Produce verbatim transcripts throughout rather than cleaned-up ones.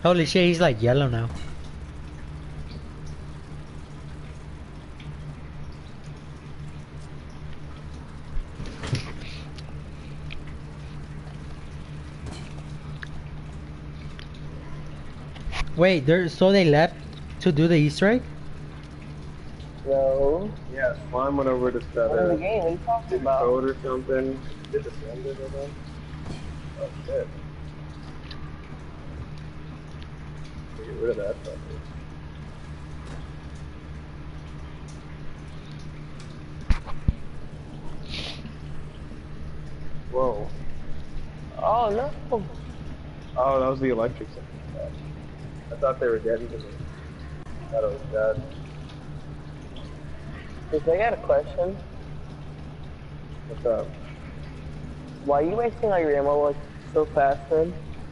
Holy shit, he's like yellow now. Wait, there. So they left to do the Easter egg? No. Yeah, Slime went over to set What in the it. game? What are you talking Did about? code or something. Did the send it or something? Oh shit. Get rid of that fucker. Whoa. Oh no. Oh, that was the electric center. I thought they were dead because I thought it was dead. Cause I got a question. What's up? Why are you wasting all your ammo like so fast, man?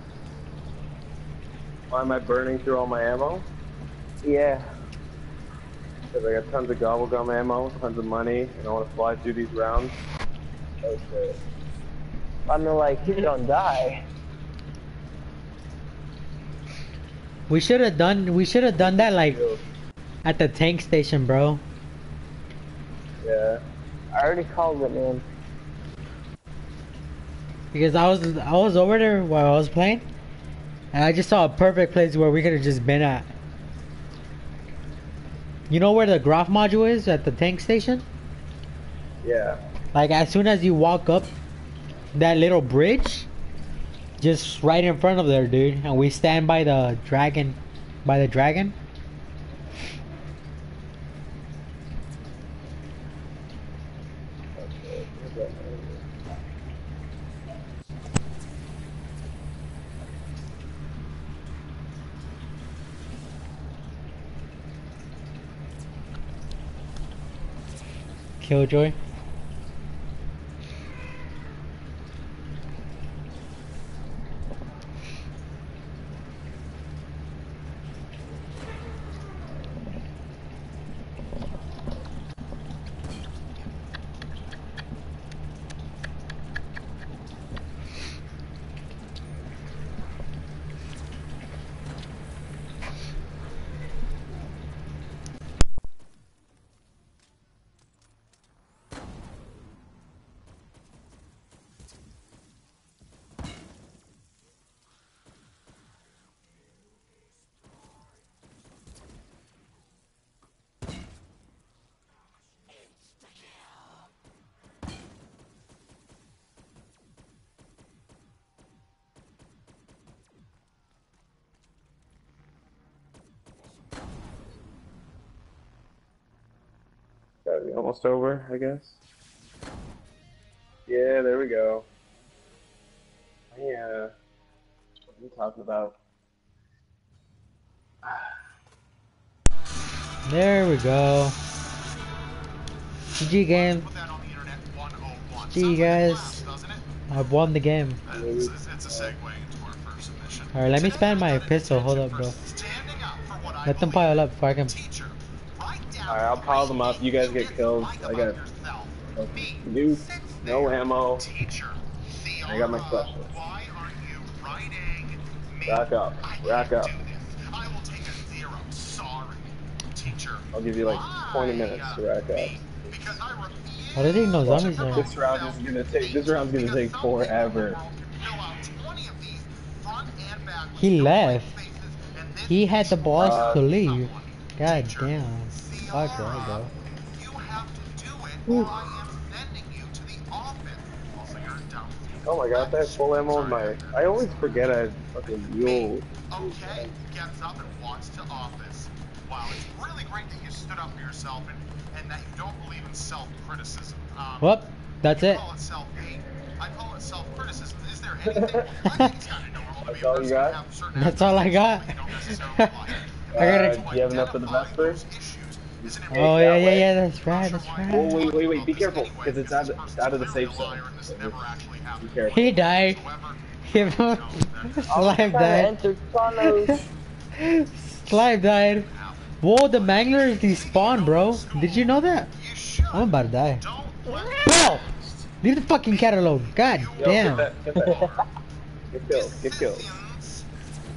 Why am I burning through all my ammo? Yeah. Because I got tons of gobblegum ammo, tons of money, and I want to fly through these rounds. Okay. I mean, like, you don't die. We should have done. We should have done that like at the tank station, bro. Yeah. I already called it, man. Because I was I was over there while I was playing, and I just saw a perfect place where we could have just been at. You know where the Graph module is at the tank station? Yeah. Like as soon as you walk up that little bridge, just right in front of there, dude. And we stand by the dragon, by the dragon. Killjoy. Gotta be almost over, I guess. Yeah, there we go. Yeah. What are you talking about? There we go. G G game. G G guys. I've won the game. Alright, let me spam my pistol. Hold up, bro. Let them pile up before I can. Alright, I'll pile them up. You guys get killed. I got new, no ammo. I got my specialist. Rack up. Rack up. I'll give you like twenty minutes to rack up. I don't think no zombies are. This round is gonna take. This round's gonna take forever. He left. He had the balls Uh, to leave. God damn. Fuck right, bro. Oh my god, I have full ammo in my. I always forget I had fucking mule. Okay, gets up and walks to office. Wow, it's really great that you stood up for yourself and, and that you don't believe in self-criticism. Um, Well, that's you it. call it self-hate. I call it self-criticism. Is there anything? I think it's kind of normal to be That's all a you person got? to have certain That's all I got. attributes that you don't necessarily like. I gotta. Uh, do you have enough for the Vesper? Oh yeah, yeah, yeah. That's right. That's Oh right. wait, wait, wait! Be careful, because it's out, it's out of the safe zone. Be careful. He died. Him. Slime Trying to died. enter Chronos. Slime died. Whoa, the Manglers despawned, bro. Did you know that? I'm about to die. Bro! Leave the fucking cat alone. God Yo, damn. Get, that, get, that. Get killed. Get killed.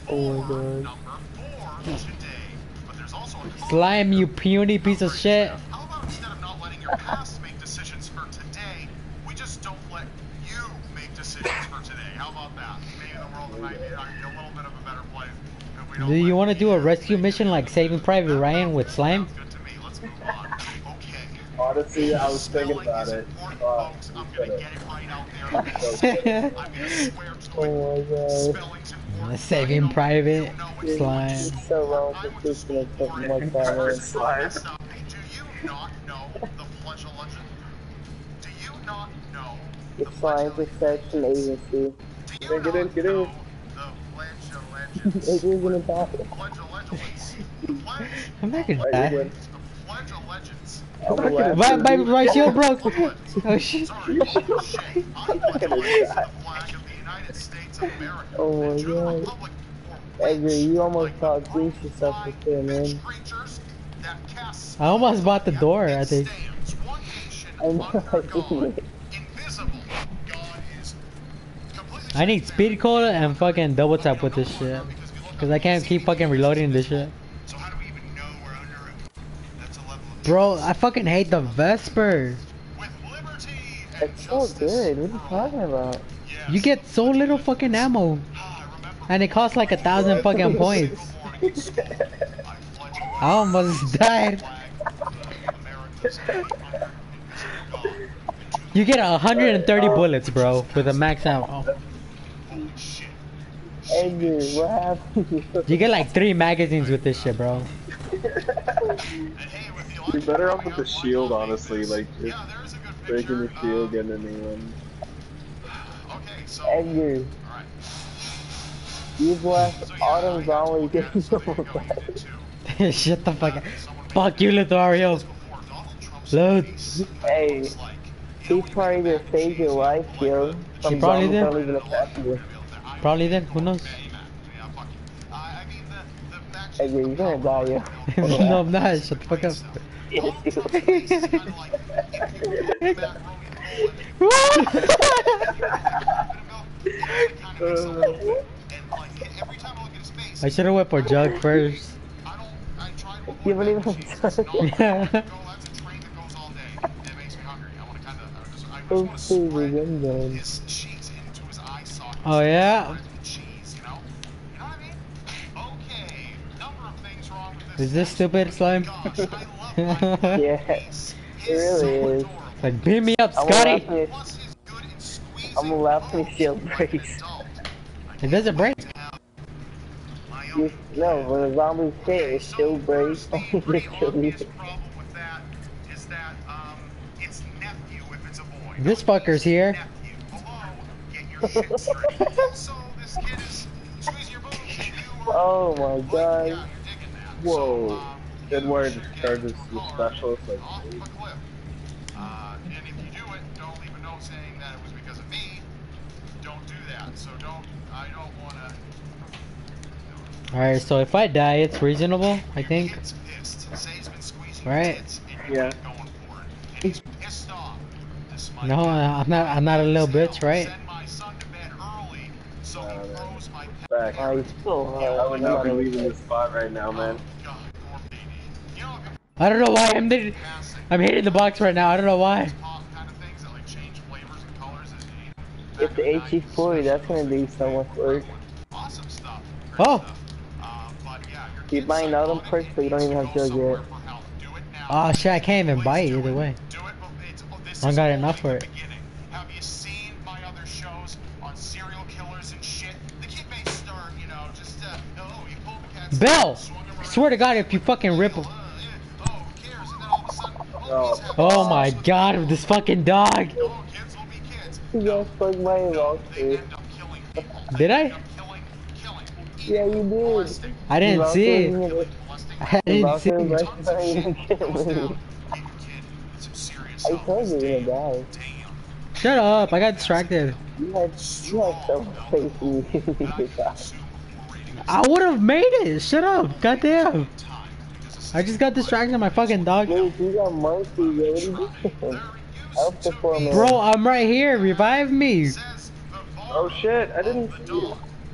Oh my god. Number four today. But there's also a Slime, you puny piece of shit. How about instead of not letting your past make decisions for today, we just don't let you make decisions for today? How about that? Maybe the world might be a little bit of a better place if we don't. Do you let want to do a you rescue make mission like Saving Private Ryan with Slime? Sounds good to me. Let's move on. Okay. Honestly, I was thinking Spelling about is it. important, Fuck, folks. you I'm said gonna it. get it right out there. I'm gonna swear to it. Oh my god. Spelling's important. Saving I know Private you know it. Slime. It's so wrong for teaching us something like that. Slime. Do you not know the Pledge of Legend? Do you not know the It's Pledge Slime of Legend? Protection Agency. Do you Get in, not get in, get in. know the Pledge of Legends? It is gonna die. Pledge of Legends. The Pledge. I'm not gonna Alright, die. you're good. The Pledge of Legends. I'm glad My, to my, leave. my shield broke. Oh shit. Sorry, oh shit. I pledge allegiance to the flag of the United States of America. Oh my and to the God. republic for Edgar, which, you almost like caught the Grease yourself fly, with there, man. fish creatures that cast I almost bought the yet door, it I think. stands one nation I know, under I God, seen it. invisible. God is completely I need speed cola and fucking double tap with this shit. Cause I can't keep fucking reloading this shit. So how do we even know we're under it? That's a level of Bro, I fucking hate the Vesper. with liberty and It's so justice. good. What are you talking about? Yes. You get so little fucking ammo. Ah, I remember And it costs like a thousand fucking points. single morning in school, I pledged I almost died. America's under invisible God. You get one hundred thirty bullets, bro, with a max ammo. Holy shit. Edgar, what happened? You get like three magazines with this shit, bro. And hey, with the You're better off with I the got shield, one honestly. Like, just Yeah, there is a good breaking the picture. shield, Um, getting a new one. Okay, so Edgar, alright. you've left So yeah, Autumn I got to Valley look at getting it, so so there you go, you bad. did too. Shut the fuck up. Someone made Fuck you, Lothario. before Donald Trump's Load. face. Hey, It's like, she's probably gonna save your life, yo. She Some probably zombies did. don't even attack you. Probably then, who knows? Yeah, fuck you. Uh, I mean, the, the max- Edgar, you're gonna die, yo. No, I'm not. Shut the fuck up. Yes, you It's kinda like, if you were to back Roman Poland, I should have went for Jug first. You haven't even done Yeah. Oh, it. Oh yeah? Is this stupid, Slime? Yeah, it really is. Like, beat me up, I'm Scotty! laughing at, I'm laughing at shield breaks. It doesn't break. You, no, when a zombie hit, it still breaks. The They pretty kill you. obvious problem with that is that um, it's nephew if it's a boy. This fucker's here. Nephew. Hello, get your shit straight. So this kid is squeezing your boobs and you are Oh my like, yeah, god. you're digging that. Whoa. So, um, Edward you should charges get the hard specialist, like, off the cliff. Uh, and if you do it, don't leave a note saying that it was because of me. Don't do that. So don't. I don't want to. Alright, so if I die, it's reasonable, I think. Kid's pissed. Say he's been squeezing Right. tits and you're Yeah. not going for it. And he's pissed off. This might No, be- I'm not. I'm not a little bitch, right? Send my son to bed early so he Uh, throws my back. I still have. I would not be leaving this spot right now, man. God, poor baby. You know, if it I don't know why I'm the, passing I'm hitting the box right now. I don't know why. pop kind of things that like change flavors and colors as you eat them. Get the H E forty, that's gonna do so much work. Awesome stuff. Great Oh. stuff. Uh, but yeah, your Keep kid's buying so all them young, perks, but you don't needs even to have go Jug somewhere yet. for help. Do it now. Oh shit, I can't even Please buy it do either way. Do it, but it's, oh, this I is got only enough for the it. beginning. Have you seen my other shows on serial killers and shit? The kid may start, you know, just, uh, oh, you pulled the cat's Bell! tail, swung him around, Swear to God, if you fucking rip. uh, yeah, oh, who cares? And then all of a sudden, oh, Oh. he's having Oh sex my with God, this fucking dog. Oh, kids will be kids. You No, guys fucked my no, mouth, they dude. end up killing people. Did I? They end up killing, killing, Yeah, eating, you did. molesting, I didn't see it. molesting. I didn't see About it. to not even kill me. Get your kid some serious I help. told you you're gonna die. Damn. Shut up, I got distracted. You had, you had so much faith in you. You could die. I would have made it. Shut up. Goddamn. I just got distracted by my fucking dog. Dude, you got monkey, yo. What are you doing? Help the poor man. Bro, I'm right here. Revive me. Oh shit, I didn't see it. Guess what?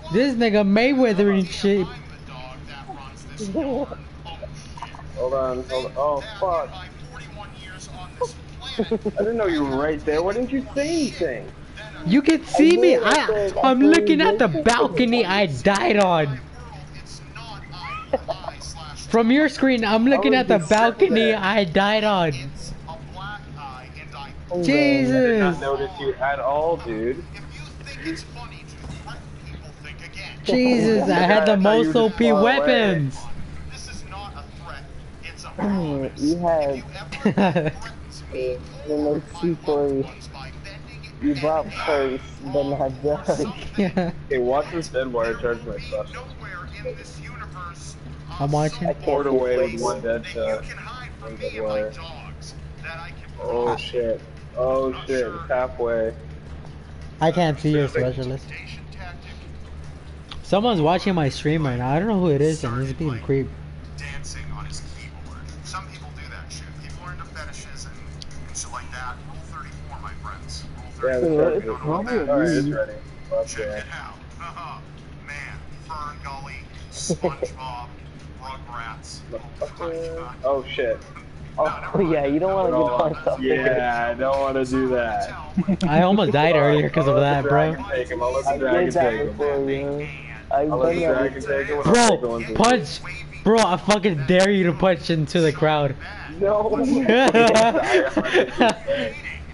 This nigga Mayweather and shit. I'm the dog that runs this yard. Oh, shit. Hold on, hold on. Oh, fuck. My forty-one years on this planet. I didn't know you were right there. Why didn't you say anything? You can see me. I, I'm looking at the balcony I died on. It's not I, I slash From your screen, I'm looking Oh, at the you said balcony that. I died on. It's a black eye, and I. I did Jesus. not notice you at all, dude. If you think it's funny to threaten people, think again. Jesus, I had the I thought you most were O just P far away. weapons. This is not a threat. It's a promise. You had If you ever threatens me, in those two stories. by bending You bought first, but not just. Yeah. Hey, watch this dead wire charge my stuff. nowhere in this universe I'm watching. I Poured can't away see with one dead that shot. you can hide from Dead me and my wire. dogs. That I can Oh shit. Oh shit, it's halfway. I can't see your specialist. Intimidation tactic, Someone's watching my stream right now. I don't know who it is, and he's being creep. dancing on his keyboard. Some people do that shit. People are into fetishes and, and shit like that. Rule thirty-four, my friends. Rule Yeah, thirty-four. it's You ready. don't know what that Alright, is? it's ready. Let's Check go. it out. Haha. Man, Fern Gully, SpongeBob, Rugrats. Oh my God. Oh shit. Oh yeah, you don't want to get punched up. Yeah, I don't want to do that. I almost died earlier because of I'll that, let the bro. dragon take him. I'll let I the dragon did that take him. before, man. I've I'll let done the that dragon before. take him. and I'll take Bro, one too. punch. Bro, I fucking dare you to punch into the crowd. No. That is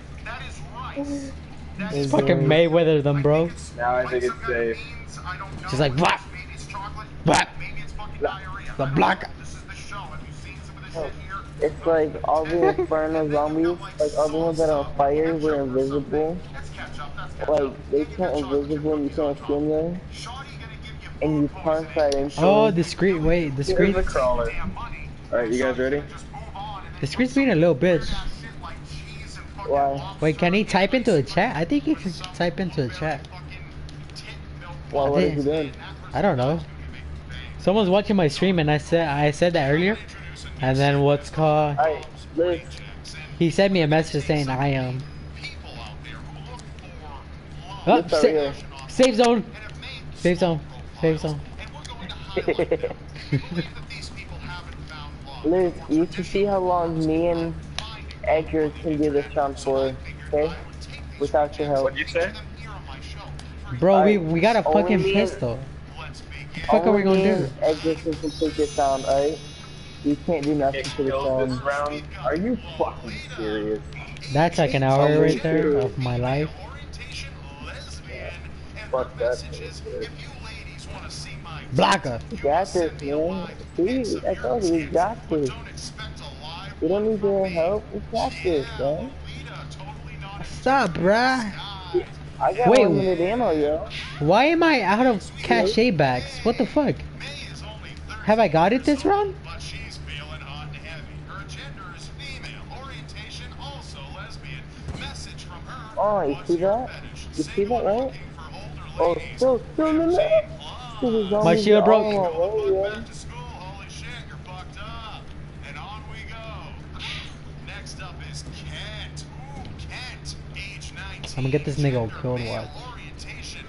right. That is Fucking Mayweather them, bro. Now I think it's safe. I don't know. She's like, "Blah." Maybe it's chocolate. Blah. Maybe it's fucking diarrhea. The I don't black- know. This is the show. Have you seen some of this shit here? It's like all the Inferno zombies, like all the ones that are on fire were invisible. That's ketchup. That's ketchup. Like they turn invisible and you can't see them, Shawty gonna give you and you food punch poisoning. right into Oh, them. discreet. Wait, Here's discreet. the crawler. Damn money. Alright, you guys ready? Just move on and then Discreet's being a little bitch. that shit like cheese and fucking Why? lobster Wait, can he type into a chat? I think he can type into a chat. fucking tit milk. Well, what I is he think- doing? I don't know. Someone's watching my stream, and I said I said that earlier. And then what's called? Alright, Liz, He sent me a message saying I am. People out there who look for Oh, love Yes, I sa- am. safe zone. and have made Safe zone. Safe zone. and we're going to highlight them. We believe that these people haven't found love. Liz, you can see how long me and Edgar can do this round for, okay? Without your help. What'd you say? Them here on my show. Bro, we we got a Only fucking me and- pistol. Let's begin. The fuck are we Only gonna me do? and Edgar can complete this round, alright? You can't do nothing Get to this killed this round. round? Are you fucking serious? That's like an hour Oh, right there shit. of my life. Orientation, lesbian, and Fuck her that messages. shit. If you ladies want to see my Blocker. We got this, man. See, I told you, we got this. don't expect a live We don't need your help. We got this, man. Lolita, totally not Stop, bruh. I got Wait. one minute ammo, yo. Why am I out of cachet bags? What the fuck? May is only thirty Have I got it this round? but she's feeling hot and heavy. Her gender is female. Orientation also lesbian. Message from her. Oh, you what's see your that? fetish? You see that, Single, right? looking for older Oh, ladies. still, still in the left. Love. My shield broke. Oh, Back to school. Holy shit, you're fucked up. And on we go. Next up is Kent. Ooh, Kent. Age nineteen. I'm gonna get this nigga Gender killed, male, watch. Orientation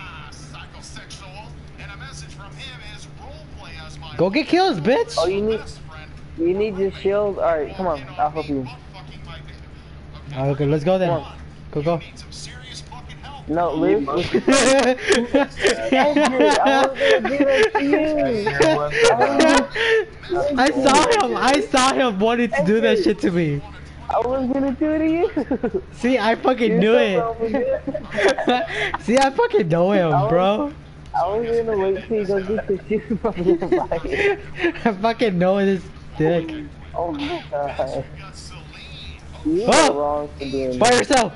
bisexual. And a message from him is roleplay as my Go get kills, bitch. Oh, you need, best friend. you need your shield. Alright, come on. I'll help you. Fucking my victim. Okay. Okay, let's go then. Come on. Go, go. Need some serious fucking help. No, Liz. You must- Edgar, I was gonna do that to you. I saw him. I saw him wanting to do that shit to me. I was gonna do it to you. See, I fucking You're knew so it. wrong with it. See, I fucking know him, bro. I was gonna wait till you go get the shoe from your body. I fucking know this dick. Oh my god. Got Celine. You Oh! are wrong for doing By that. yourself.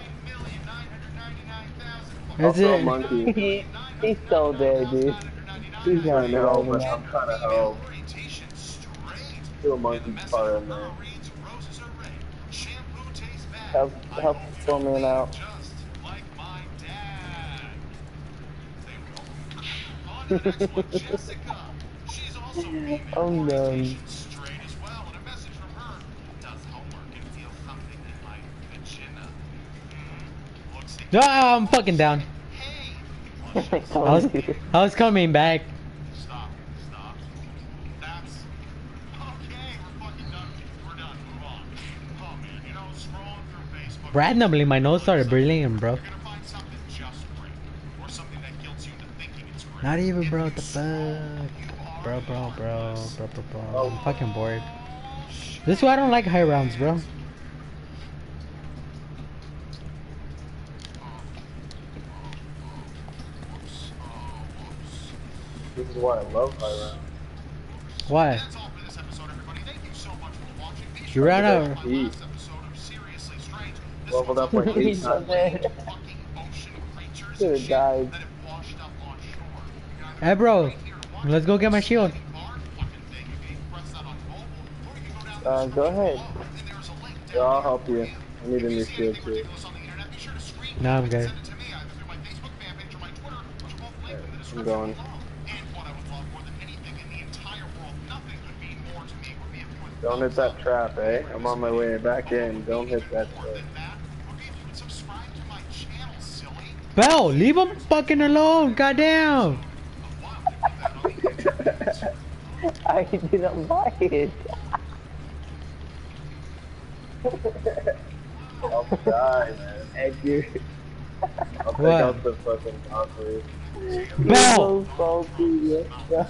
That's Also, it. monkey. He, he's so dead, dude. He's not I know, driving but that. I'm trying to help. Orientation straight. Do a monkey part in there. Reads roses are red. Shampoo tastes bad. Help, help throw me out. Just like my dad. They will. On to the next one, Jessica. She's also female. I'm done. Straight as well, and a message from her. Does homework and feels something in my vagina. Hmm. Looks like Ah, I'm fucking down. hey, I was, I was coming back. Stop. Stop. That's okay. We're fucking done. We're done. Move on. Oh man, you know, scrolling through Facebook. Randomly, my nose started bleeding, bro. You're gonna find something just great, or something that guilts you into thinking it's great. Not even, bro. What the fuck? Bro, bro, bro, bro, bro, bro. I'm fucking bored. This is why I don't like high rounds, bro. This is why I love high round. Why? That's all for this episode, everybody. Thank you so much for watching. Be You sure ran to out. check out my last episode of Seriously Strange. This Leveled one's up like about eight He's so times. dead. fucking ocean creatures Could've and shit died. that have washed up on shore. You can either Hey, bro. right here to watch Let's go get my shield. the bar fucking thing. You can press that on mobile, or you can go down Uh, to the go description ahead. below, and there's a link Yeah, down I'll there help for you. you. I need a new If you see shield anything too. ridiculous on the internet, be sure to screen No, I'm cap it good. and send it to me either through my Facebook fan page or my Twitter, which are both linked in the I'm description going. below. And what I would love more than anything in the entire world, nothing could mean more to me would be if you would Don't hit that trap, eh? I'm on my way back in. Don't hit that more trap. than that would be if you would subscribe to my channel, silly. Bell, leave him fucking alone. Goddamn. I didn't buy it. I'll die, man. Edgar. I'll take What? out the fucking concrete. Bell. So salty. Yeah.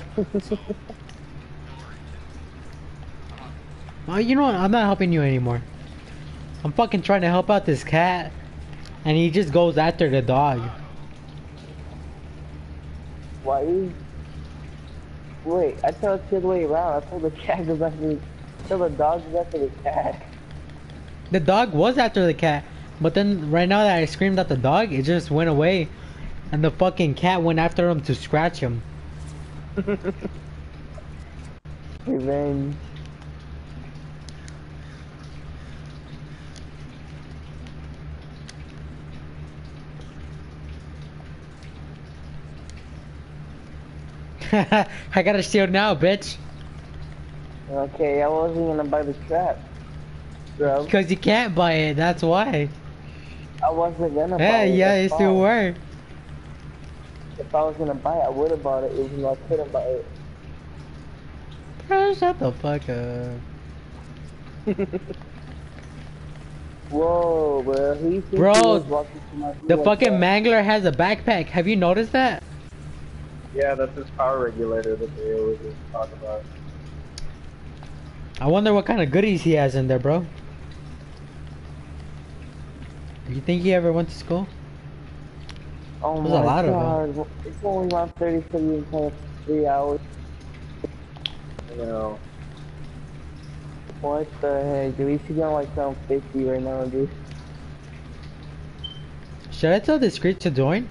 Oh, you know what? I'm not helping you anymore. I'm fucking trying to help out this cat, and he just goes after the dog. Why is... Wait, I thought it's the other way around. I told the cat goes after the... I told the dog goes after the cat. The dog was after the cat, but then right now that I screamed at the dog, it just went away, and the fucking cat went after him to scratch him. Revenge. I got a shield now, bitch. Okay, I wasn't gonna buy the trap. Bro, Because you can't buy it, that's why. I wasn't gonna buy Yeah, it. yeah, that's you still fine. were. If I was gonna buy it, I would have bought it, even though I couldn't buy it. Bro, shut the fuck up. Whoa, bro. Who you think Bro, he was walking to my The like fucking that? Mangler has a backpack. Have you noticed that? Yeah, that's his power regulator that they always talk about. I wonder what kind of goodies he has in there, bro. Do you think he ever went to school? Oh There's my a lot of god. It's only around thirty seconds in three hours. You know, What the heck? Dude, we should go like some fifty right now, dude. Should I tell Discreet to join?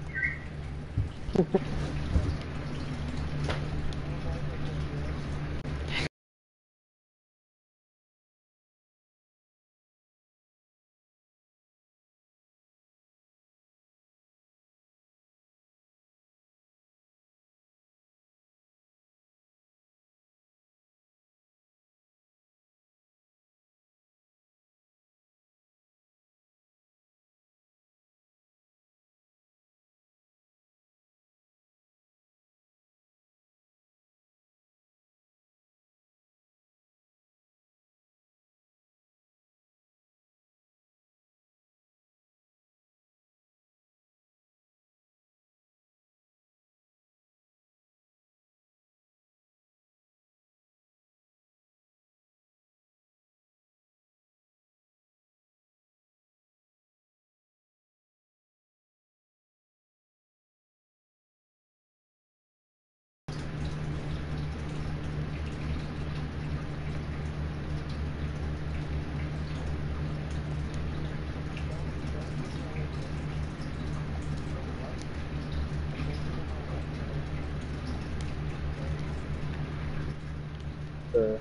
the...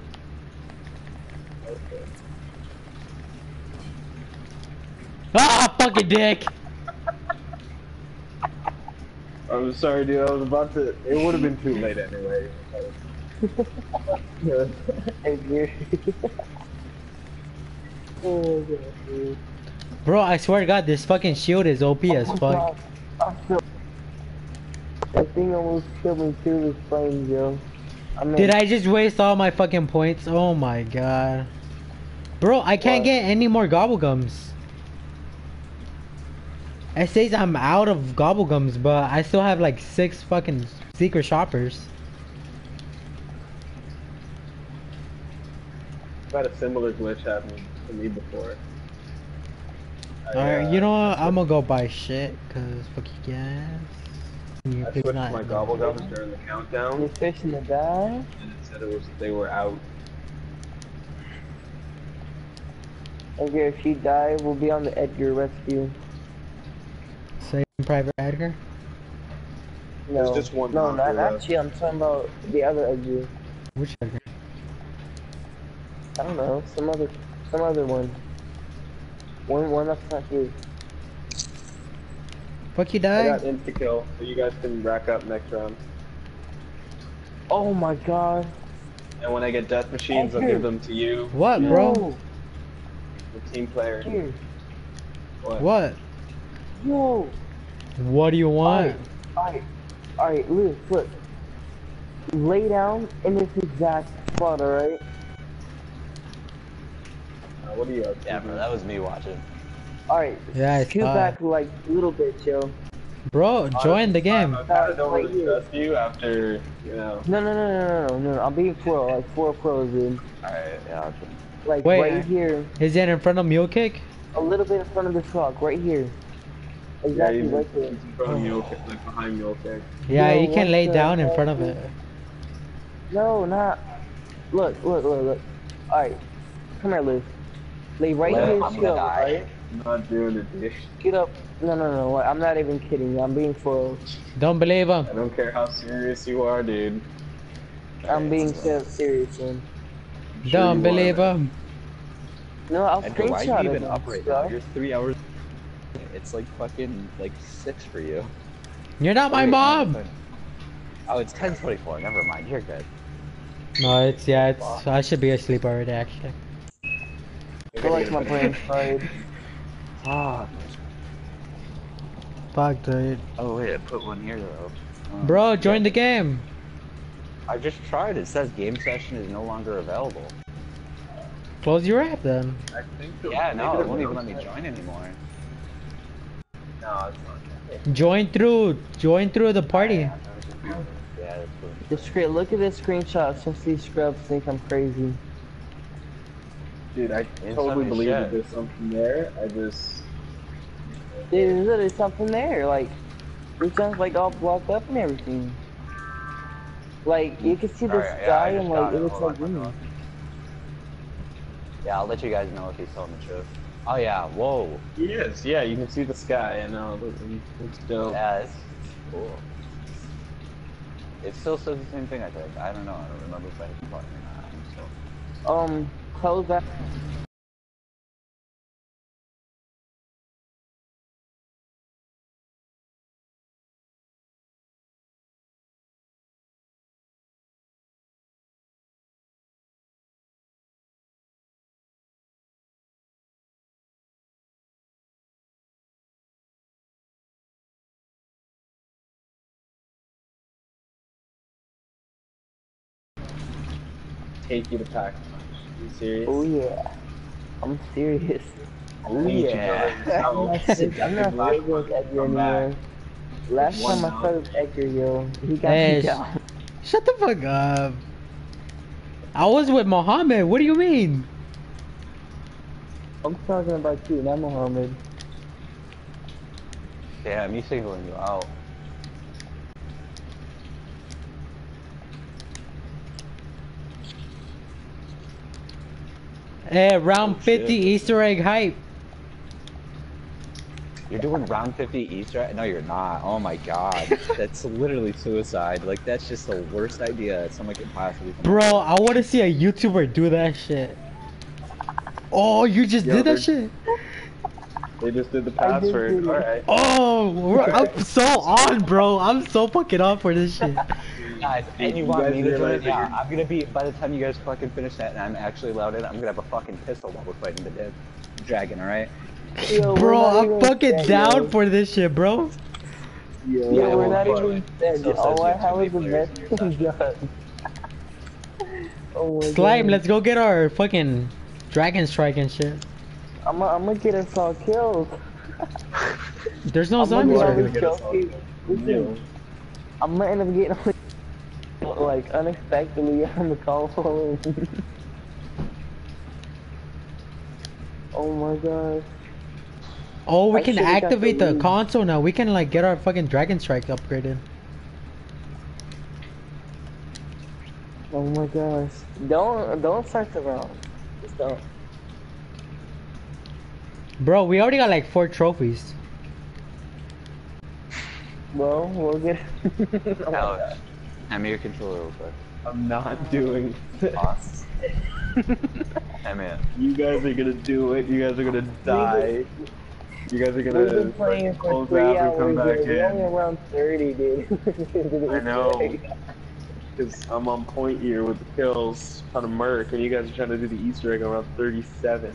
Ah, fucking dick! I'm sorry, dude. I was about to... It would have been too late anyway. Edgar. Oh god, dude. Bro, I swear to God, this fucking shield is O P as fuck. I'm so... That thing almost killed me through the flames, yo. I mean, Did I just waste all my fucking points? Oh my god. Bro, I can't What? get any more gobblegums. It says I'm out of gobblegums, but I still have like six fucking secret shoppers. I've had a similar glitch happen to me before. I, Alright, uh, you know what? I'm gonna go buy shit, cause fuck you guys. You I pick switched not- my gobblegums during the you're countdown, fishing to die? and it said it was they were out. Okay, if you die, we'll be on the Edgar rescue. Say Private Edgar. No, There's just one no, monster not left. actually. I'm talking about the other Edgar. Which Edgar? I don't know, some other, some other one. One, one that's not here. Fuck you, I die. got insta kill, so you guys can rack up next round. Oh my god. And when I get death machines, I'll Edgar. give them to you, What, bro? Yo, the team player. here. What? What? Yo. What do you want? Alright, alright, Liz, look. Lay down in this exact spot, alright? Uh, what are you up to? Yeah, bro, that was me watching. Alright, Yeah, I scoot saw back it. like a little bit, yo. Bro, join the game. I kind of don't Right really here. trust you after, you know. No, no, no, no, no, no, no, I'm being pro, like four pros, dude. Alright, yeah, okay. Like Wait, right here, Is it in front of Mule Kick? a little bit in front of this rock, right here. Yeah, Exactly you right there. in front of Mule Kick, like behind Mule Kick. Yeah, Yo, you can what lay the down in heck, front of dude? it. No, not. Look, look, look, look. Alright, come here, Liz. Lay right Liz, here, I'm scoot gonna up, die. alright? I'm not doing it, dude. Scoot up. No, no, no, I'm not even kidding. I'm being for. Don't believe him. I don't care how serious you are, dude. I'm being so serious, man. I'm sure Don't you believe are. him. No, I'll Edgar, why are screenshot you it. even up right now? You're three hours. It's like fucking like six for you. You're not my Wait, mom. Oh, it's ten twenty-four. Never mind. You're good. No, it's yeah. It's I should be asleep already. Actually. I feel like my brain's fried. Ah. Fuck, dude. Oh wait, I put one here though. Um, Bro, join yeah. the game. I just tried. It says game session is no longer available. Close your app then. I think so. Yeah, no, Maybe it won't the even let me mouse- join anymore. No, it's not. Join through. Join through the party. Yeah, that's cool. The screen. Look at this screenshot. Since these scrubs think I'm crazy. Dude, I It's totally something believe shit. that there's something there. I just. Dude, there's literally something there. Like, it sounds like all blocked up and everything. Like, you can see the Alright, yeah, sky I just and like got it it. looks Hold like on, green. hold Yeah, I'll let you guys know if he's telling the truth. Oh yeah, whoa. He is. Yeah, you can see the sky. I know. It looks dope. Yeah, it's cool. It still says the same thing, I think. I don't know. I don't remember if I hit the button or not. I'm still... Um, close that. Take you to pack lunch. Are you serious? Oh yeah, I'm serious. Oh yeah. I'm not, sick. I'm not friends with Edgar anymore. Last One time I now. started with Edgar, yo, he got Hey, me sh- down. Shut the fuck up. I was with Mohammed. What do you mean? I'm talking about you, not Mohammed. Damn, me singling you out. Hey, round Oh, fifty shit. Easter egg hype. You're doing round fifty Easter egg? No, you're not. Oh my god. That's literally suicide. Like, that's just the worst idea someone could possibly come Bro, up I want to see a YouTuber do that shit. Oh, you just Yo, did that they're- shit? They just did the I did password. do it. Alright. Oh, we're, I'm so on, bro. I'm so fucking on for this shit. with. Guys, and you You want guys me to do realize it? that Yeah, you're- I'm gonna be, by the time you guys fucking finish that and I'm actually allowed in, I'm gonna have a fucking pistol while we're fighting the dead dragon, alright? Yo, we're Bro, not I'm even fucking friends, down yo. for this shit, bro. Yo, Yeah, Yeah, we're well, not but even dead. still All says I you have have too is the many players best in your gun. Oh my Slime, god. let's go get our fucking Dragon Strike and shit. I'm gonna I'm gonna get us all kills. There's no I'm gonna zombies get all right gonna these now. get us kills. all Listen, killed. I'm gonna end up getting like unexpectedly on the call phone. Oh my gosh. Oh, we I can should've got the activate the lead. console now. We can like get our fucking Dragon Strike upgraded. Oh my gosh. Don't don't start the round. Just don't. Bro, we already got like four trophies. Bro, we'll get oh my Alex, gosh. hand me your controller real quick. I'm not doing this. Hand me it. You guys are gonna do it. You guys are gonna die. You guys are We've gonna been playing for close three out and hours, come back dude. We're only in. around thirty, dude. I know. Because I'm on point here with the kills, trying to murk, and you guys are trying to do the Easter egg around thirty-seven.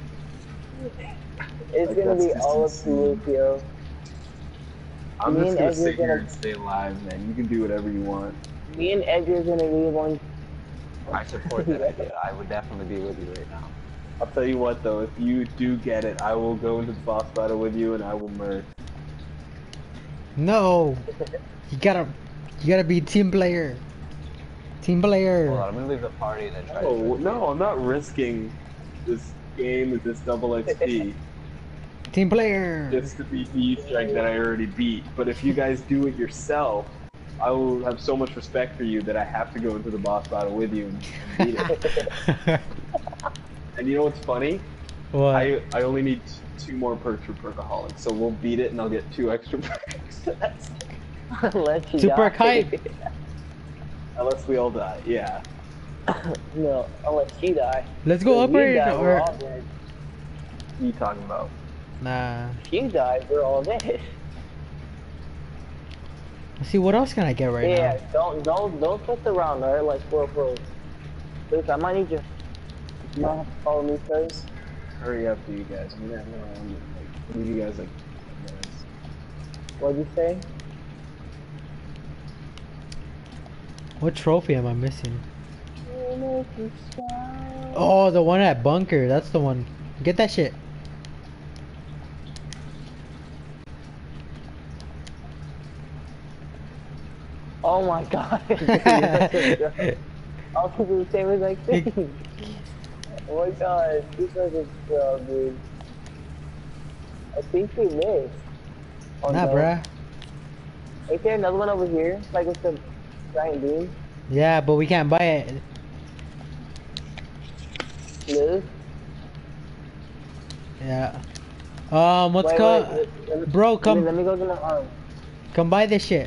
It's Like, gonna that's be just all up insane. to you, yo. I'm Me just and gonna Edgar's sit here gonna- and stay alive, man. You can do whatever you want. Me and Edgar's gonna be one. I support that idea. I would definitely be with you right now. I'll tell you what, though, if you do get it, I will go into the boss battle with you, and I will murk. No, you gotta, you gotta be team player. Team player. Hold on, I'm gonna leave the party and then try Oh, to. no, I'm not risking this game with this double X P Team player. just to beat the Easter egg that I already beat. But if you guys do it yourself, I will have so much respect for you that I have to go into the boss battle with you and, and beat it. And you know what's funny? What? I I only need t- two more perks for Perkaholic, so we'll beat it and I'll get two extra perks. Let you Super die. kite. Unless we all die, yeah. No, unless you die. Let's go If you upgrade die, we're or all dead. What are you talking about? nah. If you die, we're all dead. Let's see what else can I get right Yeah, don't don't don't fuck around, alright? Like for for. Please, I might need you. You might have to follow me first. Hurry up, you guys. I'm gonna um, like, leave you guys like. minutes. What'd you say? now? What trophy am I missing? Oh, the one at bunker. That's the one. Get that shit. Oh my god. I was thinking the same exact thing. Oh my god, this was a pro, dude. I think we missed. Oh, Nah, no. bruh. Is there another one over here? Like with the giant beam? Yeah, but we can't buy it. Liz? Yeah. Um, what's Wait, called? wait, let me- Bro, let me- come, Let me go get my arm. come buy this shit.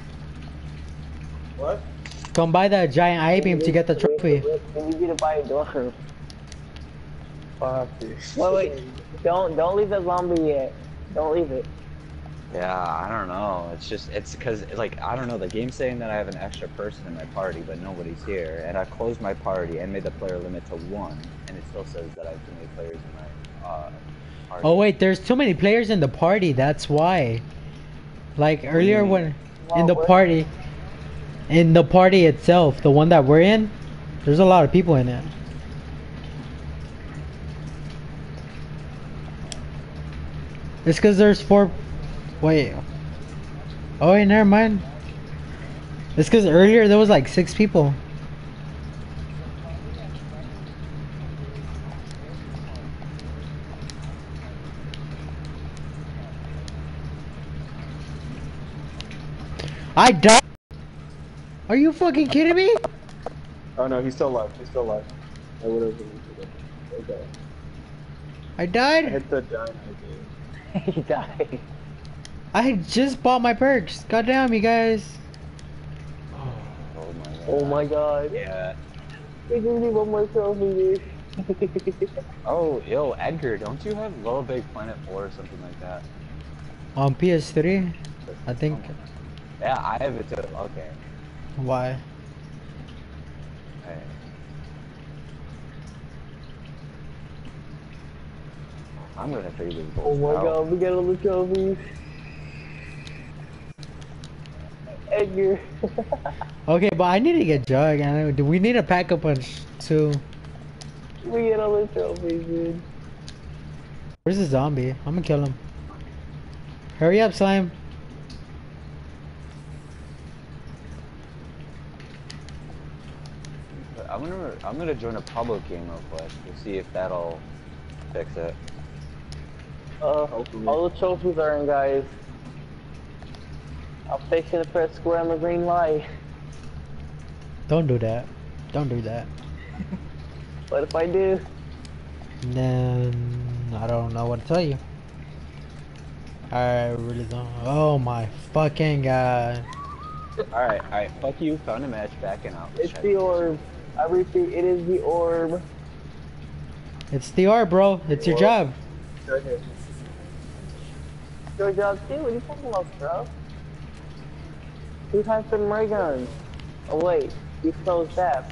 What? Come buy the giant eye beam to get the trophy. We need you to buy a door. Fuck this. Wait, wait. Don't don't leave that zombie yet. Don't leave it. Yeah, I don't know. It's just, it's because, like, I don't know. The game's saying that I have an extra person in my party, but nobody's here. And I closed my party and made the player limit to one, and it still says that I have too many players in my uh, party. Oh wait, there's too many players in the party. That's why. Like earlier when in the Well, party, in the party itself, the one that we're in, there's a lot of people in it. It's because there's four. Wait. Oh wait, never mind. It's because earlier there was like six people. I died. Are you fucking kidding me? Oh no, he's still alive. He's still alive. I would have. Okay. I I died. hit the giant idea. He died. I had just bought my perks. Goddamn, you guys. Oh my god. Oh my god. Yeah. We just need one more trophy, dude. Oh, yo, Edgar, don't you have Little Big Planet four or something like that? On P S three, I think. Yeah, I have it too. Okay. Why? Hey. I'm gonna figure this Oh my out. god, we got all the trophies. Edgar. Okay, but I need to get Jug, and we need a pack-up punch too. We get all the trophies, dude. Where's the zombie? I'm gonna kill him. Hurry up, Slime. I'm gonna I'm gonna join a public game real quick to see if that'll fix it. Uh, all the trophies are in, guys. I'm fixing to press square on the green light. Don't do that. Don't do that. What if I do? Then I don't know what to tell you. I really don't. Oh my fucking god. Alright, alright, fuck you, found a match, backing out. Let's It's try the this. orb. I repeat, it is the orb. It's the R, bro. It's your job. Right here. Your job too? What are you talking about, bro? Who has some ray guns? Oh wait, you closed that.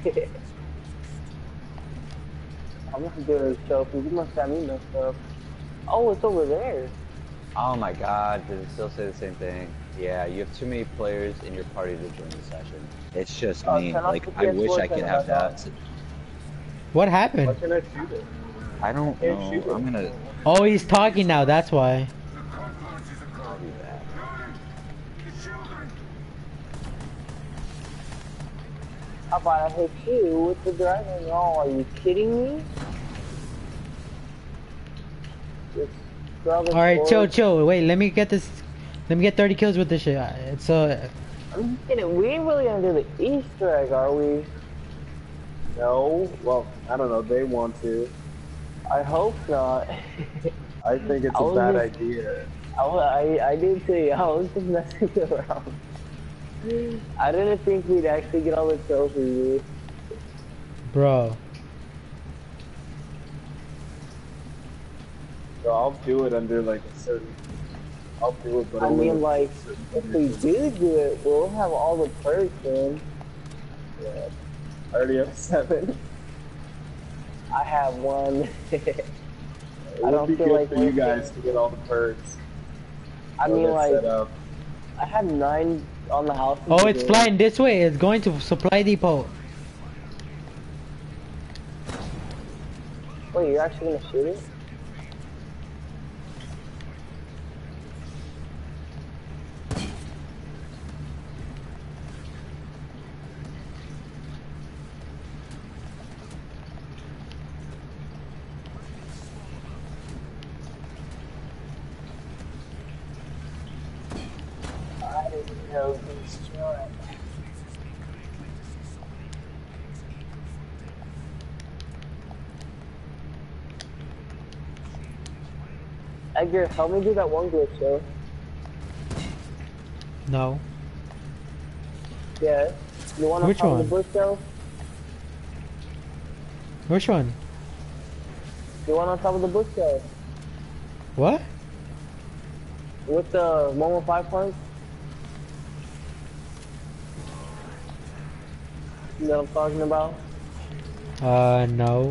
I'm not doing this trophy. You must have me messed up. Oh, it's over there. Oh my god, does it still say the same thing? Yeah, you have too many players in your party to join the session. It's just Oh, me. turn off Like, the I wish P S four, I could turn have it back that. What Why happened? can't I shoot it? I don't Can't know. shoot it. I'm gonna Oh, he's talking now. That's why. I'll do that. How about I hit you with the dragon? Oh, are you kidding me? Just grab the All right, sword. chill, chill. Wait, let me get this. Let me get thirty kills with this shit. It's uh. I'm just kidding. We ain't really gonna do the Easter egg, are we? No. Well, I don't know. They want to. I hope not. I think it's I a was bad just- idea. I, I, I did too. I was just messing around. I didn't think we'd actually get all the trophies, dude. Bro. So I'll do it under like a certain. I'll do it, but I only mean, with like, certain if we do do it, we'll have all the perks in. Yeah. I already have seven. I have one. It I would don't be feel good like for you we're- guys to get all the perks. I So mean, that's like, set up. I had nine on the house. Oh, it's flying this way. It's going to supply depot. Wait, you're actually gonna shoot it? I didn't know this joint. Edgar, help me do that one glitch, though. No. Yeah. You want to Which top of one? the bookshelf? Which one? You want on top of the bookshelf? What? With the one with five points? You know what I'm talking about? Uh, no.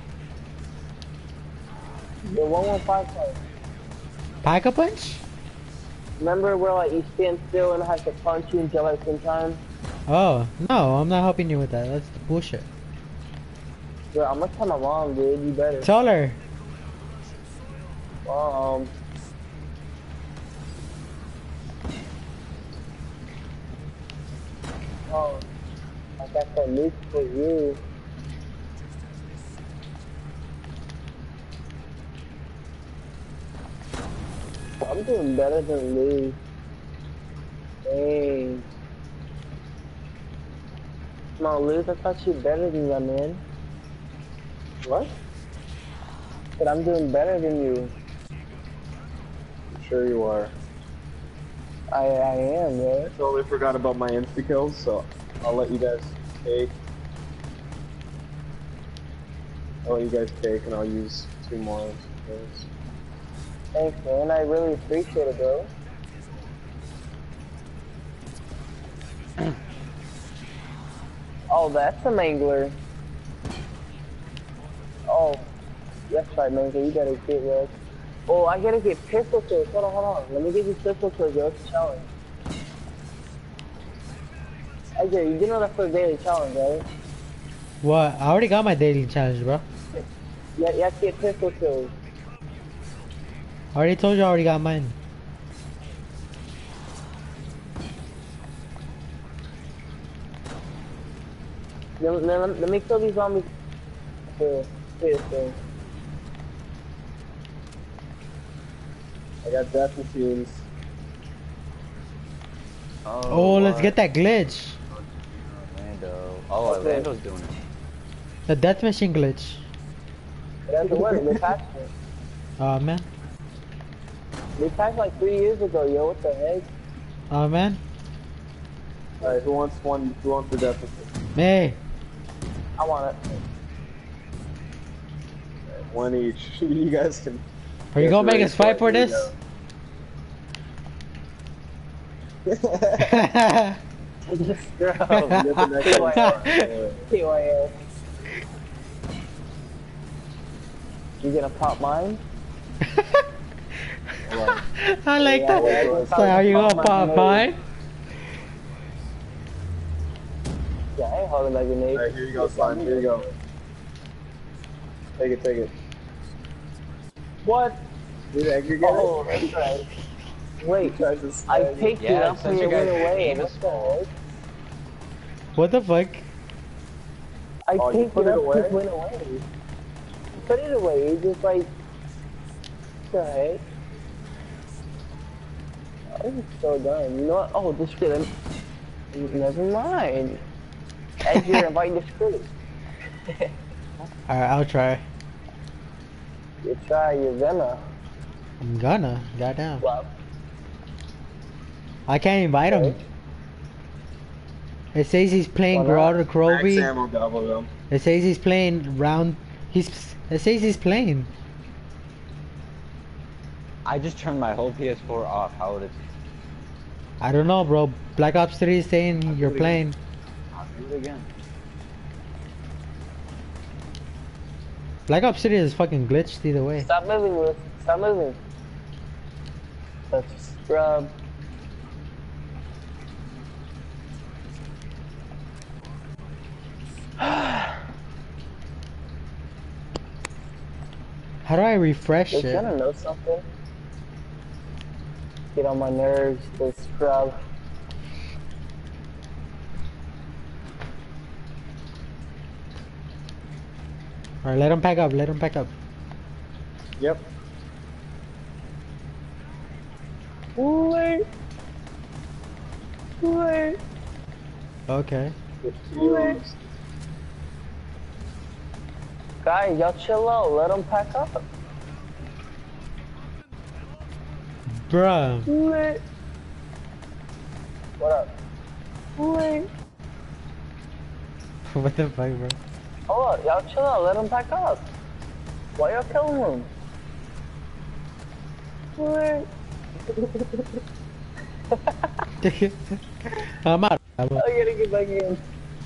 The one with five points. Pack a punch? Remember where like you stand still and I have to punch you and jump at the same time? Oh, no, I'm not helping you with that. That's bullshit. Yeah, I'm gonna tell my mom, dude. You better. Tell her. Um. Oh, I got that nuke for you. I'm doing better than Lou. Dang. Come on, Lou. I thought you were better than that, man. What? But I'm doing better than you. I'm sure you are. I I am, man. I totally forgot about my insta kills, so I'll let you guys take. I'll let you guys take, and I'll use two more insta kills. Thanks, man. I really appreciate it, bro. Oh, that's a mangler. Oh, that's right, mangler. You gotta get red. Oh, I gotta get pistol kills. Hold on, hold on. Let me get you pistol kills, yo. It's a challenge. Okay, you know that's for the daily challenge, right? What? I already got my daily challenge, bro. Yeah, you have to get pistol kills. I already told you I already got mine. Let, let, let me kill these zombies for pistol. I got death machines. Oh, Oh, let's what? get that glitch. Orlando. Oh, Okay. Orlando's doing it. The death machine glitch. That's the word, they patched it. Oh man. They patched like three years ago, yo, what the heck? Oh man. Alright, who wants one? Who wants the death machine? Hey. I want it. One each. You guys can. Are you Yeah, gonna make ready us fight for it. Here this? we go. Bro, Get the next one. Yeah. T Y S. You gonna pop mine? Hold on. I like Yeah, that. yeah, So are you gonna pop mine? Yeah, I ain't holding that grenade. Alright, here you go, Slime. Here you go. Take it, take it. What? Dude, angry guy. Oh, that's right. Wait, Tries to I stab you. picked it Yeah, up since and you it went guys away. gave What us the heck? What the fuck? I Oh, you picked put it it up away? and it went away. Put it away, it's just like... What the heck? Oh, this is so dumb. You know what? Oh, this shit, I'm... Never mind. As you're inviting the script. Alright, I'll try. You try, you're gonna. I'm gonna. Goddamn. Well, I can't invite him. okay. It says he's playing Why not? Grotto Max Kroby. ammo gobble gum. It says he's playing round. He's. It says he's playing. I just turned my whole P S four off. How would it? I don't know, bro. Black Ops three is saying you're playing. I'll do it again. Black Ops three is fucking glitched either way. Stop moving, Luke. Stop moving. Such a scrub. How do I refresh They're it? gonna know something. Get on my nerves, this scrub. Alright, let him pack up. Let him pack up. Yep. Wait. Wait. Okay. The fuse. Guys, y'all chill out. Let them pack up. Bruh. Wait. What up? Wait. What the fuck, bro? Hold up. Y'all chill out. Let them pack up. Why y'all killing them? Wait. I'm out. I gotta get back in.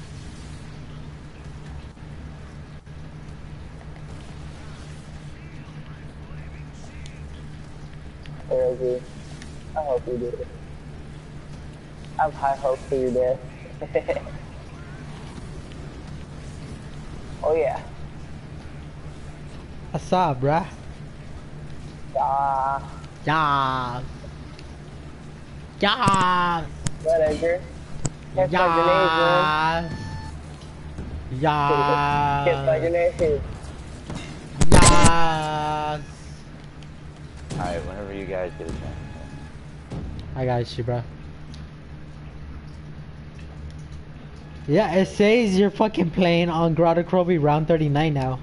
There, dude. I hope you do it. I have high hopes for you, Dad. Oh yeah. What's up, bruh? Ah, Yeah. Yeah. what, Edgar? Catch my grenades, man. Yeah. Catch my Yeah. grenades. Yeah. Alright, whenever you guys get a chance. I got you, bro. Yeah, it says you're fucking playing on Grotto Kroby round thirty-nine now.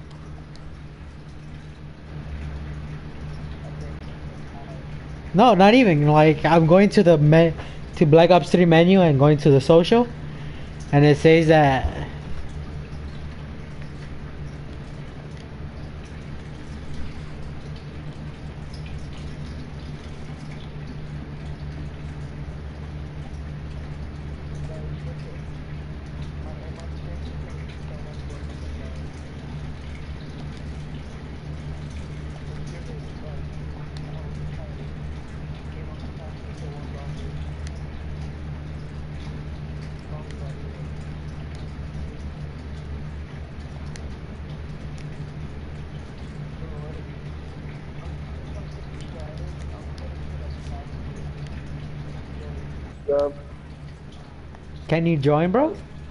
No, not even. Like, I'm going to the me to Black Ops three menu and going to the social, and it says that. Scrub. Can you join, bro?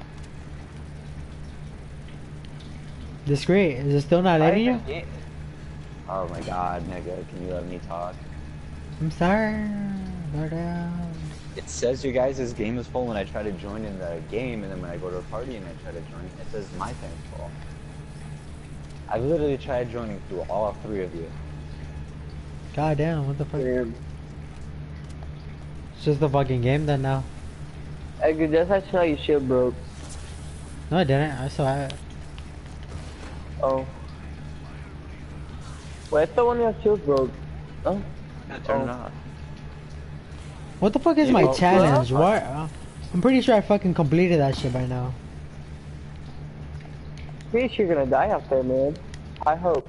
Discreet. Is it still not letting you? Get... Oh my god, nigga, can you let me talk? I'm sorry. Slow down. It says your guys' game is full when I try to join in the game, and then when I go to a party and I try to join, it says my thing's full. I've literally tried joining through all three of you. God damn, what the fuck? Damn. It's just the fucking game then now. Edgar, that's actually how your shield broke. No, I didn't. I saw it. Oh. Wait, I thought one of your shields broke. Oh. I turn it Oh. off. What the fuck is You my go- challenge? Well, What? Uh, I'm pretty sure I fucking completed that shit by now. Pretty sure you're gonna die out there, man. I hope.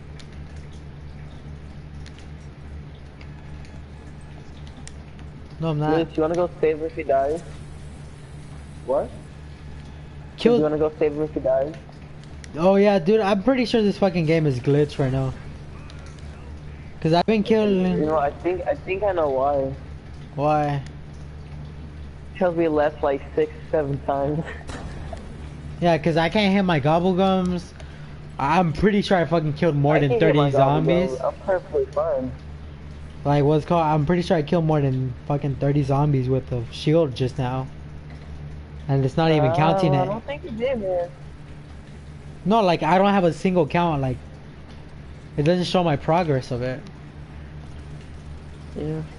No, I'm Luke, not. you wanna go save him if he dies? What? You Kill. wanna go save him if he dies? Oh yeah, dude. I'm pretty sure this fucking game is glitched right now. Cause I've been You killing. know, I think I think I know why. Why? Because we left like six, seven times. Yeah, cause I can't hit my gobblegums. I'm pretty sure I fucking killed more I than can't get thirty my gobble zombies. gobble. I'm perfectly fine. Like what's called? I'm pretty sure I killed more than fucking thirty zombies with the shield just now. And it's not even Uh, counting I it. don't think you did, man. No, like I don't have a single count. Like it doesn't show my progress of it. Yeah.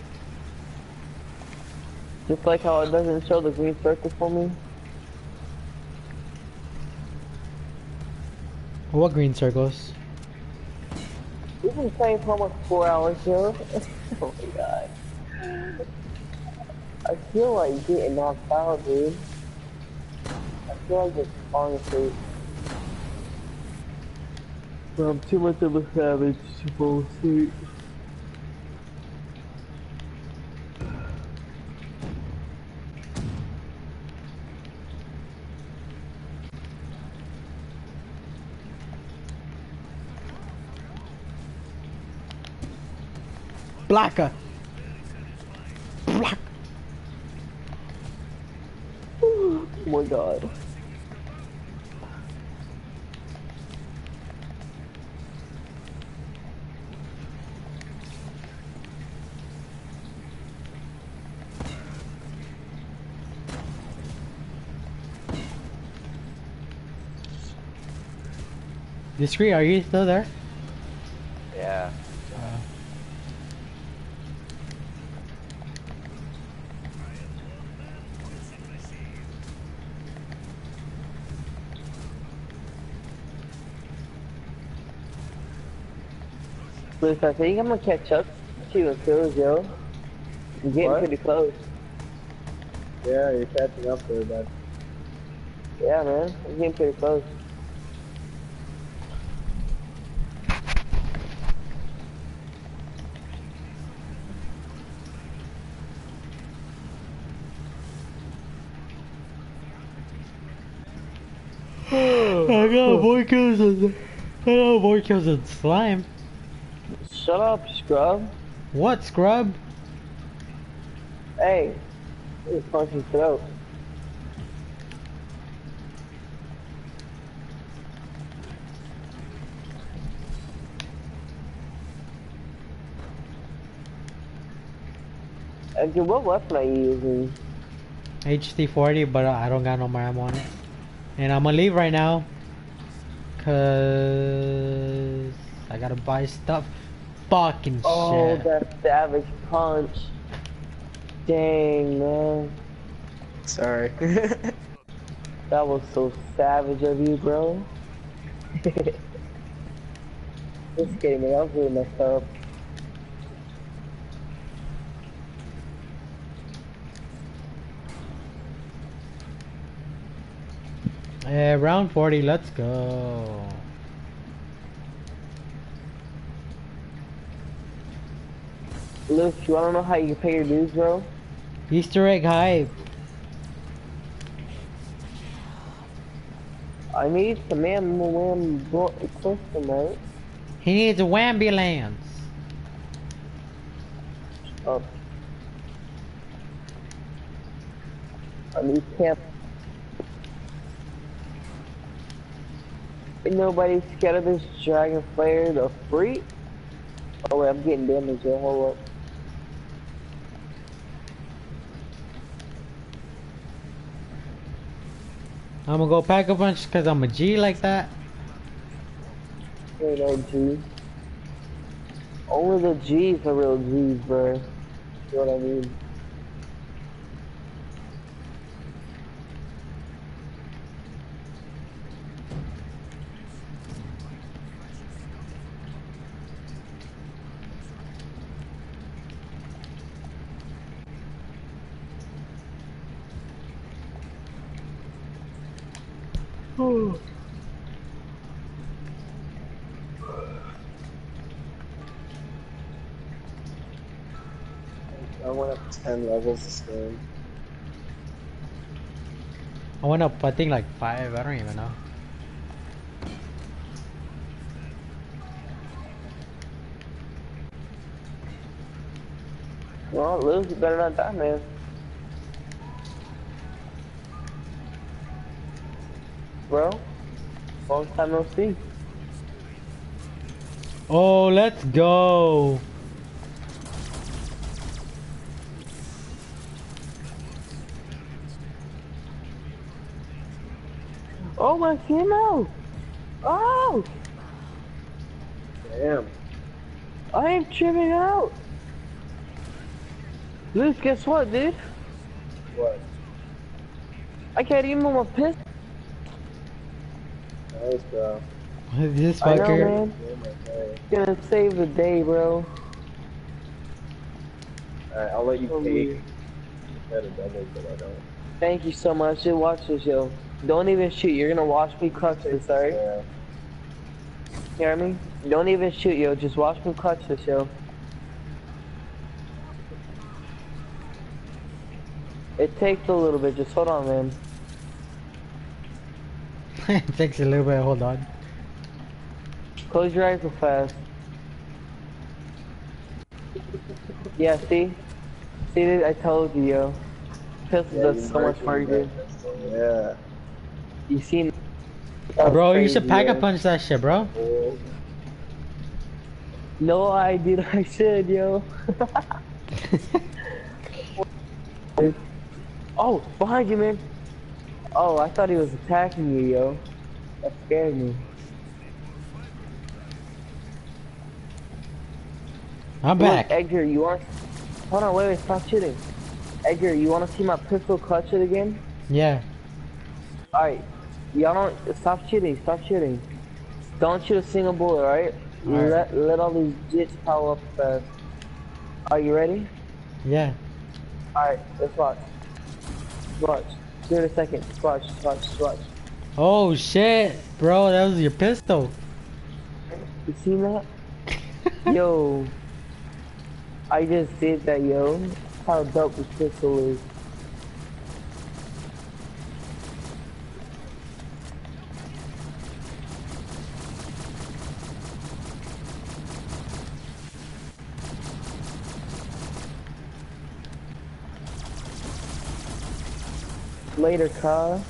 Just like how it doesn't show the green circle for me. What green circles? We've been playing for almost four hours, yo. Oh my god. I feel like getting knocked out, dude. I feel like just falling asleep. But I'm too much of a savage to fall asleep. Blacker. Black. Oh my god. Discreet, are you still there? Yeah. Luke, I think I'm gonna catch up to you in kills, yo. I'm getting What? pretty close. Yeah, you're catching up there, bud. Yeah, man. I'm getting pretty close. I got more kills than I got more kills than slime. Shut up, scrub. What scrub? Hey. Just punch his throat. And dude, what weapon are you using? H T forty, but I don't got no more ammo on it. And I'm gonna leave right now. Cause I gotta buy stuff. Fucking Oh, shit. that savage punch. Dang, man. Sorry. That was so savage of you, bro. Just kidding, man. I was really messed up. Yeah, round forty, let's go. Luke, you wanna know how you can pay your dues, bro? Easter egg hype. I need some man wham equipment, mate. He needs a wambulance. Oh. A new camp. Ain't nobody scared of this Dragon Slayer, the freak? Oh wait, I'm getting damaged here, hold up. I'm gonna go pack a punch cause I'm a G like that. Ain't no G. Only the G's are real G's, bro. You know what I mean? I went up ten levels this game. I went up, I think like five. I don't even know. Well, lose, you better not die, man. Bro, long time no see. Oh, let's go. Oh, my female! Oh! Damn. I am tripping out! Luke, guess what, dude? What? I can't even move my pistol. Nice, bro. This I know, fucker. man. Game right there. Gonna save the day, bro. Alright, I'll let you Oh, take yeah. instead of doubles, but I don't. Thank you so much. Dude, watch this, yo. Don't even shoot. You're gonna watch me clutch this, alright? Yeah. You hear me? Don't even shoot, yo. Just watch me clutch this, yo. It takes a little bit. Just hold on, man. It takes a little bit. Hold on. Close your eyes real fast. Yeah, see? See, dude, I told you, yo. Pistol Yeah, does you so much murdered for you, that dude. pistol, Yeah. You seen? Bro, you should pack a punch. punch that shit, bro. Oh, No, I did. I should, yo. Oh, behind you, man. Oh, I thought he was attacking you, yo. That scared me. I'm Look, back. Edgar, you want? Hold on, wait, wait, stop shooting. Edgar, you want to see my pistol clutch it again? Yeah. Alright, y'all don't stop shooting. Stop shooting. Don't shoot a single bullet, alright? Alright. Let let all these jits pile up fast. Are you ready? Yeah. Alright, let's watch. Watch. Give it a second. Watch. Watch. Watch. Oh shit, bro, that was your pistol. You seen that? Yo. I just did that, yo. How dope this pistol is. Later, car.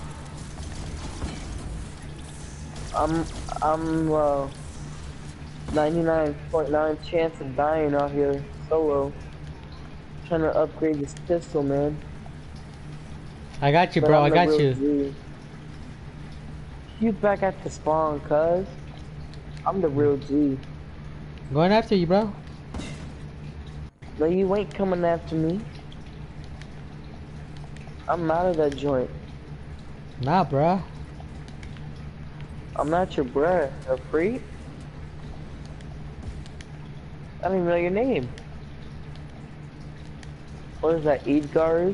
I'm I'm uh ninety-nine point nine chance of dying out here solo. Trying to upgrade this pistol, man. I got you, But bro. I'm I the got real you. G. You back at the spawn, cuz. I'm the real G. Going after you, bro. No, you ain't coming after me. I'm out of that joint. Nah, bro. I'm not your bruh, a freak. I don't even know your name. What is that, Edgar?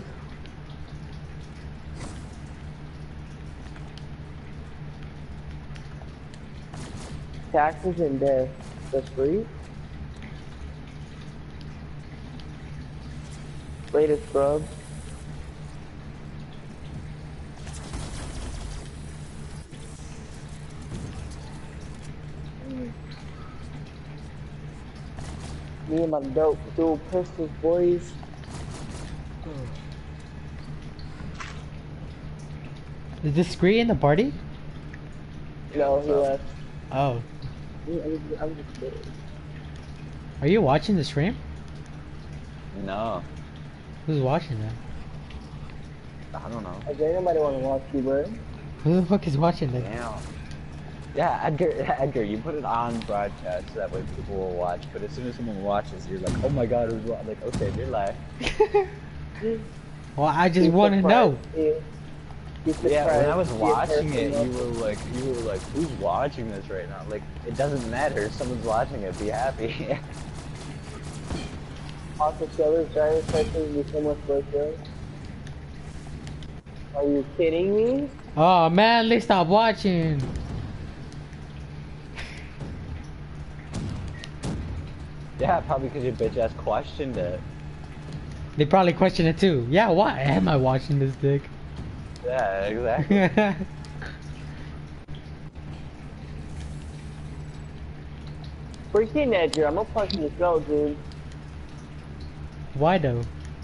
Taxes and death. That's free. Later, scrub. Me and my dope dual pistols, boys. Is this Scree in the party? No, he left. Oh. I'm just, I'm just kidding. Are you watching the stream? No, Who's watching that? I don't know. Is there anybody want to watch you, bro? Who the fuck is watching that? Damn. Yeah, Edgar, Edgar, you put it on broadcast so that way people will watch. But as soon as someone watches, you're like, oh my god, who's wa-? Like, okay, relax. Well, I just want to know. Yeah, when I was watching it, you were like, you were like, who's watching this right now? Like, it doesn't matter. Someone's watching it. Be happy. Also, Keller's driver session is so much worse. Are you kidding me? Oh man, let's stop watching. Yeah, probably because your bitch ass questioned it. They probably question it too. Yeah, why am I watching this dick? Yeah, exactly. Freaking Edgar, I'm gonna punch this girl, dude. Why though?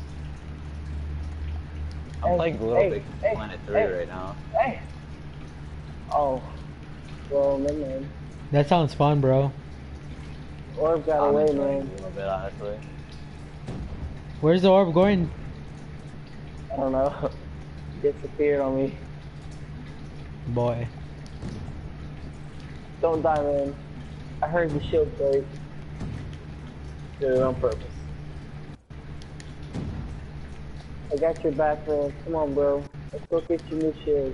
I'm Hey, playing Little hey, Big hey, Planet three hey. right now. Hey! Oh. Well, never mind. That sounds fun, bro. Orb got I'm away, enjoying man. it a little bit, honestly. Where's the orb going? I don't know. Disappeared on me. Boy. Don't die, man. I heard the shield break. Did it on purpose. I got your back, man. Come on, bro. Let's go get your new shield.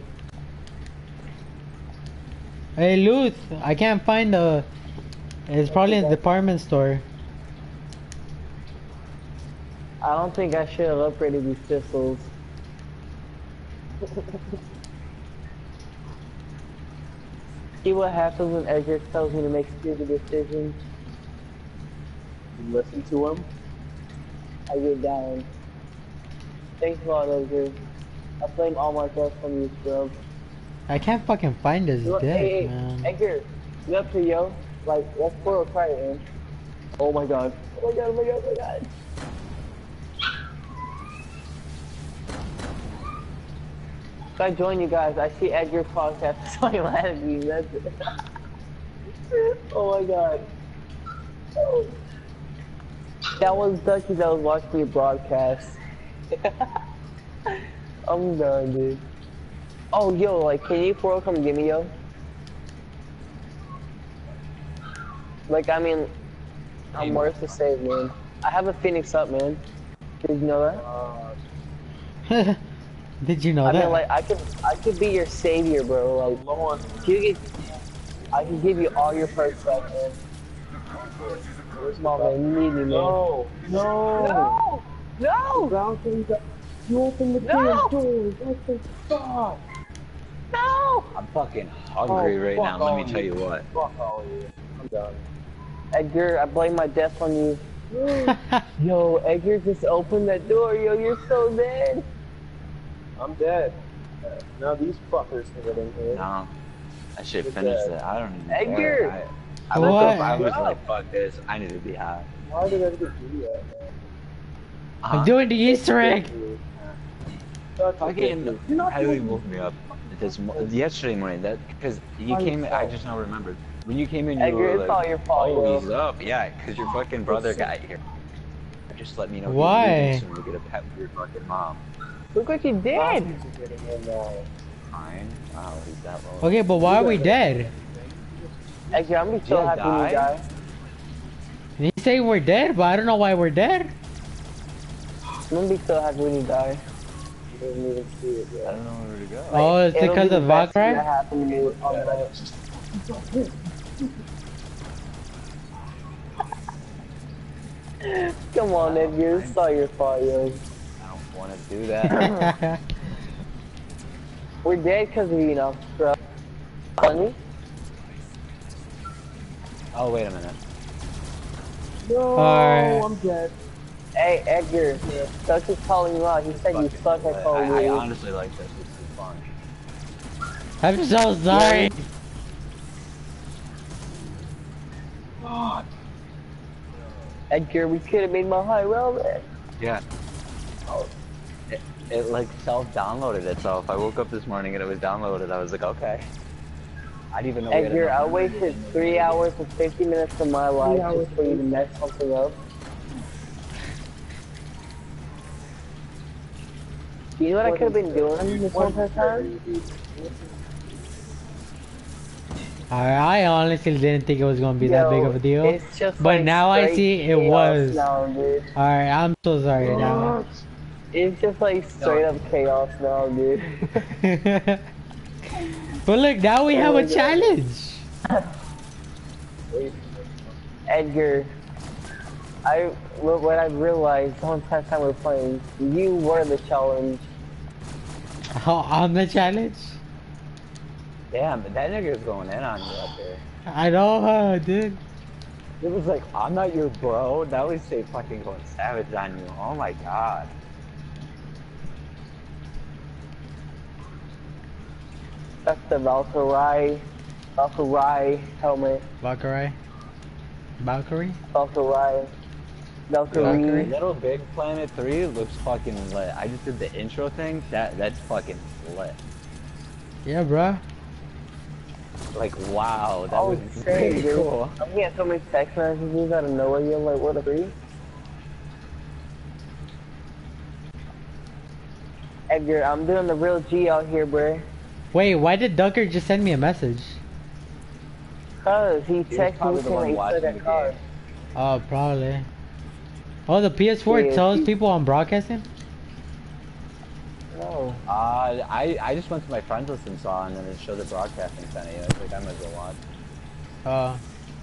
Hey, Luth, I can't find the... It's probably in the department store. I don't think I should have upgraded these pistols. See what happens when Edgar tells me to make stupid decisions? You listen to him. I get down. Thanks a lot, Edgar. I blame all my deaths on you, scrub. I can't fucking find this Look, dick, hey, hey, man. Edgar, get up here, yo. Like, let's pour a credit, man. Oh my god. Oh my god, oh my god, oh my god. If I join you guys, I see Edgar's podcast, so I'm mad at me. That's it. Oh my god. That was Ducky that was watching your broadcast. I'm done, dude. Oh, yo, like, can you four come get me, yo? Like, I mean, I'm worth to save, man. I have a Phoenix up, man. Did you know that? Did you know I that? mean, like, I could, I could be your savior, bro. Like, Lord, you get, I can give you all your perks back, man. Come on, man, you need me, man. No, no, No! No! you open the No! door. What the fuck? No! I'm fucking hungry Oh, right fuck now, let all me tell you. you what. Fuck all of you. I'm done. Edgar, I blame my death on you. Yo, Edgar just opened that door, yo, you're so dead. I'm dead. Uh, now these fuckers can get in here. No. I should You're finish dead. it. I don't even Edgar! care. I, I woke What? up, I was Go. like, fuck this, I need to be high. Why did Edgar do that, man? Uh-huh. I'm doing the Easter egg. Such a Fucking, dick. You're not how did he doing- woke me up this mo yesterday morning? That because you By came. I yourself. just now remembered when you came in. You Edgar, were it's like, all your fault, "Oh, yo." he's up." Yeah, because your fucking brother got here. Just let me know. he was Why? leaving soon to get a pet with your fucking mom. Look what you did. Zombies are getting in now. Fine. Oh, he's that low. Okay, but why are we dead? Edgar, I'm gonna be so you happy when you die? die. You say we're dead, but I don't know why we're dead. I'm gonna be so happy when you die. You didn't even see it I yet. don't know where to go. Oh, it's It'll because be of the best thing Valkyrie? that happened to you on Reddit. Come on, Edgar, it's all your fault, yo. I don't want to do that. We're dead because of you now, bro. Funny? Oh, wait a minute. No, Alright. I'm dead. Hey, Edgar, Duck is calling you out. He said you Fucking suck at I, Call of I Duty. honestly like this. This is fun. I'm so sorry. God. Edgar, we could have made my high rail, man. Yeah. it like self-downloaded itself. I woke up this morning and it was downloaded. I was like, okay. I didn't even know. Edgar, I wasted three hours and fifty minutes of my life just for you to mess something up. You know what I could have been doing this whole time? I, I honestly didn't think it was gonna be Yo, that big of a deal. It's just But like now I straight see it chaos was. now, dude. Alright, I'm so sorry now. It's just like straight up chaos now, dude. But look, now we have a challenge. Edgar, I what I realized one time we were playing, you were the challenge. Oh, I'm the challenge? Damn, but that nigga's going in on you up there. I know, huh, dude. It was like, I'm not your bro. Now we say fucking going savage on you. Oh my god. That's the Valkyrie, Valkyrie helmet. Valkyrie? Valkyrie? Valkyrie. Valkyrie. Little Big Planet three looks fucking lit. I just did the intro thing. That That's fucking lit. Yeah, bruh. Like, wow. That Oh, was shit, pretty dude. cool. I'm getting so many text messages out of nowhere. You're like, what a three? Edgar, I'm doing the real G out here, bruh. Wait, why did Ducker just send me a message? Cause he He was texted probably me the one saying he watching said the that car. game. Oh, probably. Oh, the P S four Yeah, tells he- people I'm broadcasting? No. Uh, I, I just went to my friends list and saw, and then it showed the broadcasting center. You know, it's like, I might as well watch. Oh.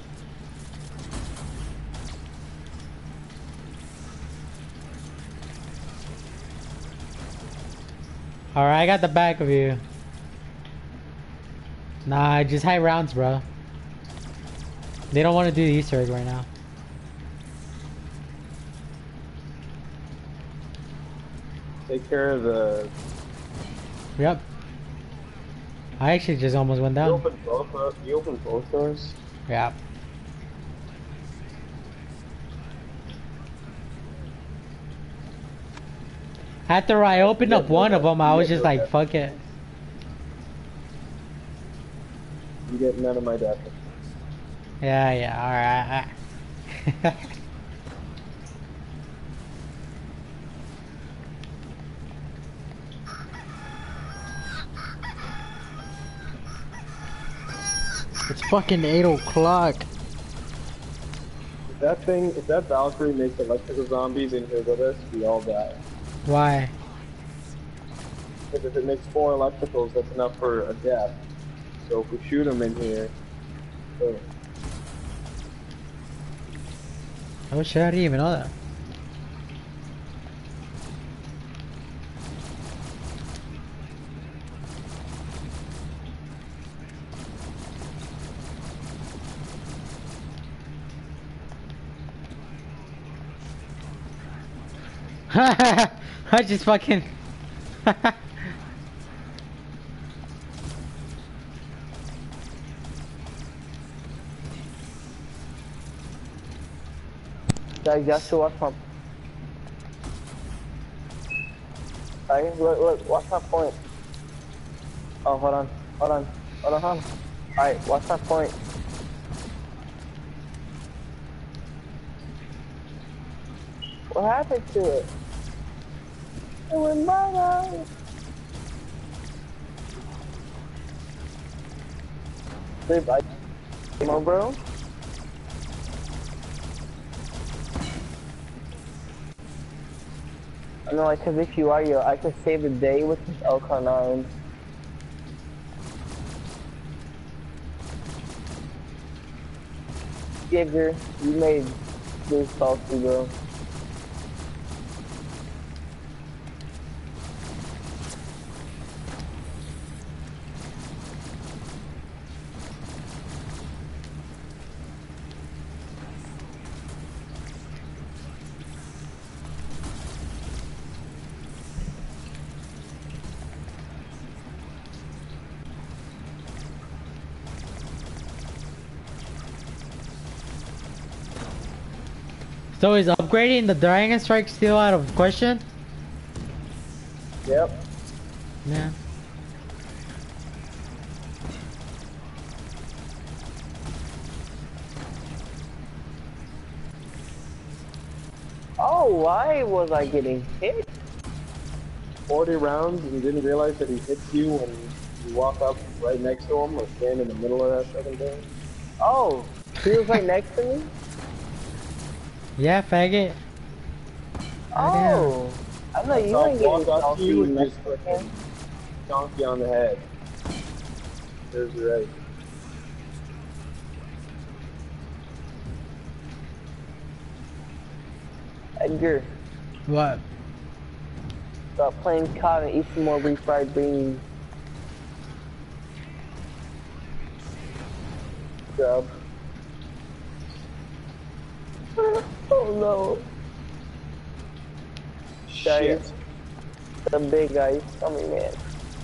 Alright, I got the back of you. Nah, just high rounds, bro. They don't want to do the Easter egg right now. Take care of the. Yep. I actually just almost went You down. open both up. You open both doors. Yeah. After I opened up one of them, I was just like, fuck it. You get none of my data. Yeah, yeah, alright. It's fucking eight o'clock. If that thing, if that Valkyrie makes electrical zombies in here with us, we all die. Why? Because if it makes four electricals, that's enough for a death. So if we shoot them in here, so Oh shit, I didn't even know that. I just fucking Guys, just to watch my. Alright, look, look, watch my point. Oh, hold on, hold on, hold on, hold on. Alright, watch my point. What happened to it? It went bye-bye. Sleep, I... Come on, bro. I know, like, cause if you are, yo, I could save the day with this L K nine. Gigger, you made this salty, bro. So is upgrading the Dragon Strike still out of question? Yep. Yeah. Oh, why was I getting hit? forty rounds and you didn't realize that he hits you when you walk up right next to him or stand in the middle of that second thing? Oh, he was right next to me? Yeah, faggot. Oh, I know you So I'll ain't getting walk up to salty you and next just to fucking him. donk you on the head. There's your right. Edgar, What? stop playing C O D and eat some more refried beans. Grub. Oh no. Shit. Guys, the big guys coming, man.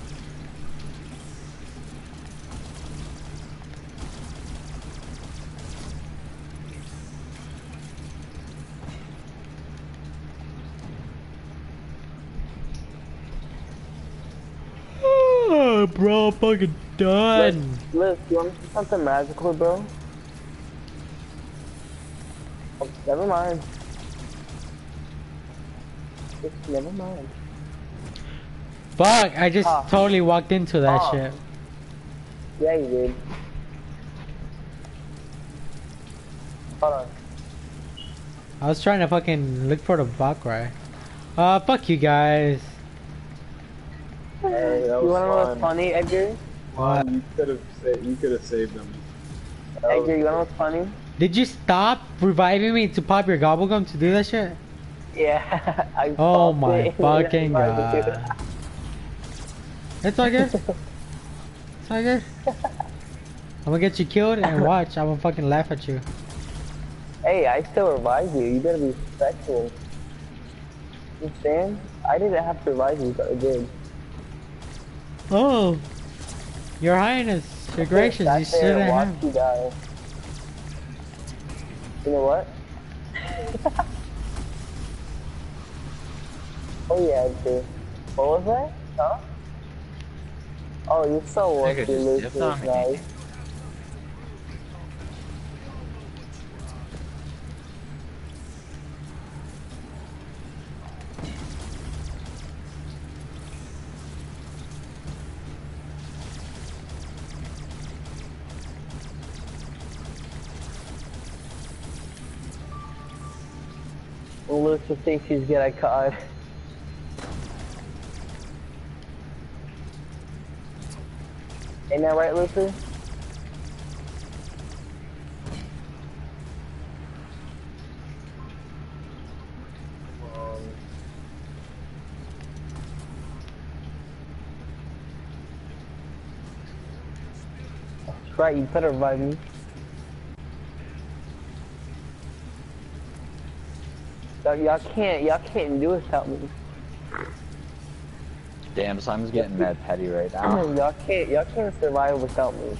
Oh, bro, I'm fucking done. Liz, you want to see something magical, bro? Oh, never mind. Just never mind. Fuck, I just Ah. totally walked into that Ah. shit. Yeah, you did. Hold on. I was trying to fucking look for the Valkyrie. Uh, fuck you guys. Hey, that You was wanna know what's fun. funny, Edgar? What? You could have saved. You could have saved them. That Edgar, was- you wanna know what's funny? Did you stop reviving me to pop your gobblegum to do that shit? Yeah, I Oh popped my it. fucking Yeah, god. It's all good. It's all good. I'm gonna get you killed and watch. I'm gonna fucking laugh at you. Hey, I still revived you. You better be respectful. You understand? I didn't have to revive you, but I did. Oh, Your Highness, Your Gracious, Sat you there shouldn't and watched have. you die. You know what? Oh yeah, Edgar. What was that? Huh? Oh, you're so Nigga lucky, just Luke. dipped on me. Nice. Well, Lucifer thinks he's good at C O D. Ain't that right, Lucifer? Um, That's right, you better revive me. Y'all y'all can't, y'all can't do it without me. Damn, Simon's getting mad petty right now. Y'all can't, y'all can't survive without me.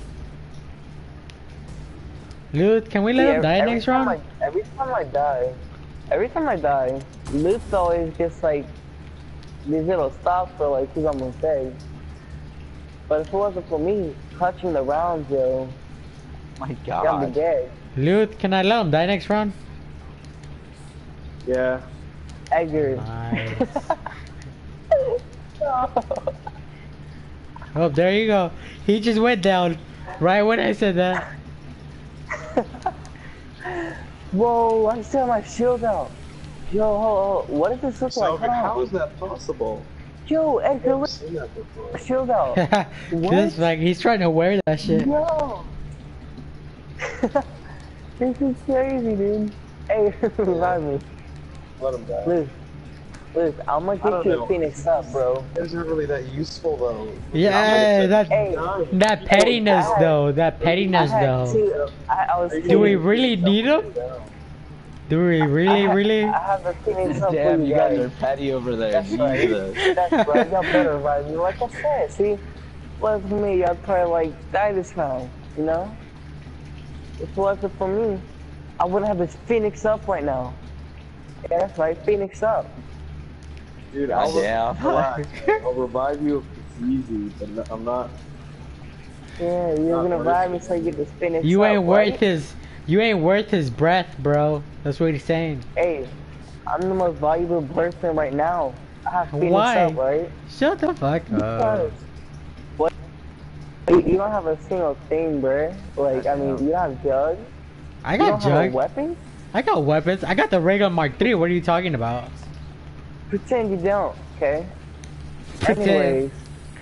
Dude, can we let Yeah, him die every next time round? I, every time I die, every time I die, Luke's always just like these little stops for like he's almost dead. But if it wasn't for me touching the rounds, yo, My I'd be god. dead. Lude, can I let him die next round? yeah. Edgar. Nice. Oh, there you go. He just went down right when I said that. Whoa, I still have my shield out. Yo, ho, ho, what does this look So like? Hold how on. is that possible? Yo, Edgar, I've look, seen that before. shield out. This like he's trying to wear that shit. Yo. This is crazy, dude. Hey, revive me. Let him die. Liz, Liz, I'm gonna I don't get you know. a Phoenix up, bro. It's not really that useful though. Yeah, that Hey, that pettiness I had- though. That pettiness I had though. two, I, I was Do we kidding. really need him? Do we really, I had, really? I have a Phoenix up Damn, for you you guys guys. are petty over there. That's right. Jesus. That's right. Y'all better revive me. Like I said, see, was for me, y'all probably like die this round. You know? If it wasn't for me, I wouldn't have this Phoenix up right now. Yeah, that's right, Phoenix up. Dude, I'll, Goddamn. relax. I'll revive you if it's easy, but no- I'm not. Yeah, you're Not gonna worth ride it. me so you get to finish. You up, ain't worth right? his. You ain't worth his breath, bro. That's what he's saying. Hey, I'm the most valuable person right now. I have Phoenix Why? up, right? Shut the fuck up. Because what? You you don't have a single thing, bruh. Like, I mean, you don't have jugs. I You got don't have a jug. weapon. I got weapons. I got the ray gun Mark three. What are you talking about? Pretend you don't, okay? Pretend. Anyways,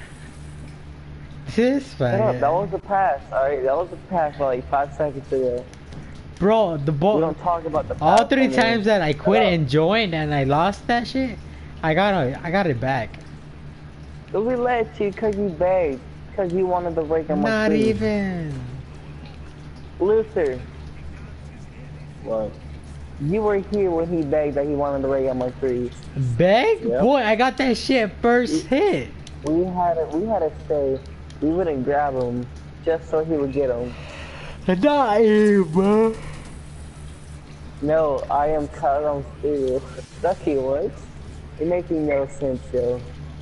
This shut up. That man. was the past, alright? That was the past like five seconds ago. Bro, the We ball. don't talk about the past. All three anymore. times that I quit Shut up. and joined and I lost that shit, I got it. I got it back. So we let you cause you begged. Cause you wanted the break on my Not sleeve. even. Luther, What? you were here when he begged that he wanted the ray on my three. Beg? Yep. Boy, I got that shit first hit. We had to, we had to say we wouldn't grab him just so he would get him. Not you, bro. No, I am cause I'm stupid. That's he was. It makes no sense, yo.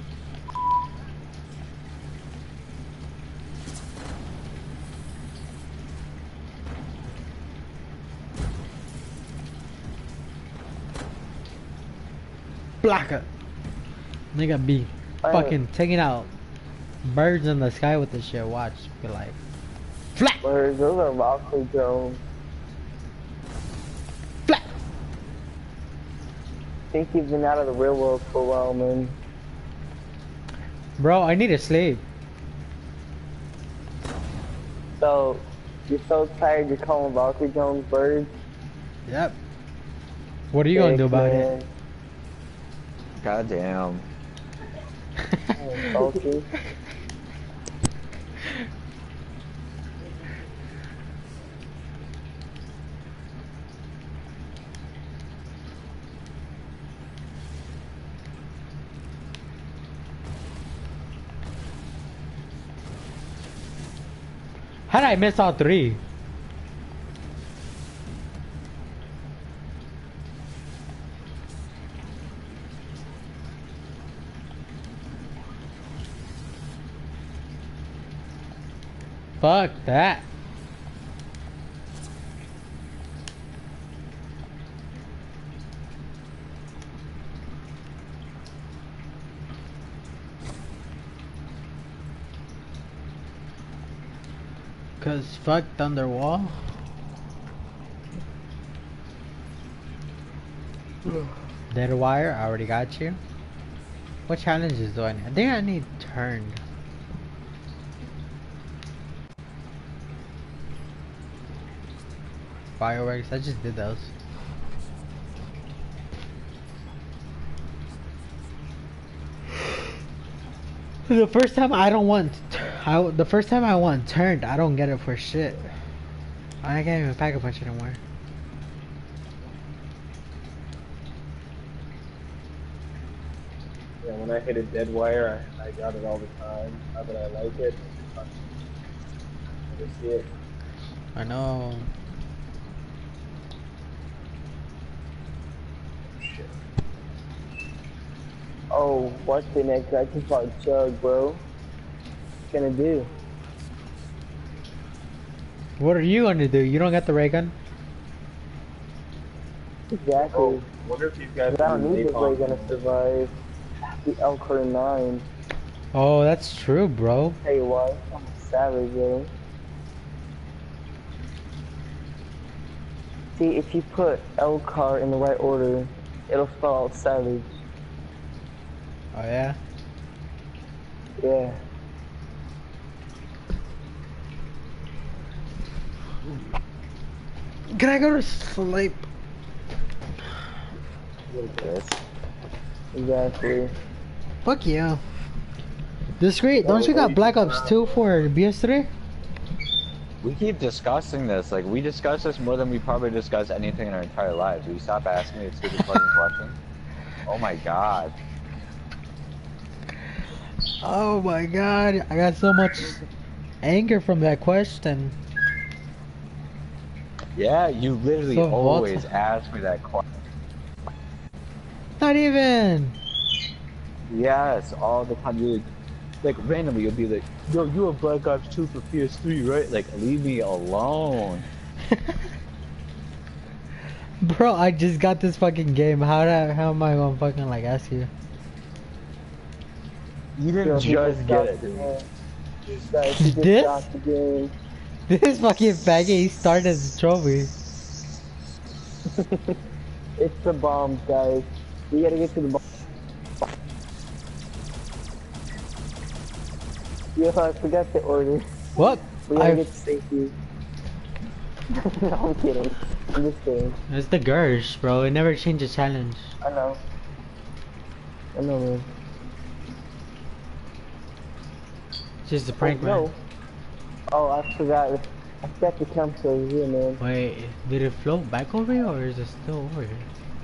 Blacker. Nigga be I- fucking taking out birds in the sky with this shit. Watch. Be like, flat, Birds, those are Valkyrie drones. flat. Think you've been out of the real world for a while, man. Bro, I need to sleep. So, you're so tired you're calling Valkyrie drones birds? Yep. What are you gonna do about it? it? Goddamn. Salty. How did I miss all three? Fuck that. Cause fuck Thunderwall. Dead Wire, I already got you. What challenges do I need? I think I need turned. Fireworks, I just did those. The first time I don't want, I, the first time I want turned, I don't get it for shit. I can't even pack a punch anymore. Yeah, when I hit a dead wire, I, I got it all the time. Now that I like it, I just see it. I know. Shit. Oh, what's the next? I just bought Jug, bro. What you gonna do? What are you gonna do? You don't got the ray gun? Exactly. Oh, wonder if these guys But I don't do need this ray napalm. gonna survive. The L Car nine. Oh, that's true, bro. Tell you what, I'm a savage, yo. See, if you put L Car in the right order, it'll spell out savage. Oh yeah? Yeah. Can I go to sleep? Yes. Exactly. Fuck yeah. This great. Don't you got Black Ops two for B S three? We keep discussing this. Like, we discuss this more than we probably discuss anything in our entire lives. Will you stop asking me a stupid fucking question? Oh my god. Oh my god. I got so much anger from that question. Yeah, you literally So always volatile. ask me that question. Not even. Yes, all the time. You like, like randomly, you'll be like, "Yo, you have Black Ops two for P S three, right?" Like, leave me alone. Bro, I just got this fucking game. How do, how am I gonna fucking like ask you? You didn't just get it, dude. Guys, he just This? got the game. This fucking faggot, he started the trophy. It's the bombs, guys. We gotta get to the bomb. Yo, I forgot to order. What? We gotta I, get to safety. No, I'm kidding. I'm just kidding. it's the Gersh, bro. It never changes challenge. I know. I know, man. It's just a prank, oh, man. no. Oh, I forgot. I forgot the campsite here, man. Wait, did it float back over here or is it still over here?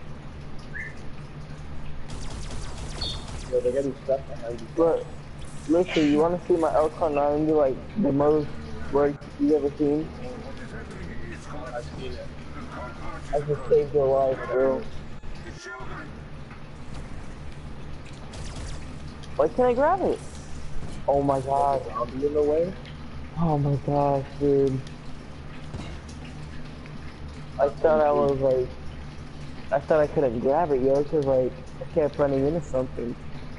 Yo, they're getting stuck behind you. But, listen, you wanna see my L C nine do like the most work you ever seen? I've seen it. I just saved your life, bro. Why can't I grab it? Oh my god. Zombie in the way? Oh my gosh, dude. I thought I was like, I thought I couldn't grab it, yo, cause like, I kept running into something.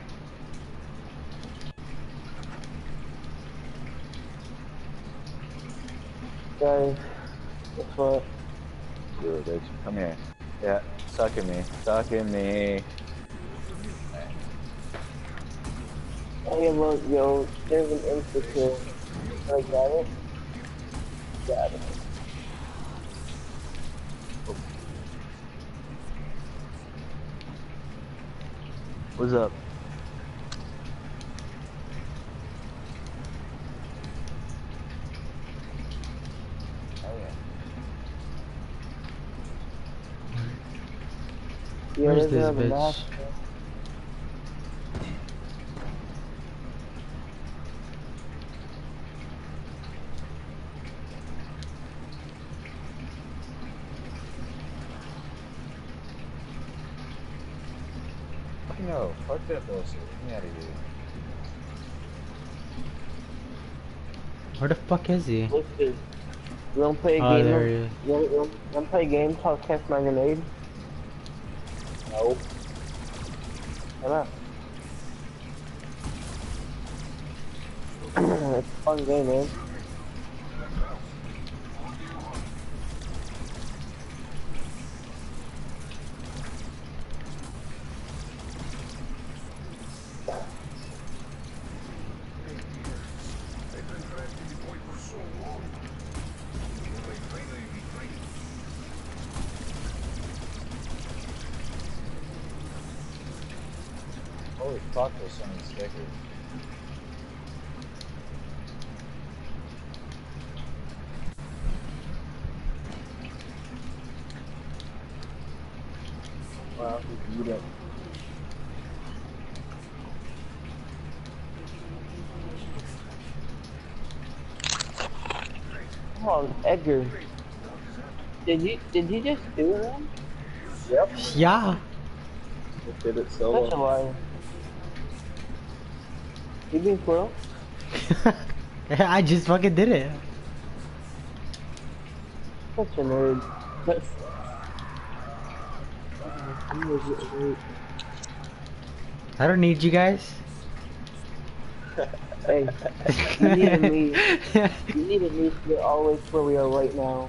Guys, guess what? Dude, bitch, come here. Yeah, suck at me. Suck at me. Hey, look, yo, there's an insta kill. Can I grab it? Grab it. What's up? Yeah, Where's there's this another bitch? map. No, fuck that bullshit. Get me out of here. Where the fuck is he? Look at this. You wanna play a Oh, game? there of- he is. You wanna, you wanna play a game called Catch My Grenade? No. Why not? It's a fun game, man. Holy fuck, there's so many stickers. Wow, we beat it. Come on, Edgar. Did you did you just do it, man? Yep. Yeah. It did it Such a solo. liar. You being for real? I just fucking did it. Such a nerd. But I don't need you guys. hey, you needed me. You needed me to get all the way to where we are right now.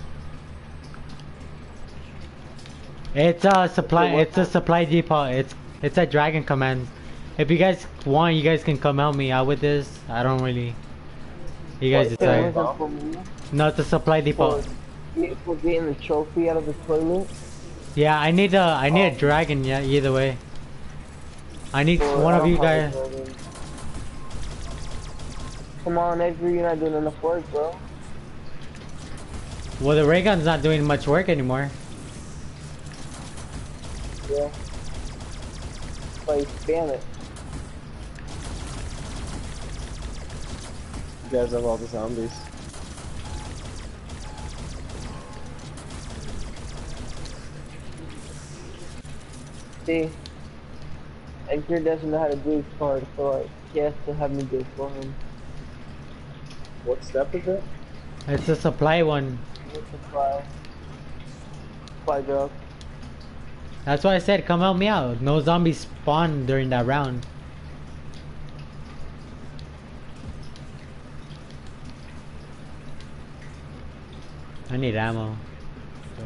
It's a supply. Okay, what It's a supply depot. It's it's a Dragon Command. If you guys want, you guys can come help me out with this. I don't really. You guys It decide. wasn't for me. No, it's a supply depot. For, for getting the trophy out of the toilet. Yeah, I need a I need Oh. a dragon. Yeah, either way. I need For- one I of don't you have guys. a dragon. Come on, Edgar, you're not doing enough work, bro. Well, the ray gun's not doing much work anymore. Yeah. Like, spam it. You guys have all the zombies. See? Like, your doesn't know how to do his part, so like, he has to have me do it for him. What step is it? It's a supply one. What's the fly? Fly drop. That's why I said come help me out. No zombies spawn during that round. I need ammo. So.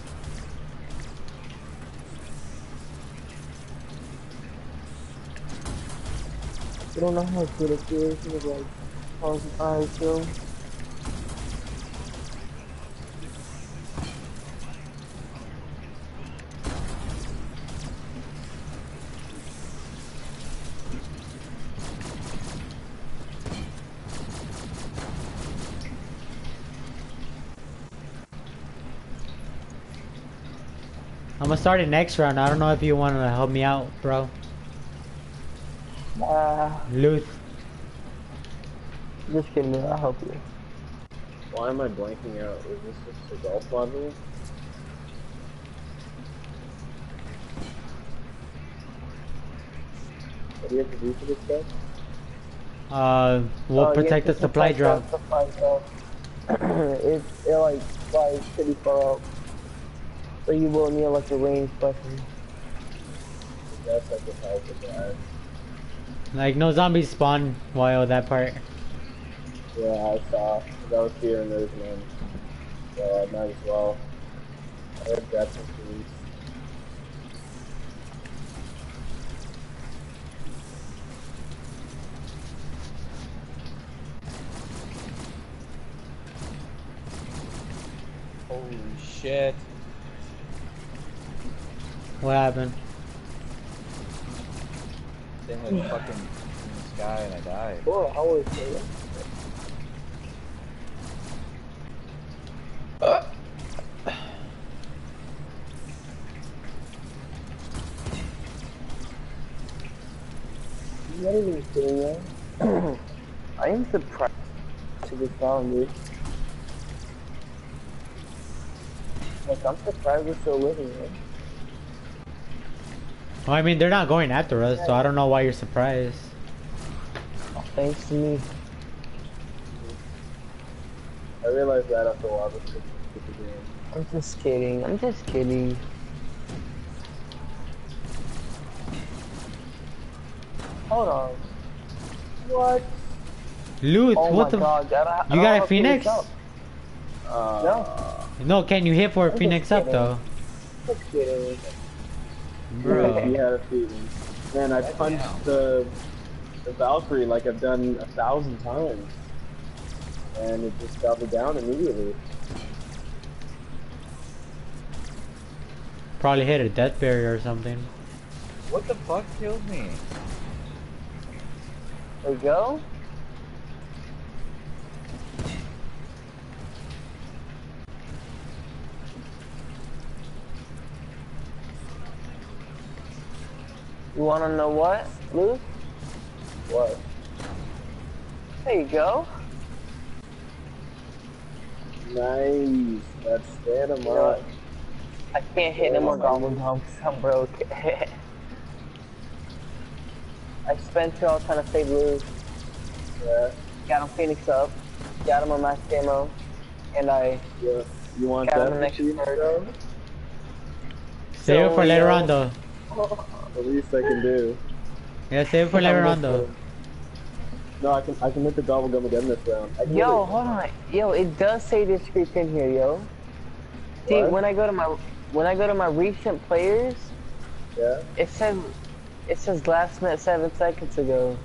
I don't know how good it is. It's like, how's the eyes go? I'm gonna start it next round. I don't know if you want to help me out, bro. Ah, Loot. just kidding, I'll help you. Why am I blanking out? Is this just a golf lobby? What do you have to do for this stuff? Uh, we'll Oh, you protect the have to supply protect drop. the supply drop. it, it like flies pretty far up. So you will need like a range weapon. That's like the type of guy. Like no zombies spawn while that part. Yeah, I saw. Cause I was here and there's none. So I might as well. I heard that's some trees. Holy shit. What happened? Thing was fucking in the sky and I died. Boy, I always say that. I'm not even kidding you. I am surprised to be found, dude. Like, I'm surprised we're still living, man. Well, I mean, they're not going after us, so I don't know why you're surprised. Thanks to me. I realized that after a while this could get the game. I'm just kidding. I'm just kidding. Hold on. What? Loot, Oh what my the? god, I don't, I You don't got have a Phoenix? up. Uh, No. No, can you hit for a I'm Phoenix just up kidding. though? Just kidding. He Bro. had a feeling. Man, I punched the the Valkyrie like I've done a thousand times, and it just got me down immediately. Probably hit a death barrier or something. What the fuck killed me? There we go. You wanna know what, Luke? What? There you go. Nice. That's stand him You know up. what? I can't hit him or goblin because I'm broke. I spent it all trying to save Luke. Yeah. Got him Phoenix up. Got him a max ammo. And I Yeah. You want got that him an extra machine perk. gun? Save it So, for later yo, on though. The least I can do. Yeah, save it for later on though. No, I can I can hit the gobble gum again this round. I can Yo, hit it. hold on. Yo, it does say this script in here, yo. See, What? when I go to my when I go to my recent players, Yeah. it says it says last minute seven seconds ago.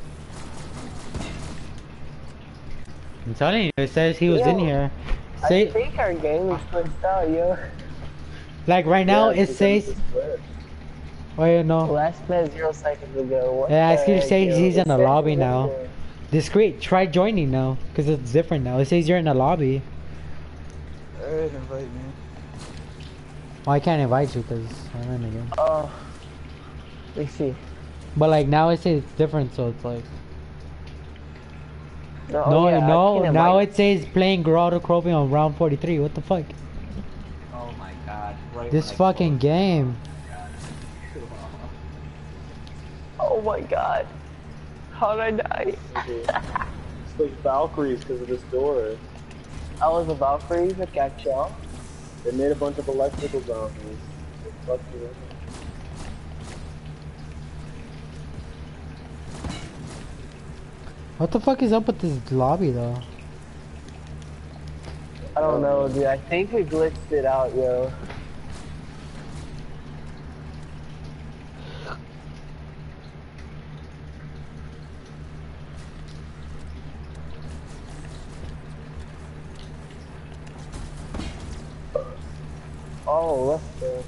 I'm telling you, it says he was Yo, in here. I Say, think our game is switched out, yo. like right now, Yeah, it because says. it's split. Wait, no. Last minute zero seconds ago. What Yeah, the I see it heck, says yo? he's It in the says lobby he's in now. there. Discreet, try joining now, cause it's different now. It says you're in the lobby. Alright, invite me. Well, I can't invite you cause I'm in the game. Oh, let me see. But like now it says it's different, so it's like. No, No, oh, yeah, I no. can't Now invite- it says playing Geraldo Cropping on round forty-three. What the fuck? Oh my god. Right This when I fucking closed- game. Oh Oh my god. How did I die? It's like Valkyries because of this door. I was a Valkyrie, a catch-up. They made a bunch of electrical zombies. They fucked you in. What the fuck is up with this lobby though? I don't know, dude. I think we glitched it out, yo. Oh, let's go.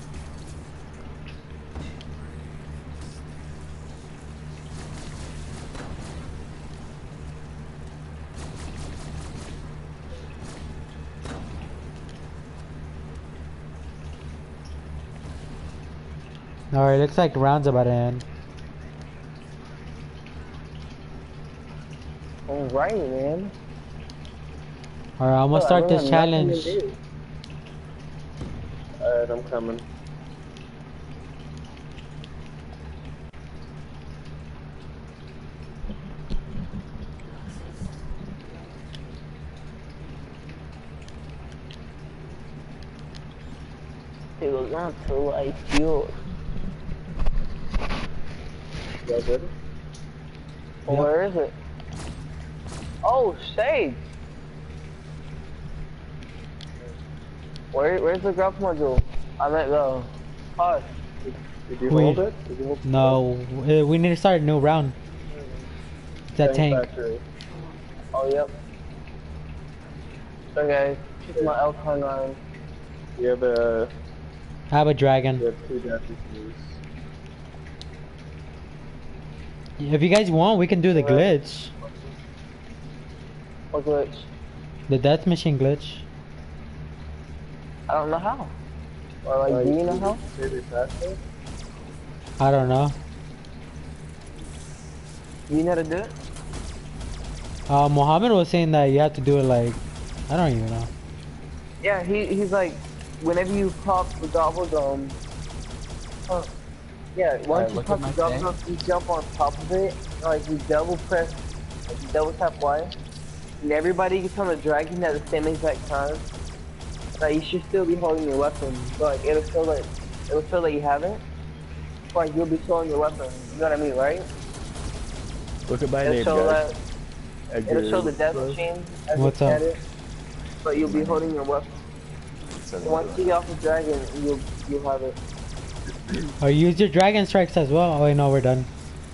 Alright, looks like round's about to end. Alright, man. Alright, I'm gonna Oh, I start really this have nothing to challenge. do. Alright, I'm coming. It was not so like you. Y'all good? Oh, where is it? Oh, Shade. Where, where's the graph module? I meant go. Hush. Did you Wait. hold it? Did you hold the No, uh, we need to start a new round. That tank tank. factory? Oh, yep. Okay, keep my Elkhorn on. You have a. I have a dragon. You have two death machines. If you guys want, we can do the Alright. glitch. What glitch? The death machine glitch. I don't know how. Or like, Uh, do you know how? Save your faster? I don't know. Do you know how to do it? Uh, Mohammed was saying that you have to do it like, I don't even know. Yeah, he he's like, whenever you pop the gobble dome, huh? Yeah, once you look pop at the my gobble thing. dome, you jump on top of it, like you double press, like you double tap Y, and everybody gets on the dragon at the same exact time. Like you should still be holding your weapon, but like it'll show that it'll show that you haven't. Like you'll be showing your weapon. You know what I mean, right? Look at my It'll name, show guys. that it'll show the death machine as What's you up? at it, but you'll be holding your weapon. Once you get off the dragon, you'll you'll have it. Or use your dragon strikes as well. Oh wait, no, we're done.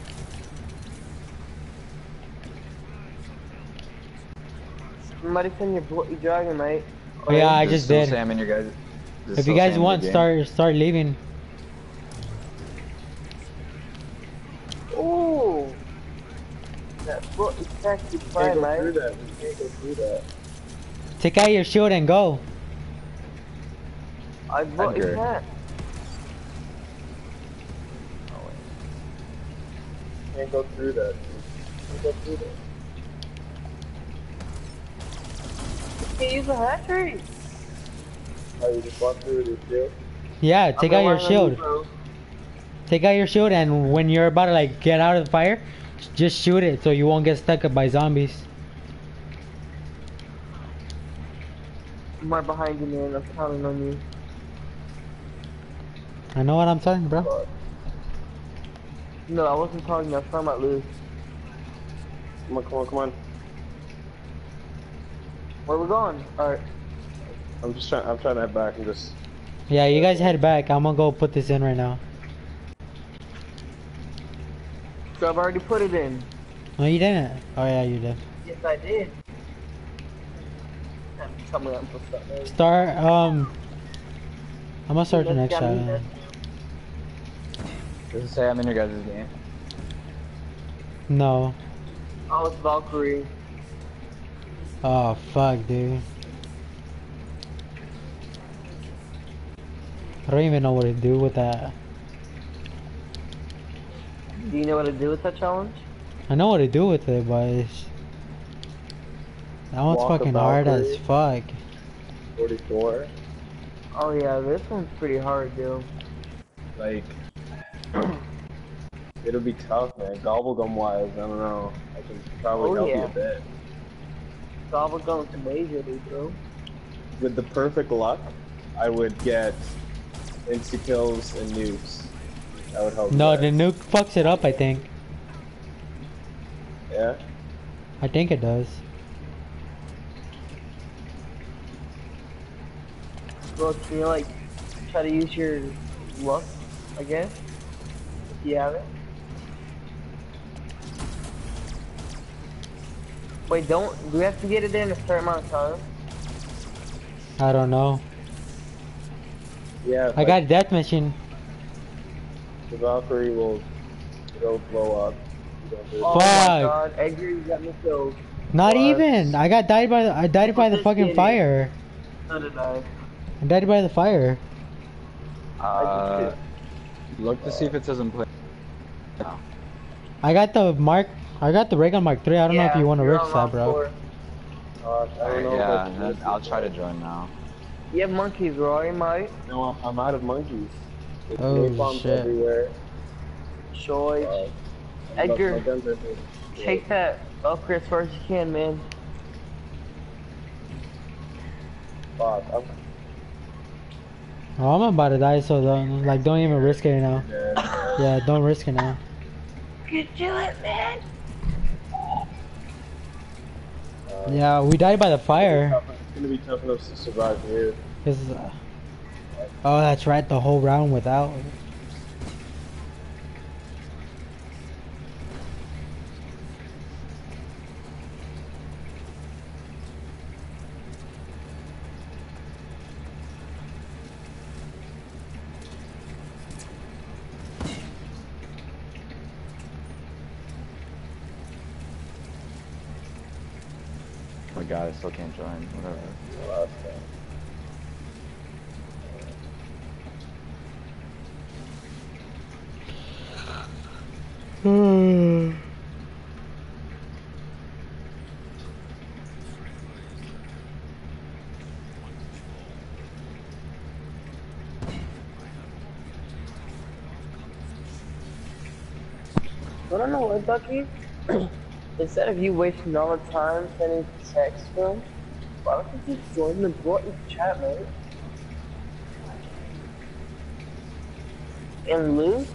Somebody send your bloody dragon, mate. Oh, yeah, I just still did. Sam and your guys. there's If you still guys Sam in want, the game. start start leaving. Ooh! That's what is actually Can't fine, go through mate. that. We can't go through that. Take out your shield and go. I what is Edgar. that? Can't go through that. Can't go through that. You can't use a hatchery. Oh, you just walk through with your shield? Yeah, take out your shield. Take out your shield, and when you're about to like get out of the fire, just shoot it so you won't get stuck up by zombies. I'm right behind you, man. I'm counting on you. I know what I'm saying, bro. No, I wasn't talking. I was talking about Lou. Come on, come on, come on. Where we going? Alright. I'm just trying. I'm trying to head back and just. Yeah, you guys head back. I'm gonna go put this in right now. So I've already put it in. No, you didn't. Oh yeah, you did. Yes, I did. Tell me I'm supposed to start there. Start. Um. I'm gonna start the next Let's shot. get Does it say I'm in your guys' game? No. Oh, it's Valkyrie. Oh fuck, dude. I don't even know what to do with that. Do you know what to do with that challenge? I know what to do with it, but it's... that one's Walk a fucking hard as Valkyrie. fuck. forty-four. Oh yeah, this one's pretty hard, dude. Like, It'll be tough, man. Gobblegum wise, I don't know. I can probably Oh, help you yeah. a bit. Gobblegum's majorly, bro. With the perfect luck, I would get insta kills and nukes. That would help. No, you the guys. nuke fucks it up, I think. Yeah. I think it does. Bro, can you like try to use your luck, I guess? If you have it. Wait, don't, do we have to get it in a certain amount of time? I don't know. Yeah. I got death machine. The Valkyrie will it'll blow up. You don't do Oh Fuck. my god, Edgar, you got me killed. Not What? even. I got died by the, I died by the Just fucking kidding. fire. So did I. I died by the fire. Uh, look to see if it says in play. No. I got the mark. I got the ray gun mark three. I don't know if you want to you're risk on that, round bro. four. Uh, I don't know. Yeah, if then I'll try to join now. You have monkeys, bro, you might. No, I'm- I'm out of monkeys. There's Oh, napalms shit. everywhere. Choice. Uh, Edgar. my guns are big. Take that Valkyrie as far as you can, man. Fuck, I'm Oh, I'm about to die, so don't, like, don't even risk it now. dead. Yeah, don't risk it now. You do it, man. Yeah, we died by the fire. It's gonna be tough enough to survive here. 'Cause, uh, oh, that's right. The whole round without. Oh my god, I still can't join. Whatever. Last time. Hmm. I don't know what, Ducky. Instead of you wasting all the time sending text to him, why don't you just join the bot chat, man? And lose?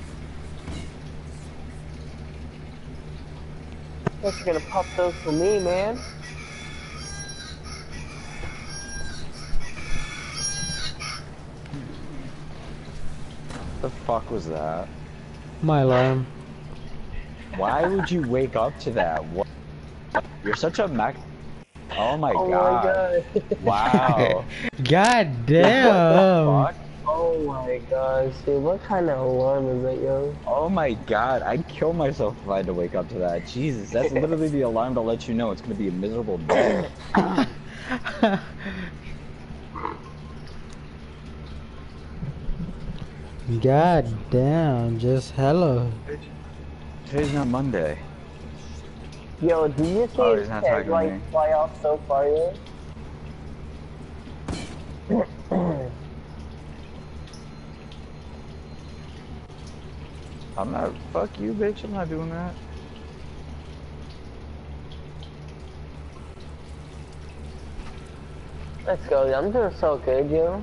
Guess you're gonna pop those for me, man. The fuck was that? My alarm. Why would you wake up to that? What? You're such a mac. Oh my Oh god. my god. Wow. God damn. What the fuck? Oh my gosh, dude, what kind of alarm is that, yo? Oh my god, I'd kill myself if I had to wake up to that. Jesus, that's literally the alarm to let you know it's gonna be a miserable day. God damn, just hello. Today's not Monday. Yo, did you see Oh, his he's not head talking to like me. fly off so far, yo? I'm not. Fuck you, bitch. I'm not doing that. Let's go, I'm doing so good, yo.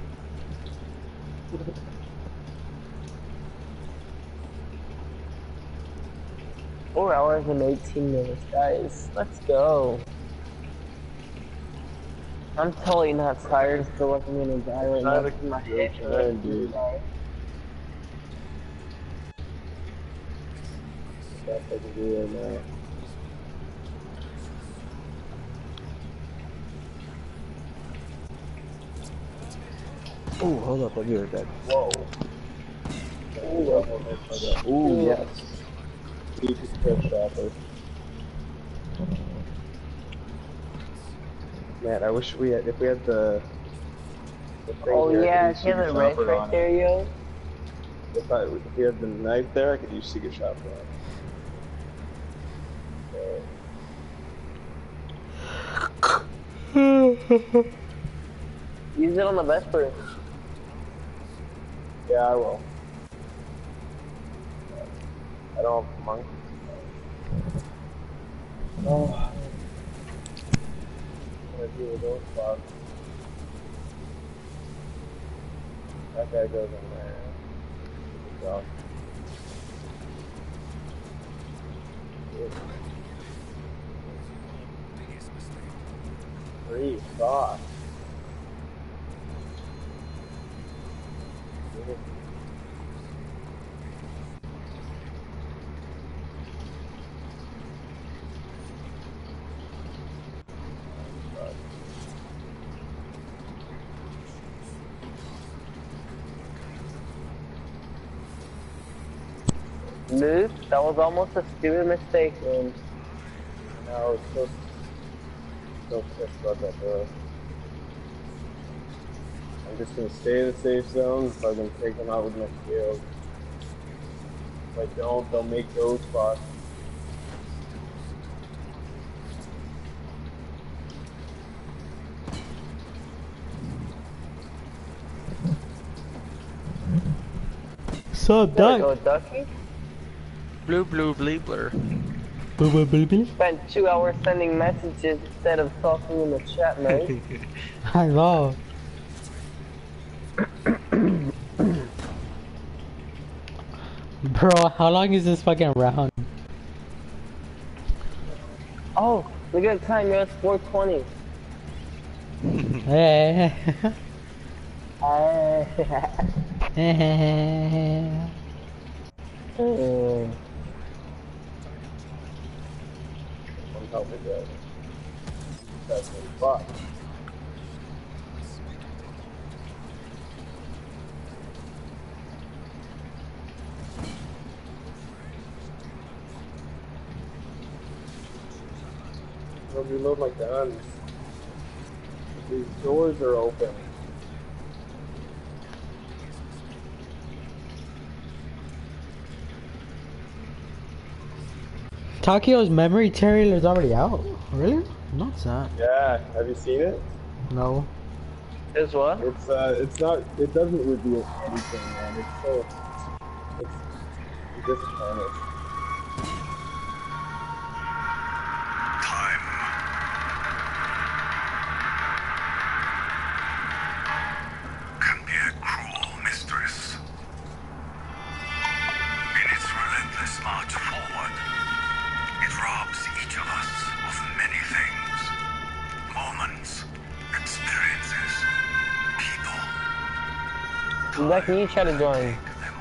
Four hours and eighteen minutes, guys. Let's go. I'm totally not tired, still like I'm gonna die right now. Try to My keep head trying, hurts. dude. That's what I can do right now. Ooh, hold up. I'll be right back. Whoa. Ooh, Ooh yes. You just press shopper. Man, I wish we had, if we had the, the thing Oh here, I yeah, could use see the Secret wrench Shopper right on there, it. yo? If, I, if we had the knife there, I could use Secret Shopper on it. Use it on the Vesper. Yeah, I will. I don't have monk. Oh. What do I do with those spots? That guy goes in there. Good job. Free sauce. Luke, that was almost a stupid mistake, man. No, it's so, so pissed about that, bro. I'm just gonna stay in the safe zone so I can take them out with my shield. If I don't, they'll make those spots. So There you duck. go, Ducky. Blue, blue, bleepler. Boo boo boo boo. Spent two hours sending messages instead of talking in the chat, man. I know. Bro, how long is this fucking round? Oh, look at the time, you're at four twenty. Hey. Uh, I'm helping that. That's what fuck. I'll reload my guns. These doors are open. Takio's memory trailer is already out. Really? No, it's not. Yeah, have you seen it? No. is what? It's uh, it's not. It doesn't reveal anything, man. It's so. It's, it's disappointing. Time. Can be a cruel mistress. In its relentless march forward, it robs each of us of many things. Moments, experiences, people. Becky, you try to join.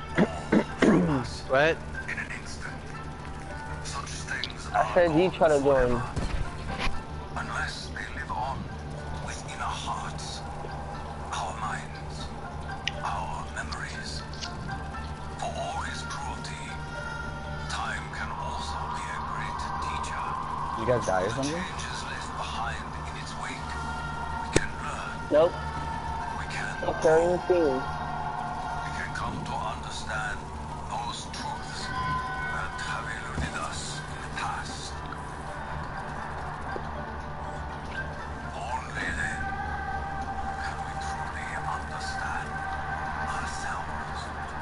What? In an instant. Such things I said you try to join. unless they live on within our hearts, our minds, our memories. For all his cruelty, time can also be a great teacher. You guys die or something? Changes left behind in its wake. We can learn. Nope. We can I'm carrying the team. we can come to understand those truths that have eluded us in the past. Only then can we truly understand ourselves.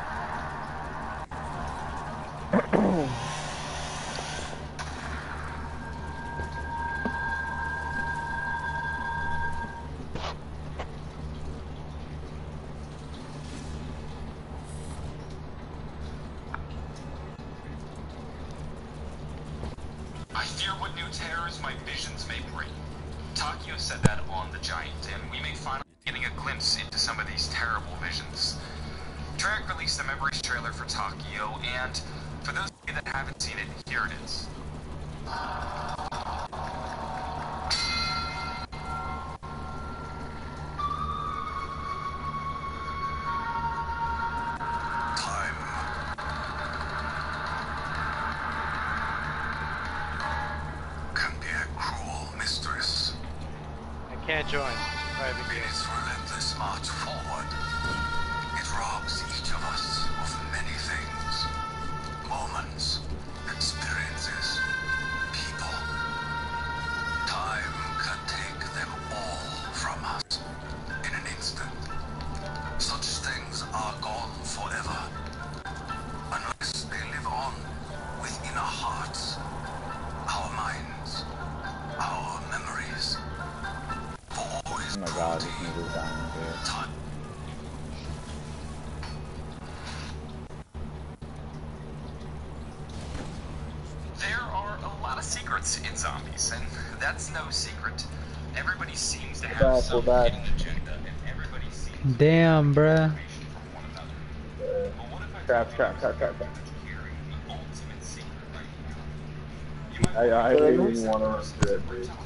I fear what new terrors my visions may bring. Takio said that on The Giant, and we may finally be getting a glimpse into some of these terrible visions. Treyarch released a memories trailer for Takio, and for those of you that haven't seen it, here it is. Time. Can be a cruel mistress. I can't join. Private In game. its relentless march forward, it robs each of us of many things. Moments, experiences, people. Time can take them all from us in an instant. Such things are gone forever, unless they live on god, this nigga's dying here. There are a lot of secrets in zombies, and that's no secret. Everybody seems to have Back, some we're back. hidden agenda, and everybody seems Damn, bruh. to from one another. But what if I Crap, crap, crap, crap, crap. carry the ultimate secret right now? You might I, I really want to run through it, dude.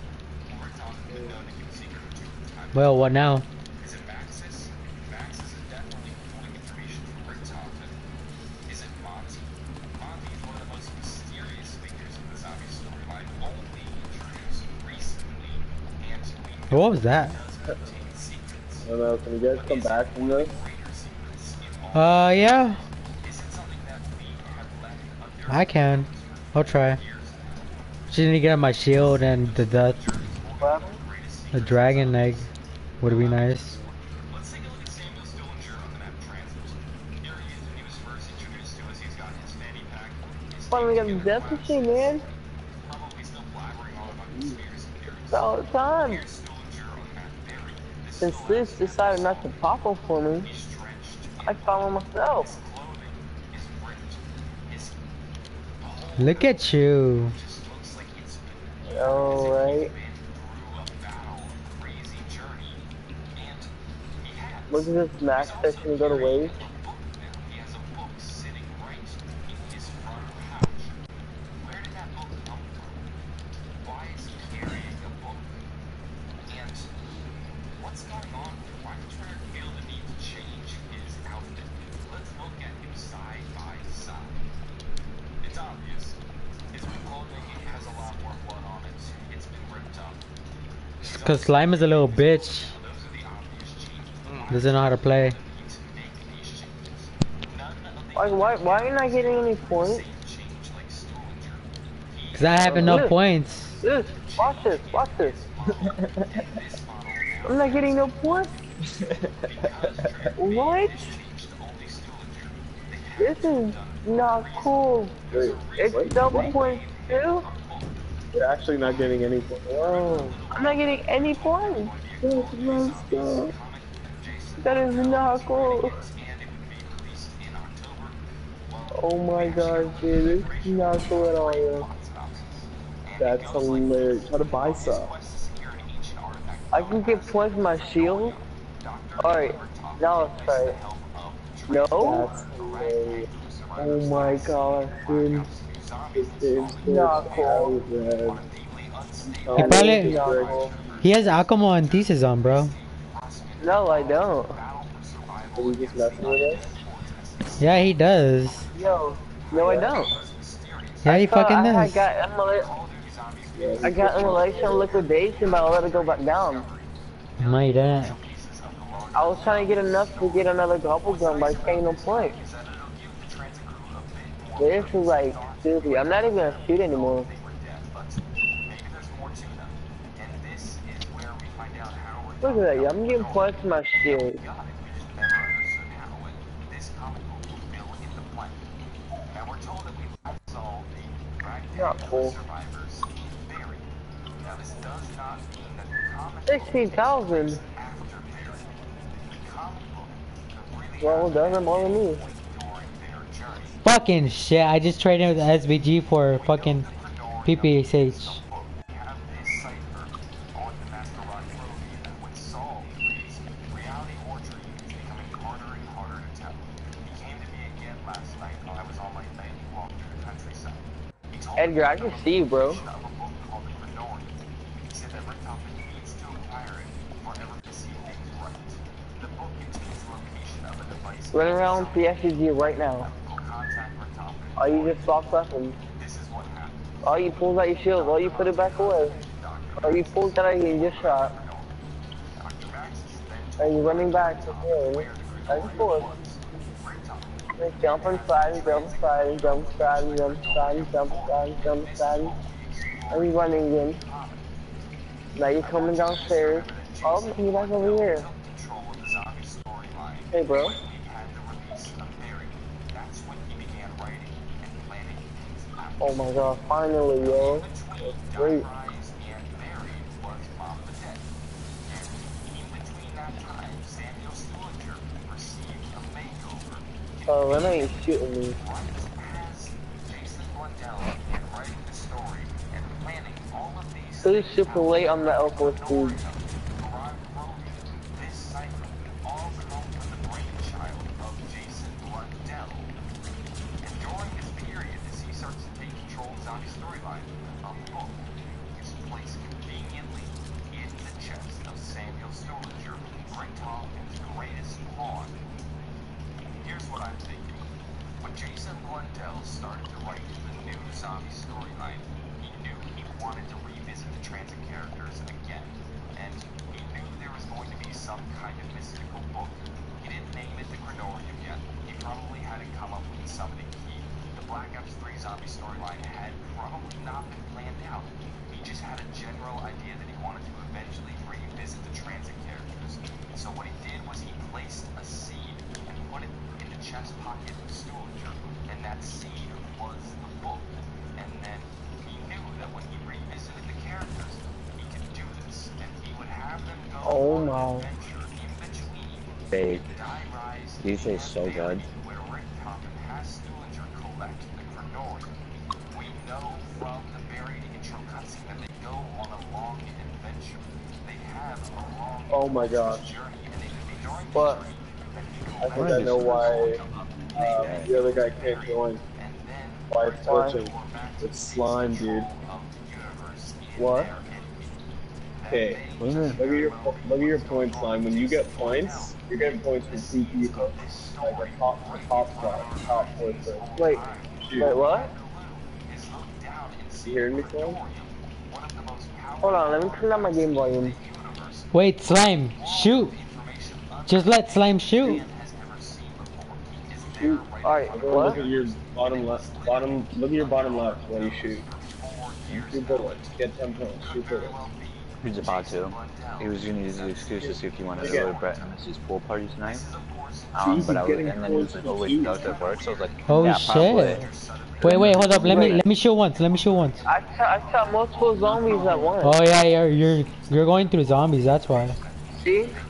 Well, what now? Is it Maxis? Maxis is definitely pulling information from Rick Toppin. Is it Monty? Monty is one of the most mysterious figures in the zombie storyline, only introduced recently, and we know What was that? it does contain secrets. I don't know, can you guys come back from this? Greater secrets in all. Uh, yeah. Is it something that we have left under I can. I'll try. Just need to get my shield and the death. The dragon egg would be nice. Let's take a look at Samuel Stillinger on the map Transit. Here he is when he was first introduced to us. He's got his fanny pack. His Finally got the death machine, man. probably still blabbering all about conspiracy theories. All the time. Here's Stillinger on the map Barry. This Since this decided not to pop up for me, is drenched. I found one myself. His clothing is ripped. His Look at you. just looks like it's been Oh, right. been through a battle, a crazy journey, and he has. Look at this max section go to waste. He has a book sitting right in his front pouch. Where did that book come from? Why is he carrying a book? And what's going on? Why does Trevor feel the need to change his outfit? Let's look at him side by side. It's obvious. His clothing has a lot more blood on it. It's been ripped up. Cause Slime is a little bitch. Those are the obvious changes. Doesn't know how to play. Why, why, why are you not getting any points? Cause I have enough Look. points. This, watch this, watch this. I'm not getting no points. What? This is not cool. Wait, It's what? double What? points too. You're actually not getting any points. Wow. I'm not getting any points. Let's go. That is not cool. Oh my gosh, dude, this is not cool at all, yo. That's hilarious. Try to buy some. I can get points with my shield. Alright, now let's try it. No? That's hilarious. Oh my gosh, dude. It's Not cool. He probably Not cool. he has Akamo and Thesis on, bro. No, I don't. Are we just messing with us? Yeah, he does. Yo, no, I don't. Yeah, he Thought fucking I, I does. got immolation. I got immolation liquidation, but I let it go back down. No, you didn't. I was trying to get enough to get another gobble gun by paying no point. This is like stupid. I'm not even gonna shoot anymore. Look at that, yo. I'm getting points with my shield. Not cool. Sixteen thousand. Well, doesn't more than me. Fucking shit! I just traded with S V G for fucking P P S H. Edgar, I can see you, bro. Run around P S G right now. Oh, you just swapped weapons. Oh, you pulled out your shield. Oh, you put it back away. Oh, you pulled that out and you just shot. Are you running back? Okay. That's cool. Like jump and slide and jump and slide and jump and slide and jump and slide and jump and slide and jump and slide. Are you running again? Now you're coming downstairs. Oh, you're back over here. Hey, bro. Oh my god, finally, yo. That's great. Oh, Lena ain't shooting me. Jason Blundell in writing the story and planning all of these Too super late on the Elko food. This cycle all come from the brainchild of Jason Blundell. And during this period, as he starts to take control of Zombie storyline, a book is placed conveniently in the chest of Samuel Stillinger, Greg Tompkins' greatest pawn. Here's what I'm thinking. When Jason Blundell started to write the new zombie storyline, he knew he wanted to revisit the transit characters again. And he knew there was going to be some kind of mystical book. He didn't name it the Grenorium yet. He probably hadn't come up with something key. The Black Ops three zombie storyline had probably not been planned out. He just had a general idea that he wanted to eventually revisit the transit characters. So what he did was he placed a seed and put it in the chest pocket of Stillinger, and that seed was the book. And then he knew that when he revisited the characters, he could do this, and he would have them go Oh on my. an adventure in between Babe, Die Rise D J's so and good. where Rick Tompkins has Stillinger collect the Grenorium. We know from the buried intro cutscene that they go on a long adventure. They have a long Oh my gosh. journey, and it could be during the But journey that he I think collects I know why uh, Yeah. the other guy can't join. and then Why it's Why? touching. It's slime, dude. of the universe in What? their enemy. Okay. What do you mean? Look at your look at your points line. When you get points, you're getting points from two people. Like a top a top spot, top four thing. Wait, Shoot. wait, what? You hearing me, Slime? Hold on, let me turn down my game volume. Wait, Slime, shoot. Just let Slime shoot. Shoot. Alright, Go look what? at your bottom left. Bottom. Look at your bottom left when you shoot. Shoot bullets. Get ten points. Shoot bullets. He's about to. He was gonna use the excuse to see if he wanted to go to Brett and Missy's pool party tonight. Um, but I was, and then he was like, "Oh wait, that was at work." So I was like, Oh "Yeah, probably." shit. Wait, wait, hold up. Let me let me shoot once. Let me shoot once. I shot, I shot multiple zombies at once. Oh yeah, you're you're you're going through zombies. That's why. See? We know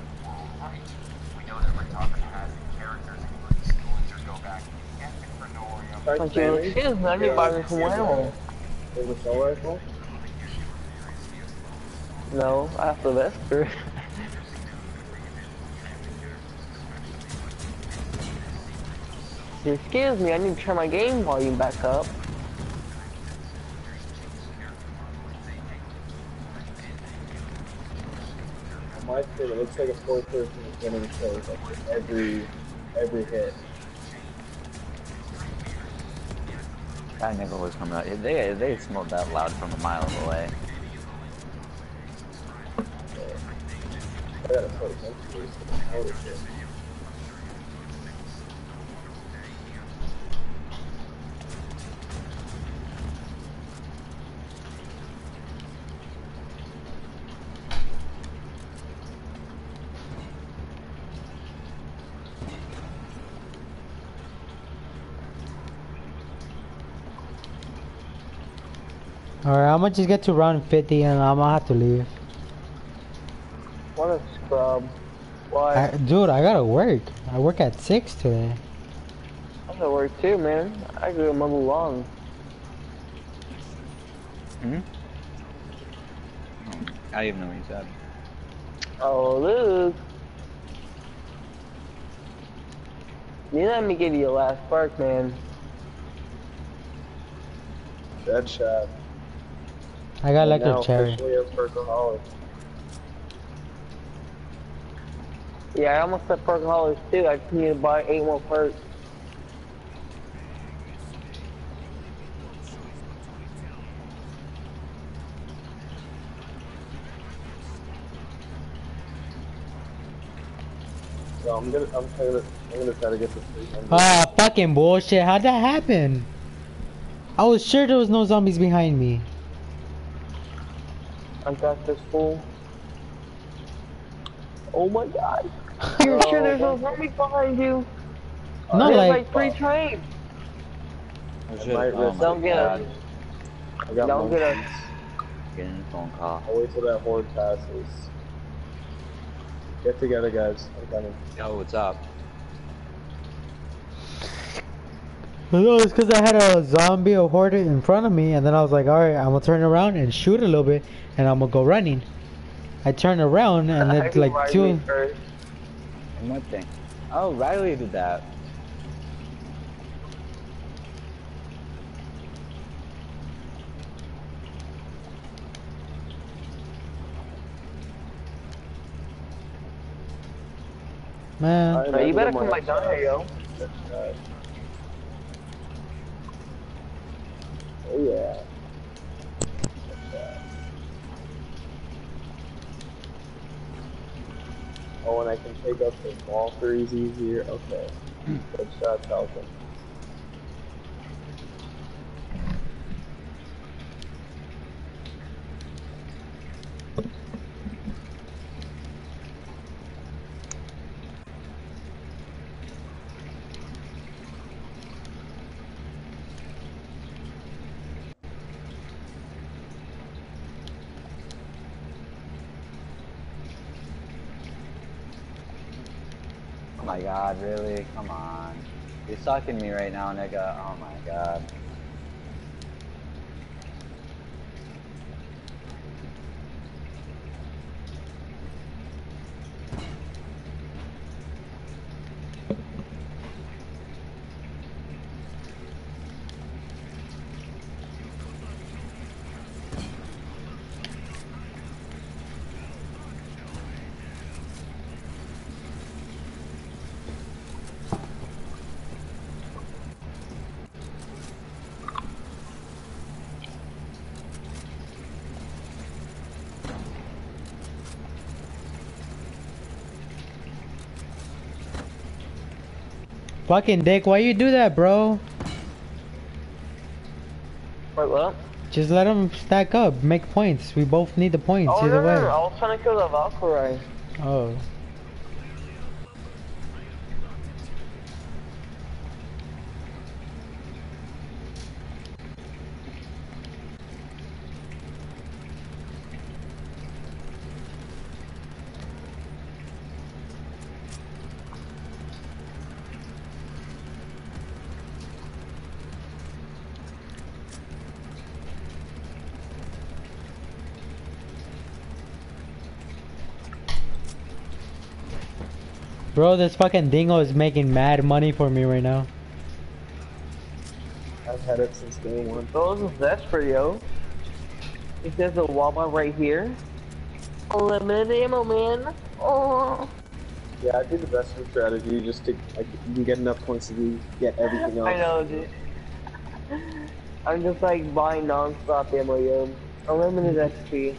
that Rick Tompkins has characters, including Stillinger, go back and the Grenorium. Try Like, you excuse me, I need to buy me some ammo. There's a assault rifle. No, I have the Vesper. Excuse me, I need to turn my game volume back up. On my screen, it looks like a four person is winning kills like every every hit. That nigga was coming out. They they smelled that loud from a mile away. I gotta play Sentries. Holy shit. Alright, I'm gonna just get to round fifty and I'm gonna have to leave. What a scrub. Why? I, dude, I gotta work. I work at six today. I gotta work too, man. I go mow the lawn. Hmm. I didn't even know what he said. Oh, Luke. You let me give you your last spark, man. Dead shot. I got electric Now cherry. officially a Perkaholic. Yeah, I almost said perkaholics too. I just need to buy eight more perks. So I'm gonna I'm trying to I'm gonna try to get the three hundred. Ah, fucking bullshit. How'd that happen? I was sure there was no zombies behind me. I got this fool. Oh my god. You're sure there's no zombies behind you? No, There's like, like three trains. Oh, I might risk Don't get us. I got Don't get us. monkeys. Getting a phone call. I'll wait till that horde passes. Get together, guys. I'm coming. Yo, what's up? No, it's because I had a zombie or horde in front of me, and then I was like, alright, I'm gonna turn around and shoot a little bit, and I'm gonna go running. I turned around, and it's like two. And what thing? Oh, Riley did that. Man. No, you better come back down here, yo. Oh yeah. Oh, and I can take up the Valkyries easier. Okay. Good shot, Falcon. Oh my god, really? Come on. You're sucking me right now, nigga. Oh my god. Fucking dick, why you do that, bro? Wait, what? Just let them stack up, make points. We both need the points Oh, either no, no, way. no, I was trying to kill the Valkyrie. Oh. Bro, this fucking dingo is making mad money for me right now. I've had it since day one. Those is desperate, yo. If there's a Walmart right here. Unlimited ammo, man. Oh. Yeah, I do the best for strategy just to like, you can get enough points to get everything else. I know, dude. I'm just like buying non-stop ammo, yo. Unlimited X P.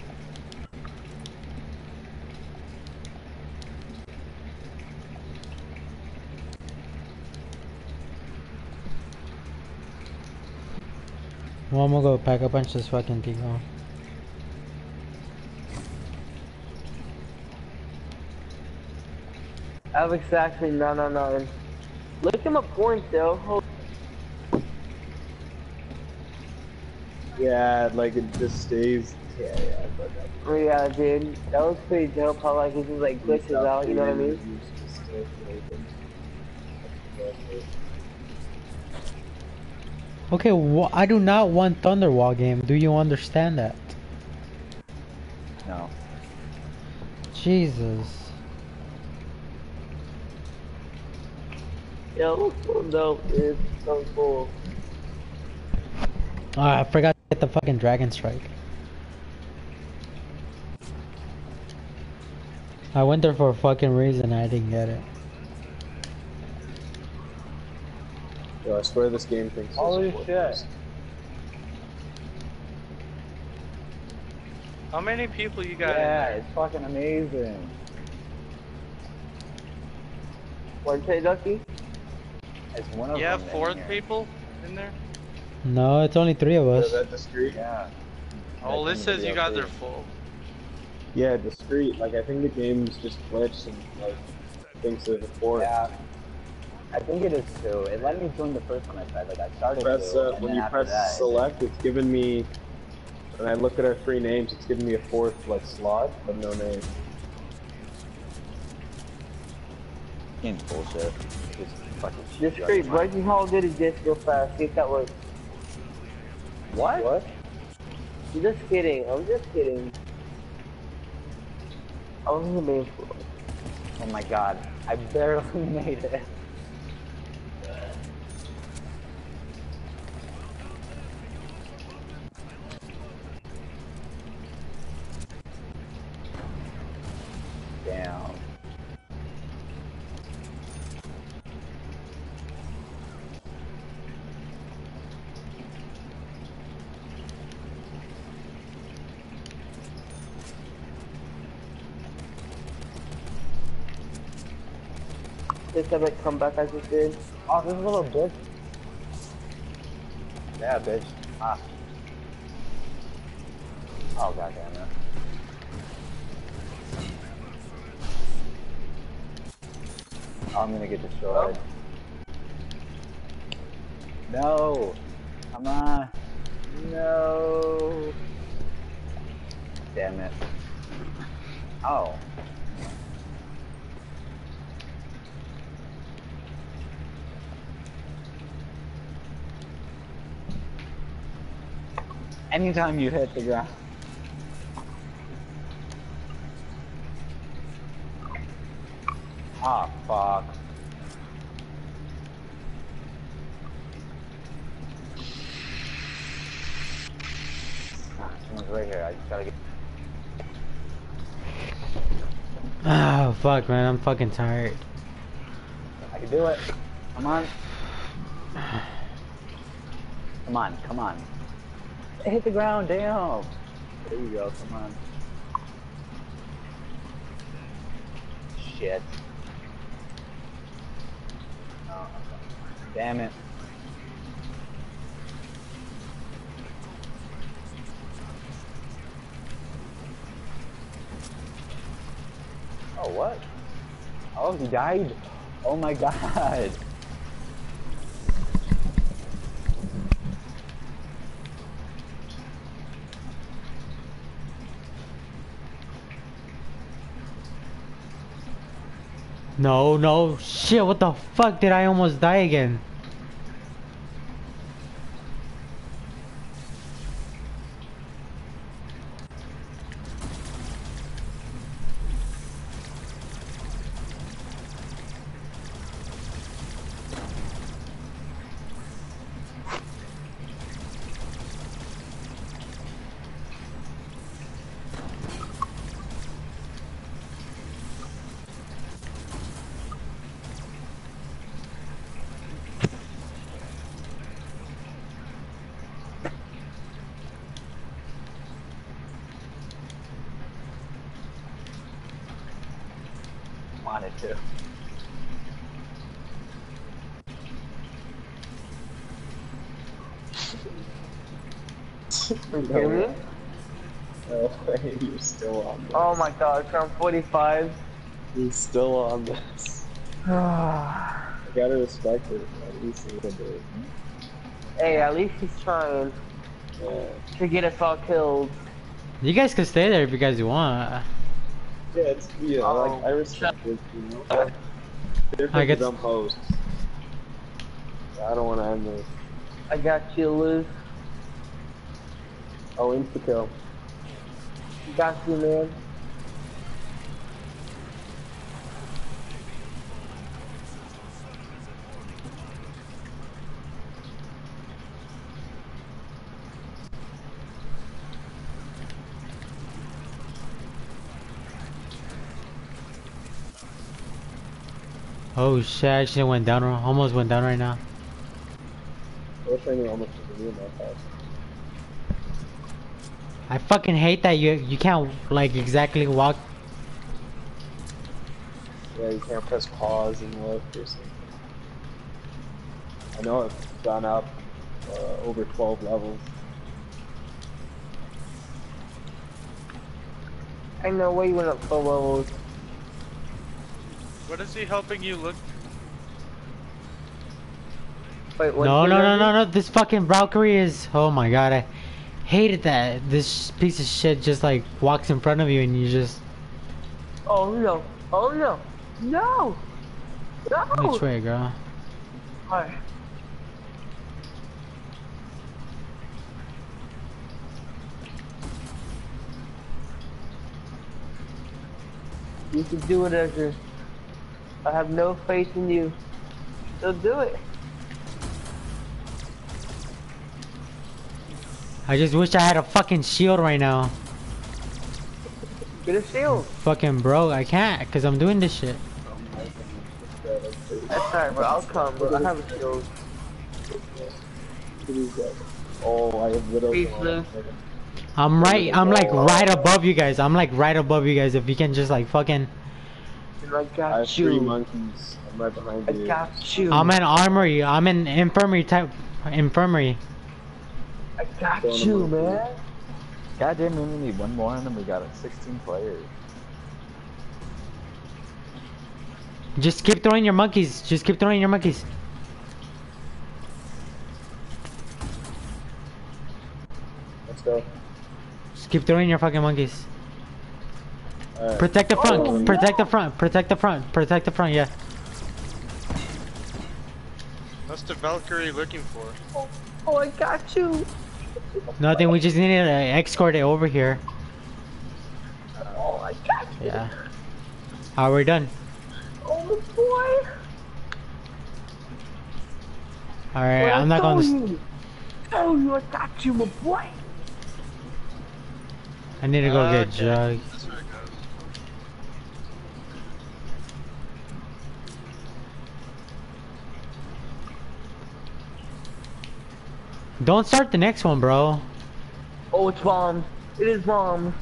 Well, I'm gonna go pack a bunch of this fucking dingo. Alex actually no no no. Look at my points though. Yeah, like it just stays. Yeah, yeah. But Oh yeah, dude. That was pretty dope how like it just like glitches out, you know what I mean? Okay, wh I do not want Thunderwall game. Do you understand that? No. Jesus. Yo, so dope, dude. So cool. Oh, I forgot to get the fucking Dragon Strike. I went there for a fucking reason. I didn't get it. Yo, I swear this game thinks. Holy shit. How many people you got Yeah, in there? it's fucking amazing. What'd you say, Ducky? It's one of You have them four in here. people in there? No, it's only three of us. Is that discreet? Yeah. Oh, I this think says you it'll be guys okay. are full. Yeah, discreet. Like I think the game's just glitched and like thinks there's a fourth. Yeah. I think it is too. It let me join the first one I tried. Like I started Press to, uh, and when then you after press that, select, it's giving me. When I look at our three names, it's giving me a fourth like slot, but no name. Game's bullshit. Just fucking Just shoot straight you. breaking Hall did it just real fast. See if that works. What? What? I'm just kidding. I'm just kidding. I wasn't being fool. Oh my god, I barely made it. Damn. This ever come back I just did. Oh, this little bitch. Yeah, bitch. Ah. Oh, god damn it. Oh, I'm gonna get destroyed. No! Come on! No! Damn it. Oh. Anytime you hit the ground. Ah, fuck. Ah, someone's right here. I just gotta get. Oh fuck, man, I'm fucking tired. I can do it. Come on. Come on, come on. Hit the ground, damn. There you go, come on. Shit. Oh, damn it. Oh, what? Oh, he died. Oh my god. No, no, shit, what the fuck did I almost die again? Wanted to. You hear me? No way, you're still on this. Oh my god, I'm forty-five. He's still on this. I gotta respect it, at least a little bit. Hey, at least he's trying Yeah. to get us all killed. You guys can stay there if you guys want. Yeah, it's, yeah, Oh, like, I respect it, you know? Different I get- dumb posts. I don't wanna end this. I got you, Liz. Oh, insta-kill. Got you, man. Oh shit, I actually went down, almost went down right now. I wish I knew how much to do in that house. I fucking hate that you you can't like exactly walk. Yeah, you can't press pause and look or something. I know it's gone up uh, over twelve levels. I know where you went up four levels. What is he helping you look? Wait, what? No, no, no, no, no. This fucking Valkyrie is. Oh my god, I hated that. This piece of shit just like walks in front of you and you just. Oh no! Oh no! No! No! Which way, girl? Why? You can do it, Edgar. I have no faith in you. So do it. I just wish I had a fucking shield right now. Get a shield. Fucking bro, I can't because I'm doing this shit. That's alright, bro. I'll come, bro. I have a shield. Oh, I have literally. Peace, Lou. I'm right. I'm like right above you guys. I'm like right above you guys. If you can just like fucking. And I got I have you. three monkeys. I'm right behind I you. got you. I'm in armory. I'm in infirmary type. Infirmary. I got you, man. Goddamn, we only need one more and then we got sixteen players. Just keep throwing your monkeys. Just keep throwing your monkeys. Let's go. Just keep throwing your fucking monkeys. Alright. Protect the front. Oh, Protect the front. Protect the front. Protect the front. Yeah. What's the Valkyrie looking for? Oh, oh, I got you. Nothing. We just need to escort it over here. Oh, I got you. Yeah. Are we done? Oh, boy. All right. Well, I'm not I going told to. you. Oh, you, I got you, my boy. I need to go Okay. get Jug. That's where it goes. Don't start the next one, bro. Oh, it's bomb. It is bomb.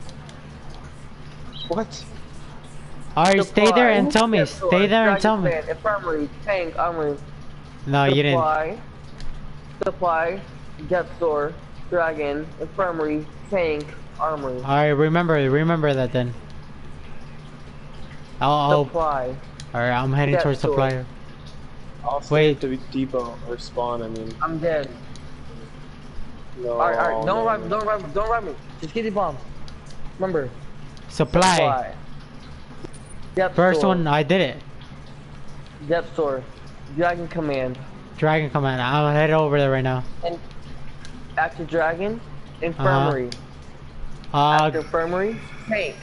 What? All right, stay there and tell me. Supply, Stay there and tell me. Dragon Fan, Infirmary, tank, armory. No, you didn't. Supply, supply, depth store, dragon, infirmary, tank, armory. All right, remember, remember that then. I'll. I'll Supply. all right, I'm heading Depth towards store. supplier. I'll stay Wait. at the depot or spawn. I mean, I'm dead. no. Alright, alright, don't man. run me, don't run me, don't run me. Just get the bomb. Remember, Supply. supply. Depth First store, one, I did it. depth store, dragon command, Dragon command. I'll head over there right now. and after dragon, infirmary. After Uh, infirmary, tank.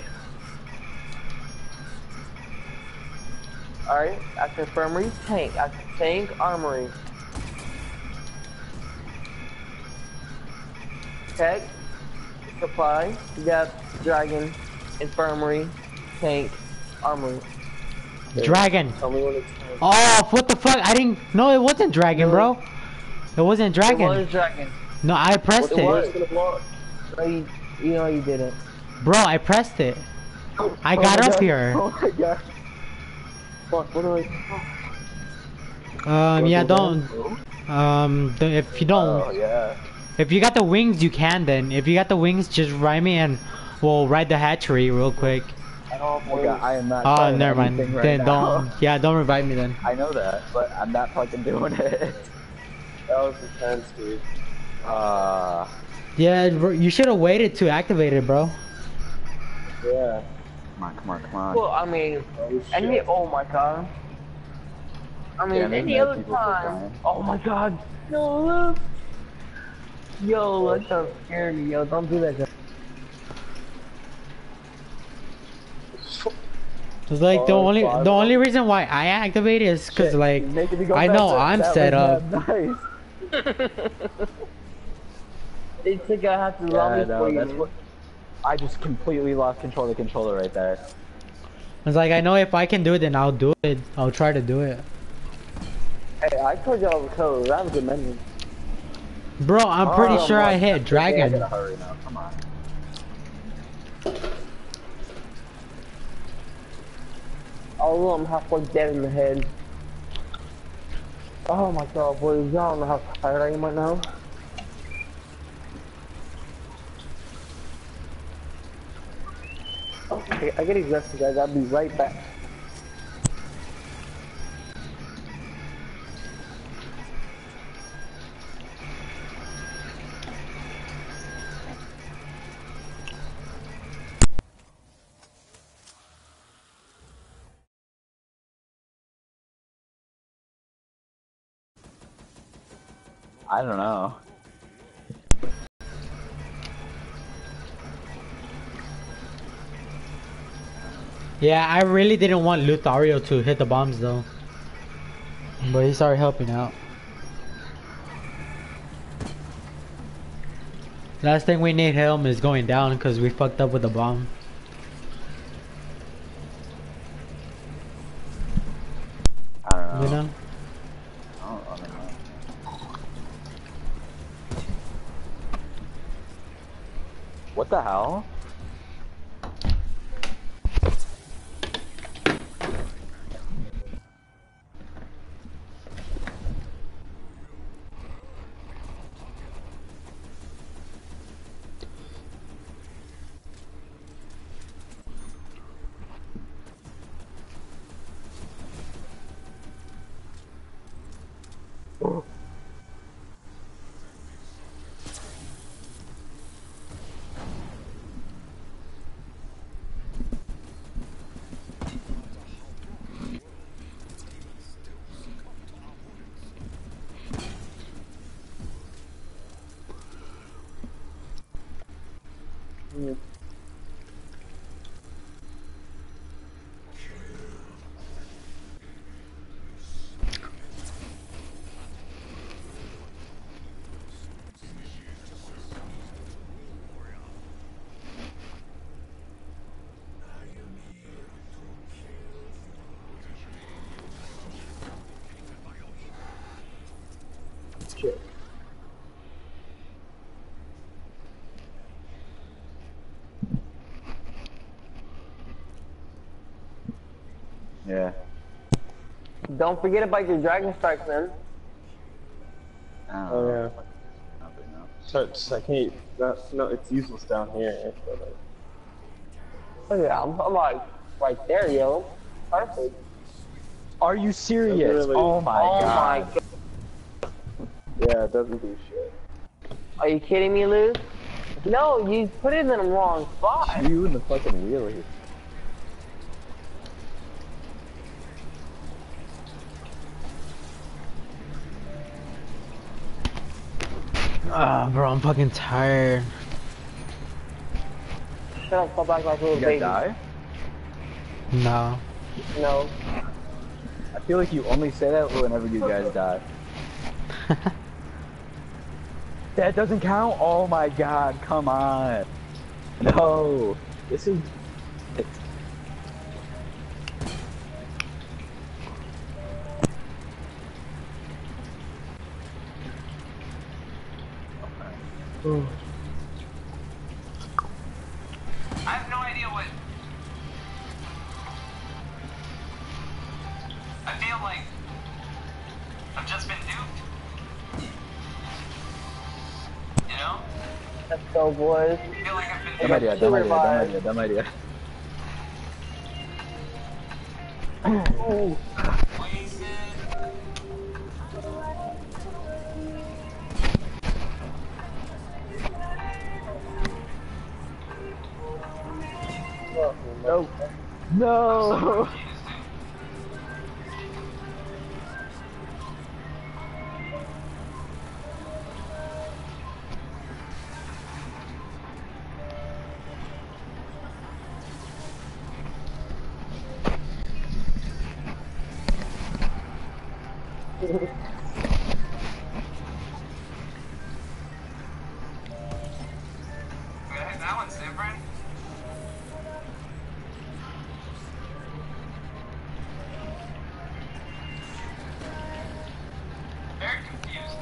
Alright, after infirmary, tank. After tank, armory. Tech, supply, depth, dragon, infirmary, tank, armory. dragon. Tell me when it's time. Oh, what the fuck? I didn't. No, it wasn't dragon, bro. It wasn't It dragon. was dragon. No, I pressed It it. was. It's gonna block. No, you, you know you didn't. Bro, I pressed it. I Oh got my up God. here. Oh my god. Fuck, what do I... Um, Do I yeah, go don't. down? Um, th- if you don't, Oh yeah. if you got the wings, you can then. If you got the wings, just ride me and we'll ride the hatchery real quick. I don't have Oh my god, I am not. Oh, trying never mind. anything right Then now. don't. Yeah, don't revive me then. I know that, but I'm not fucking doing it. That was intense, dude. Uh, Yeah, bro, you should have waited to activate it, bro. Yeah. come on, come on, come on. Well, I mean, Oh any, shit. oh my god. I mean, Yeah, there's any mad other people still time. dying. Oh my god. No, look. Yo, that sounds scary, yo. Don't do that, guys. It's like the Oh, only five. the only reason why I activate it is because Shit, like you're making me go I back know to- I'm that set was up. mad Nice. They think I have to Yeah, run I me know, for you. that's what. I just completely lost control of the controller right there. It's like I know if I can do it, then I'll do it. I'll try to do it. Hey, I told y'all the code. I have a good memory. Bro, I'm pretty Oh, sure I my- hit Yeah, I dragon. gotta hurry now. Come on. All of them halfway dead in the head. Oh my god, boys, y'all don't know how tired I am right now. Okay, I get exhausted, guys. I'll be right back. I don't know. Yeah, I really didn't want Lothario to hit the bombs though. But he started helping out. Last thing we need him is going down because we fucked up with the bomb. I don't know. You know? I don't, I don't know. What the hell? Mm. Shit. Yeah. Don't forget about your Dragon Strikes, man. I don't Oh know. yeah. Nothing, no. So it's, I can't. That, no, it's useless down here. But, like, Oh yeah, I'm, I'm like right there, yo. Perfect. Are you serious? Literally. Oh my Oh god. my god. yeah, it doesn't do shit. Are you kidding me, Lou? No, you put it in the wrong spot. You and the fucking wheelie. Ah, bro, I'm fucking tired. Shut up, fall back like a little You baby. guys die? No. No. I feel like you only say that whenever you guys die. That doesn't count? Oh my god, come on. No. This is... I have no idea what. I feel like I've just been duped. You know? Let's go, boys. I feel like I've been Dumb duped. idea, dumb idea, dumb idea, dumb idea. Wasted. No. No. We gotta hit that one, Stanford. Very confused.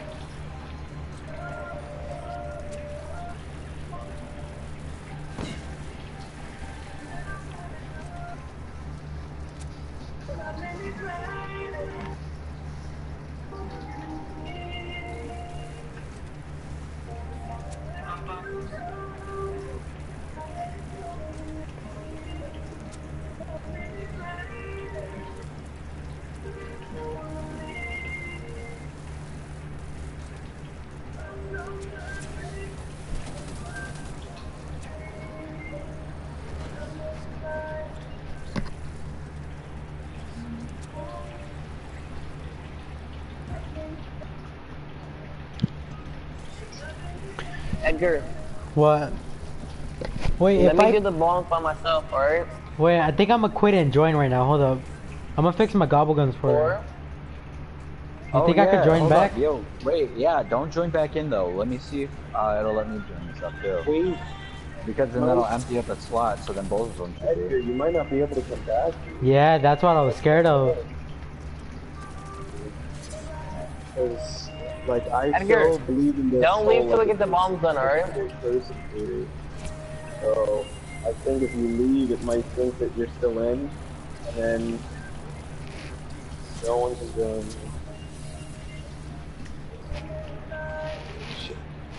Edgar, What? Wait, let if me I do the bombs by myself, alright? wait, I think I'm gonna quit and join right now. Hold up. I'm gonna fix my gobble guns for. Four. You think I could join hold back? Up. Yo, wait, yeah, don't join back in though. Let me see if uh, it'll let me join this up too. Wait, Because then that'll empty up a slot, so then both of them should Edgar, be. you might not be able to come back. Yeah, that's what I was scared of. Because, like, I Edgar, so believe in this. don't leave whole, till we like, get the bombs done, alright? persecuted. So, I think if you leave, it might think that you're still in, and then no one can join you. Shit.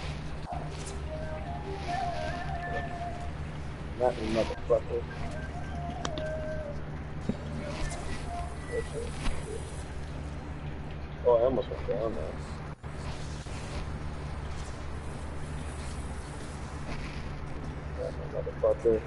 That motherfucker. Oh, I almost went down there. That motherfucker.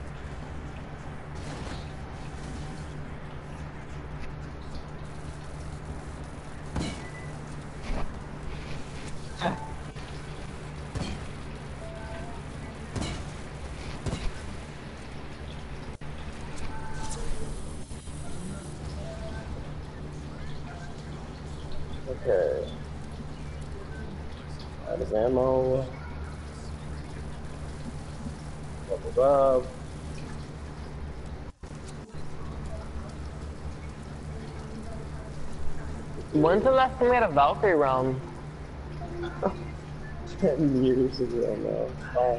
Okay. Out of ammo. Leveled up. When's the last time we had a Valkyrie round? Ten years ago now. Oh,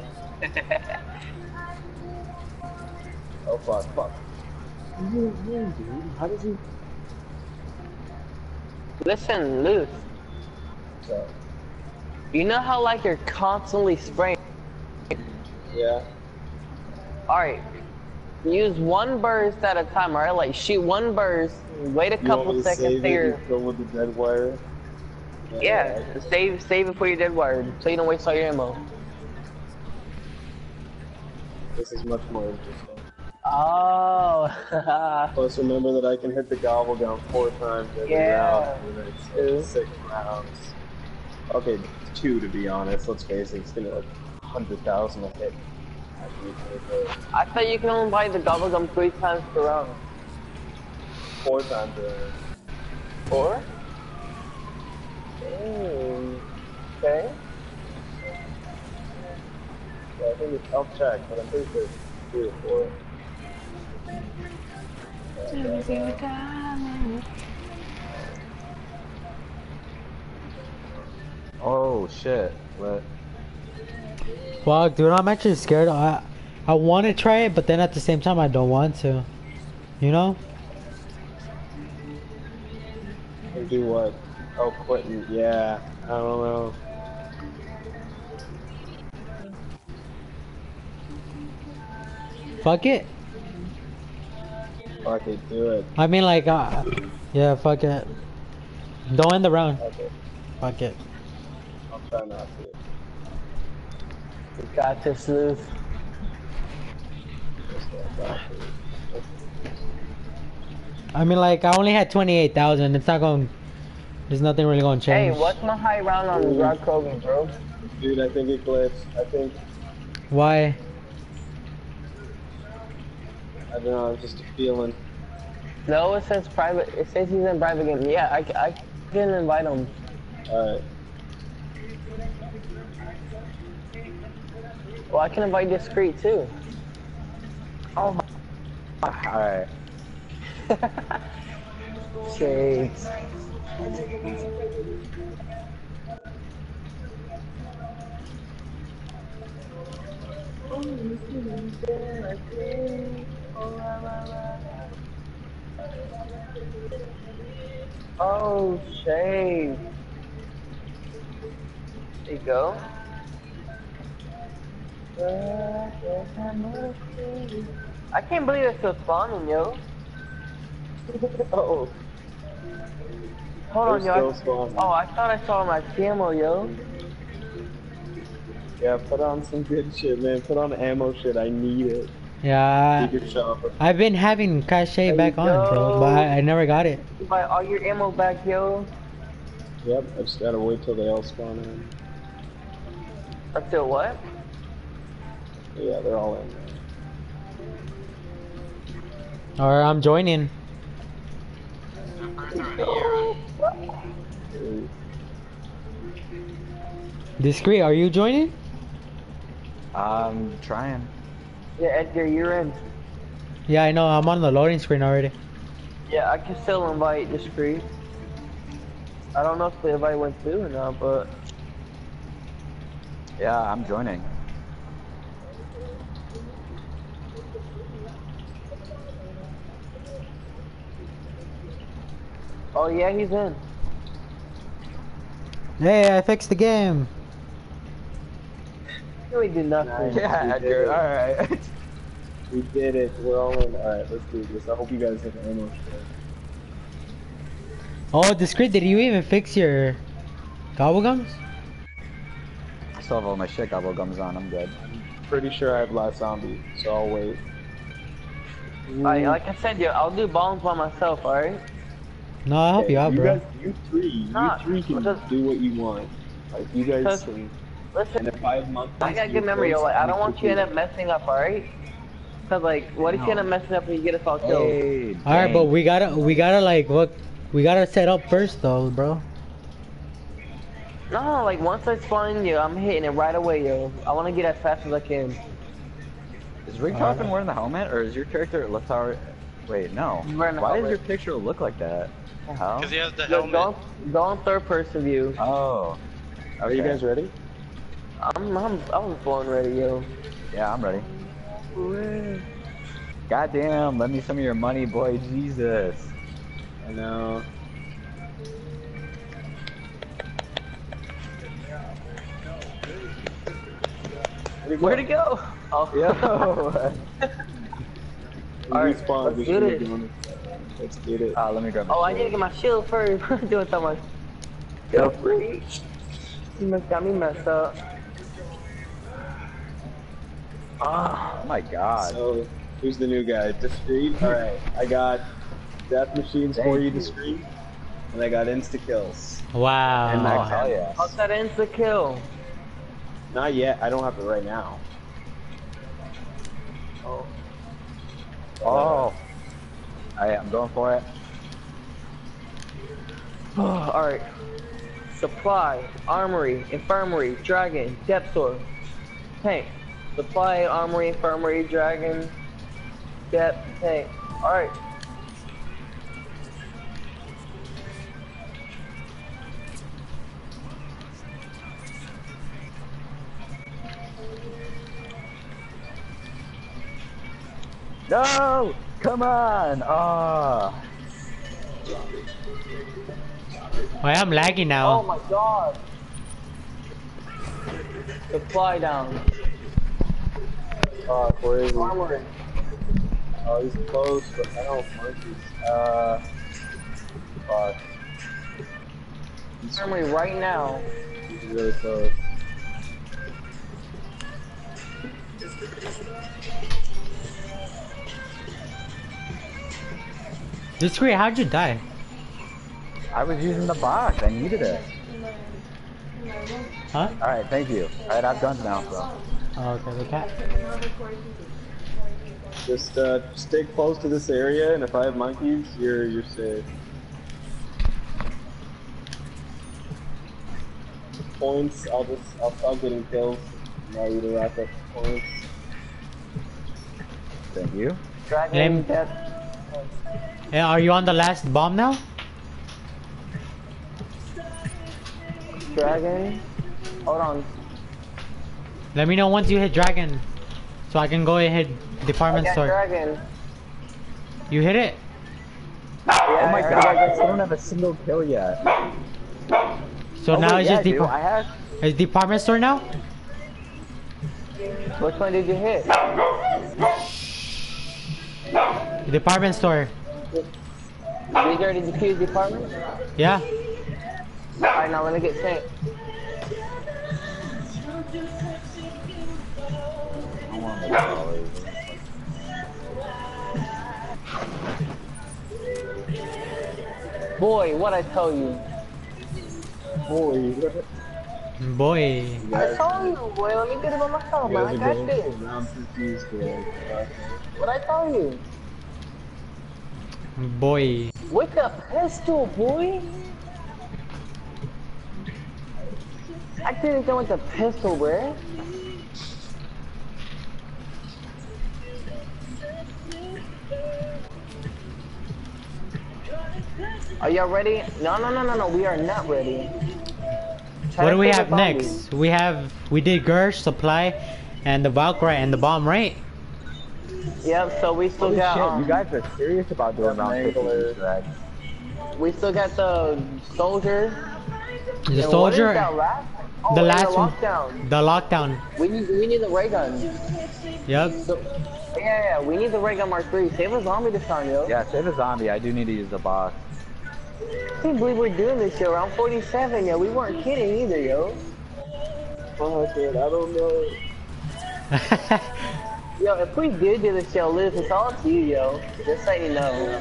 oh fuck, fuck. What are you doing, dude? How does he... Listen, Luth. So, You know how like you're constantly spraying? yeah. Alright. Use one burst at a time, alright? Like shoot one burst, wait a You couple always seconds save to it, your... you fill with the dead wire. Yeah, save save it for your dead wire, so you don't waste all your ammo. This is much more interesting. Oh, Plus, remember that I can hit the gobble gun four times every Yeah. round. And it's like six rounds. Okay, two to be honest. Let's face it, it's gonna like one hundred thousand a hit. I thought you can only buy the gobble gum three times per round. Four times a round. Four? Mm, okay. Yeah, I think it's, I'll check, but I'm pretty sure it's three or four. Oh shit! What? Fuck, dude, I'm actually scared. I I want to try it, but then at the same time, I don't want to. You know? And do what? Oh, quitting. Yeah, I don't know. Fuck it. Fuck it, do it. I mean, like, uh, yeah, fuck it. Don't end the round. Okay, Fuck it. I'll try not to. You got this, Luth. I mean, like, I only had twenty-eight thousand. It's not going. There's nothing really going to Hey, change. what's my high round on Rock Kobe, bro? Dude, I think it glitched. I think, Why? I don't know, it's just a feeling. No, it says private. It says he's in private game. Yeah, I, I can invite him. Alright. Well, I can invite Discreet too. Oh my. Alright. Shades. Oh, shade. There you go. I can't believe it's still spawning, yo. Oh. Hold on, They're yo. still spawning. Oh, I thought I saw my camo, yo. Yeah, put on some good shit, man. Put on ammo shit. I need it. Yeah. Secret shopper. I've been having cachet back on, though, but I, I never got it. You buy all your ammo back, yo. Yep, I just gotta wait till they all spawn in. Up to what? Yeah, they're all in. Or I'm joining. Discreet, are you joining? I'm trying. Yeah, Edgar, you're in. Yeah, I know. I'm on the loading screen already. Yeah, I can still invite Discreet. I don't know if the invite went through or not, but Yeah, I'm joining. oh yeah, he's in. Hey, I fixed the game. We did nothing. Yeah, Edgar. All right. We did it. We're all in. Alright, let's do this. I hope you guys have ammo. Oh, Discreet, did you even fix your gobblegums? I still have all my shit gobble gums on. I'm good. Pretty sure I have last zombie, so I'll wait. Alright, like I said, yo, I'll do bombs by myself, alright? No, I'll help you out, you bro. guys, you three, Nah, you three can because- do what you want. Like you guys Because- can. Listen, And if I have monkeys, I got you good memory, yo. close, Like, I don't you want you to end can up messing up, alright? Cause like, what if you end up messing up and you get us all killed? Hey, All right, dang. but we gotta, we gotta like, what? We gotta set up first, though, bro. No, like once I spawn you, I'm hitting it right away, yo. I want to get as fast as I can. Is Rick Coffin wearing the helmet, or is your character left our? Wait, no. He's wearing the Why does helmet. your picture look like that? What the hell? Because he has the Yo, helmet. go, on, go on third person view. Oh. Are you Okay. guys ready? I'm, I'm, I was born ready, yo. Yeah, I'm ready. Goddamn, lend me some of your money, boy. Jesus. I know. Where'd it go? Oh, Yo. Alright, Respawn, let's we do should this. be doing it. Let's get it. Ah, let me grab my Oh, I shield. need to get my shield first. Doing so much. Go free. You messed got me messed up. Ah, Oh my god. So, who's the new guy? Discreet? Alright, I got death machines for you, Discreet. And I got insta kills. Wow. And Oh, Max hell ammo. yeah. how's that insta kill? Not yet, I don't have it right now. Oh, Oh. Alright, I'm going for it. alright. Supply, armory, infirmary, dragon, depth sword, tank. Supply, armory, infirmary, dragon, depth, tank. Alright. No! Come on! Ah. Why I'm lagging Oh now? my god. Supply down. Uh, where is he? Armory. Oh, he's close, but I don't have monkeys. Uh, fuck. He's, Armory right now. he's really close. Discreet, how'd you die? I was using the box. I needed it. Huh? Alright, thank you. Alright, I have guns now, so. Oh, okay, the cat. Just uh, stay close to this area, and if I have monkeys, you're you're safe. Points, I'll just I'll start getting kills. Now you to rack up points. Thank you. Dragon, Name- depth. Hey, are you on the last bomb now? Dragon. Hold on. Let me know once you hit dragon, so I can go ahead I department got store. dragon. You hit it? Yeah, Oh my I god, got I still don't have a single kill yet. So Oh, now wait, it's yeah, just I do. depart. I have. It's department store now? Which one did you hit? Department store. These are the defuse department? Yeah. Alright, now let me get tank. I want to dollars. Boy, what I tell you. Holy. Boy. I told you, boy. Let me get it on myself, man. I You got guys are this. going round fifties for like, uh, What I tell you? Boy. With a pistol, boy. I didn't go with the pistol, bruh. Are y'all ready? No, no, no, no, no. We are not ready. Try What to do we save have the zombie. next? We have we did Gersh, Supply, and the Valkyrie and the bomb, right? Yep. So we still Holy got. shit, Um, you guys are serious about doing round fifty Wrangler. Easter eggs. we still got the soldier. The And what soldier, is that last? Oh, the and last one, lockdown. the lockdown. We need we need the ray gun. Yep. So, yeah, yeah, we need the ray gun Mark three. Save a zombie this time, yo. Yeah, save a zombie. I do need to use the box. I can't believe we're doing this, yo. Round forty-seven, yo. We weren't kidding either, yo. fuck it, I don't know. Yo, if we do do this, yo, Liz, it's all up to you, yo. Just so you know.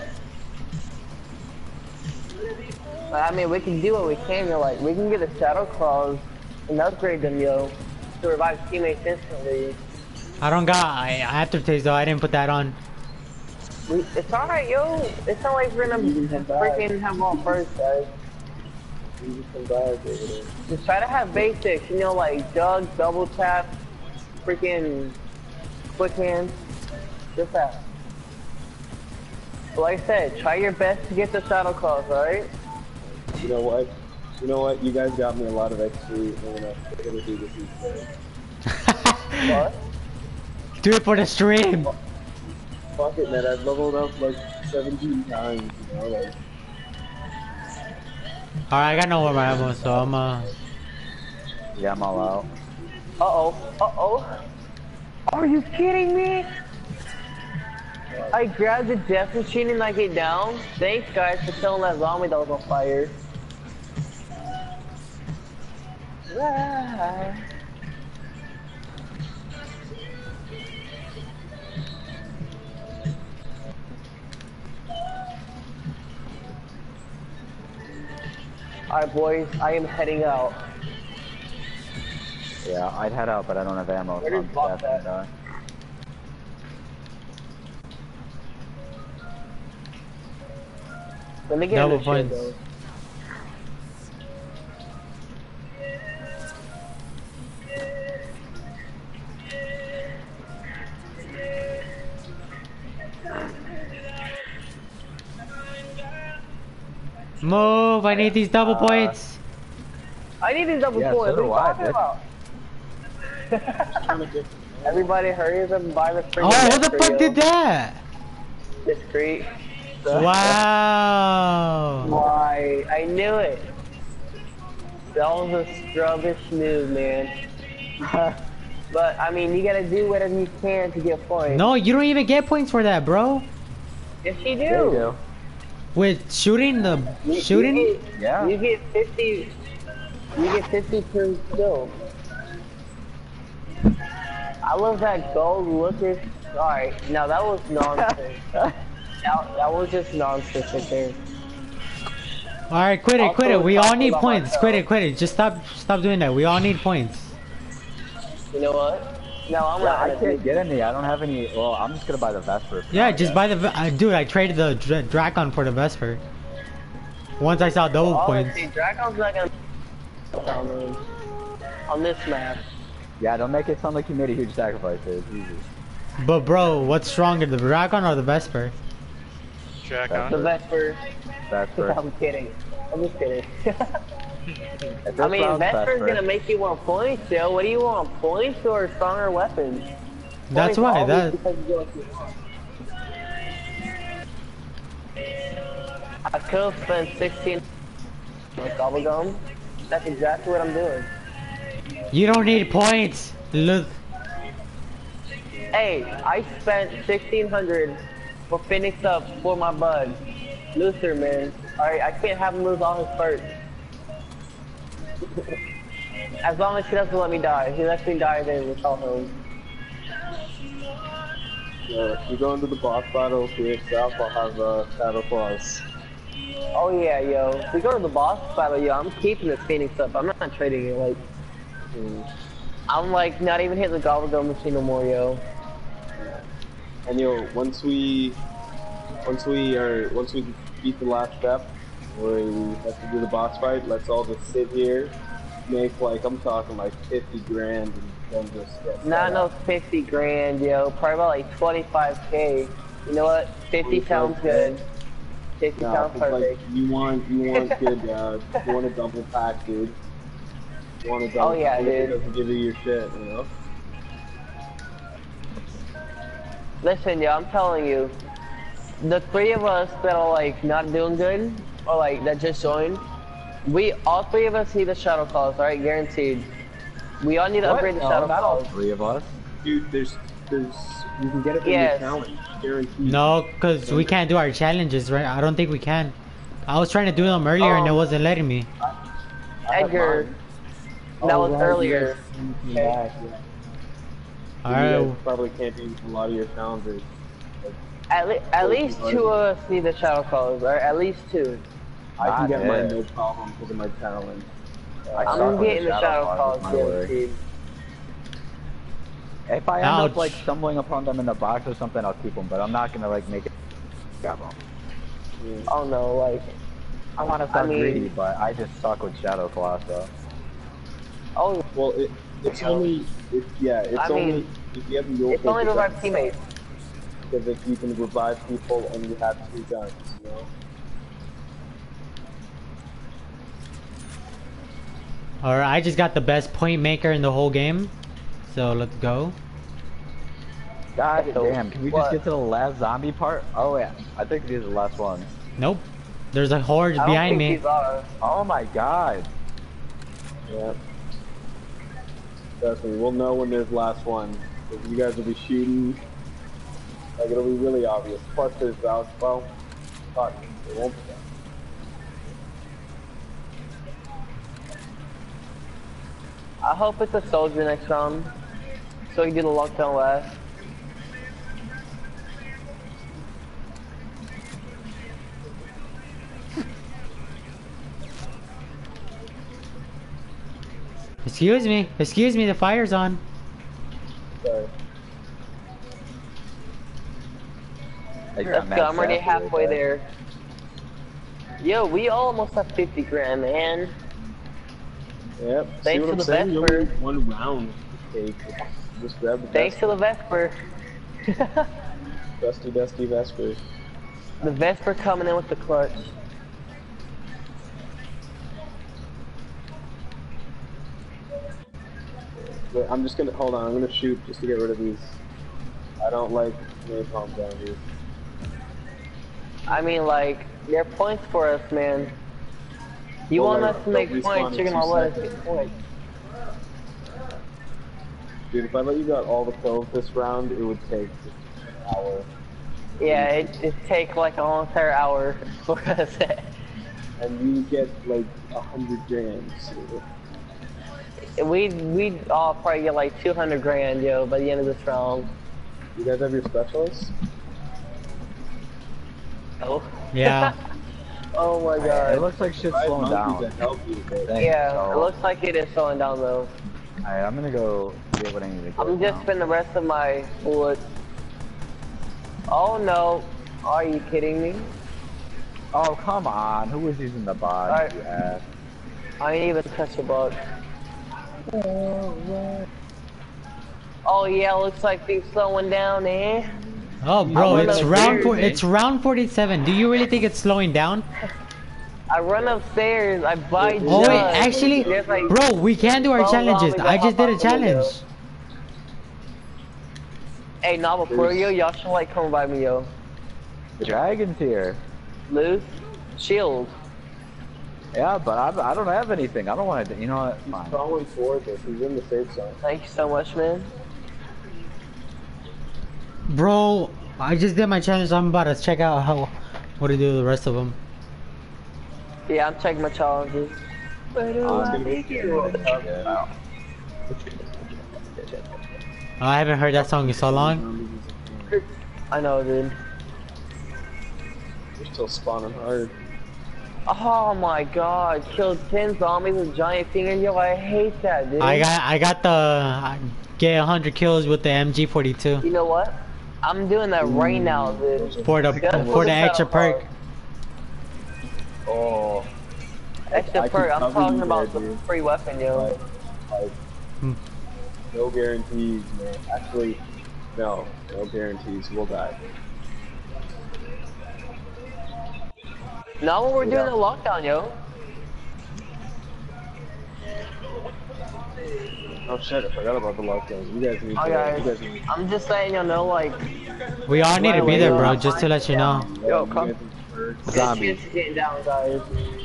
But, I mean, we can do what we can, yo. Like, we can get a Shadow Claws and upgrade them, yo, to revive teammates instantly. I don't got I, aftertaste though. I didn't put that on. We, it's alright, yo. It's not like we're gonna freaking have all first, guys. You just come back over there. Just try to have basics, you know, like jug, double tap, freaking quick hands. Just that. But like I said, try your best to get the Shadow Claws, alright? You know what? You know what? You guys got me a lot of X P, and I'm gonna do this Easter egg. What? Do it for the stream. Fuck it, man. I've leveled up like seventeen times, you know, like. Alright, I got no more ammo, so I'm uh. Yeah, I'm all out. Uh-oh. Uh-oh. Are you kidding me? I grabbed the death machine and I get down. Thanks, guys, for killing that zombie that was on fire. Ah. Alright, boys, I am heading out. Yeah, I'd head out, but I don't have ammo. Where so does I'm Bob definitely at? done. Let me get Double in the shit, points. though. Move! I need these double Uh, points. I need these double Yeah, so points. do What are you I, talking about? Everybody hurry up and buy the freaking Oh, who the Vesper, fuck yo. did that? Discreet. Wow. Why? I knew it. That was a scrubbish move, man. But, I mean, you gotta do whatever you can to get points. No, you don't even get points for that, bro. Yes, you do. There you go. With shooting the You- shooting. You get, Yeah. you get fifty. You get fifty per kill. I love that gold looking. Alright, now that was nonsense. that, that was just nonsense right there. All right, quit it, quit it. Also, We talk all need about points. myself. Quit it, quit it. Just stop, stop doing that. We all need points. You know what? No, I'm Yeah, not I gonna can't do get any. I don't have any. Well, I'm just gonna buy the Vesper. for Yeah, now, just guys. buy the. ve- Uh, dude, I traded the Dra Dracon for the Vesper. Once I saw double points. Honestly, Dragon's not gonna on, on this map. Yeah, don't make it sound like you made a huge sacrifice. It's easy. But bro, what's stronger, the Dracon or the Vesper? Jack That's The on. Vesper. Vesper. I'm kidding. I'm just kidding. At I this mean, round, Vesper's Vesper. gonna make you want points, yo. What do you want? Points or stronger weapons? That's Points why always that. because you get what you want. I could have spent sixteen on bubblegum. That's exactly what I'm doing. You don't need points. Look. Hey, I spent sixteen hundred for Phoenix up for my bud. Luther, man. Alright, I can't have him lose all his first. As long as he doesn't let me die. If he lets me die, then we'll call home. Yeah, if you go into the boss battle for yourself, I'll have uh, Shadow Claws. Oh yeah, yo. If we go to the boss battle, yo, I'm keeping this Phoenix up. I'm not trading it. Like, Mm. I'm like not even hitting the gobble gum machine no more, yo. And yo, once we, once we are, once we beat the last step, where we have to do the boss fight, let's all just sit here, make like, I'm talking like fifty grand, and then just get Not set no up. fifty grand, yo. Probably about like twenty-five K. You know what? fifty sounds good. fifty Nah, sounds 'cause, perfect. like, you want, you want good, uh, you want a double pack, dude. You want a double Oh, yeah, pack, dude. it doesn't give you your shit, you know? Listen, yo, I'm telling you, the three of us that are like not doing good, or like that just joined, we all three of us need the shadow calls, alright? Guaranteed. We all need to What? upgrade the No, shadow not all calls. three of us. Dude, there's, there's, you can get it from Yes. your challenge, guaranteed. No, because we can't do our challenges, right? I don't think we can. I was trying to do them earlier and it Oh. wasn't letting me. I have Edgar, mine. that Oh, was right, earlier. yes, you can back, yeah. You guys Alright. probably can't do a lot of your challenges. At, le at least two of us need the shadow calls, or at least two. I can Ah, get yeah. mine no problem because of my talent. I suck I'm with getting the shadow calls, my word. guaranteed. If I end Ouch. up like stumbling upon them in the box or something, I'll keep them. But I'm not gonna like make it. Grab them. Oh no, like, I want to sound I mean- greedy, but I just suck with Shadow Claw, so. oh, Well, it, it's only, it, yeah, it's I only, mean, if you have the it's only revive teammates. Because if you can revive people and you have two guns, you know? Alright, I just got the best point maker in the whole game. So let's go. God So, damn, can we what? just get to the last zombie part? Oh yeah, I think these are the last ones. Nope. There's a horde I don't behind think me. these are. Oh my god. Yeah. Trust me, we'll know when there's last one. Because you guys will be shooting. Like, it'll be really obvious. Plus, there's Valve. Well, fuck, it won't be that. I hope it's a soldier next round, so we can do the lockdown last. Excuse me. Excuse me, the fire's on. Sorry. I got Let's mad go, I'm already fast halfway there. there. Yo, we almost have fifty grand, man. Yep. Thanks See what to I'm the saying? You Vesper. only need one round to take. Just grab the Thanks to the Vesper. Vesper. Dusty, dusty Vesper. The Vesper coming in with the clutch. Wait, I'm just gonna, hold on, I'm gonna shoot just to get rid of these. I don't like napalm down here. I mean, like, they're points for us, man. You Well, want like, us to make they'll points, respawn you're in gonna two let us seconds. get points. Dude, if I let you got all the kills this round, it would take an hour. Yeah, it it take like a whole entire hour for us. And you get like a hundred grand. So. we we all probably get like two hundred grand, yo, by the end of this round. You guys have your specialists? Oh. Yeah. Oh my It god. looks like shit's Five slowing monkeys down. to help you, but Thanks, Yeah, so- it looks like it is slowing down though. Alright, I'm gonna go get what I need to get. I'm just now. spending the rest of my bullets. Oh no. Are you kidding me? Oh, come on. Who was using the bot? Alright. You ass? I ain't even touched the bug. Oh yeah, looks like things slowing down, eh? Oh, bro, I it's run round upstairs, four. man. It's round forty-seven. Do you really think it's slowing down? I run upstairs, I buy Oh wait, jugs. actually, There's like bro, we can do our twelve challenges. zombies I that just hop did a out the window. challenge. Hey, nah, before yo, y'all should like come by me, yo. The dragon's here. Loose, shield. Yeah, but I, I don't have anything. I don't want to. You know what? he's Fine. crawling towards us. He's in the safe zone. Thank you so much, man. Bro, I just did my challenge. So I'm about to check out how what to do with the rest of them. Yeah, I'm checking my challenges. Where do Oh, it's I gonna be begin? Yeah. Oh, I haven't heard that song in so long. I know, dude. We're still spawning hard. Oh my god, killed ten zombies with giant finger. Yo, I hate that, dude. I got I got the I get one hundred kills with the M G forty-two You know what? I'm doing that right now, dude. for the Just for the look extra at- perk. Oh, Extra I perk. can I'm cover talking you about there, the dude. free weapon, yo. like, like Hmm. no guarantees, man. Actually, no, no guarantees. We'll die. Not when we're doing Yeah. the lockdown, yo. Oh shit! I forgot about the lockdown. You guys need Oh, to. guys. You guys need I'm just letting you know, like, We all need to be Right there, away, bro, yo. just to let you know. Yo, you come. guys need perks. Zombie. this shit's getting down, guys.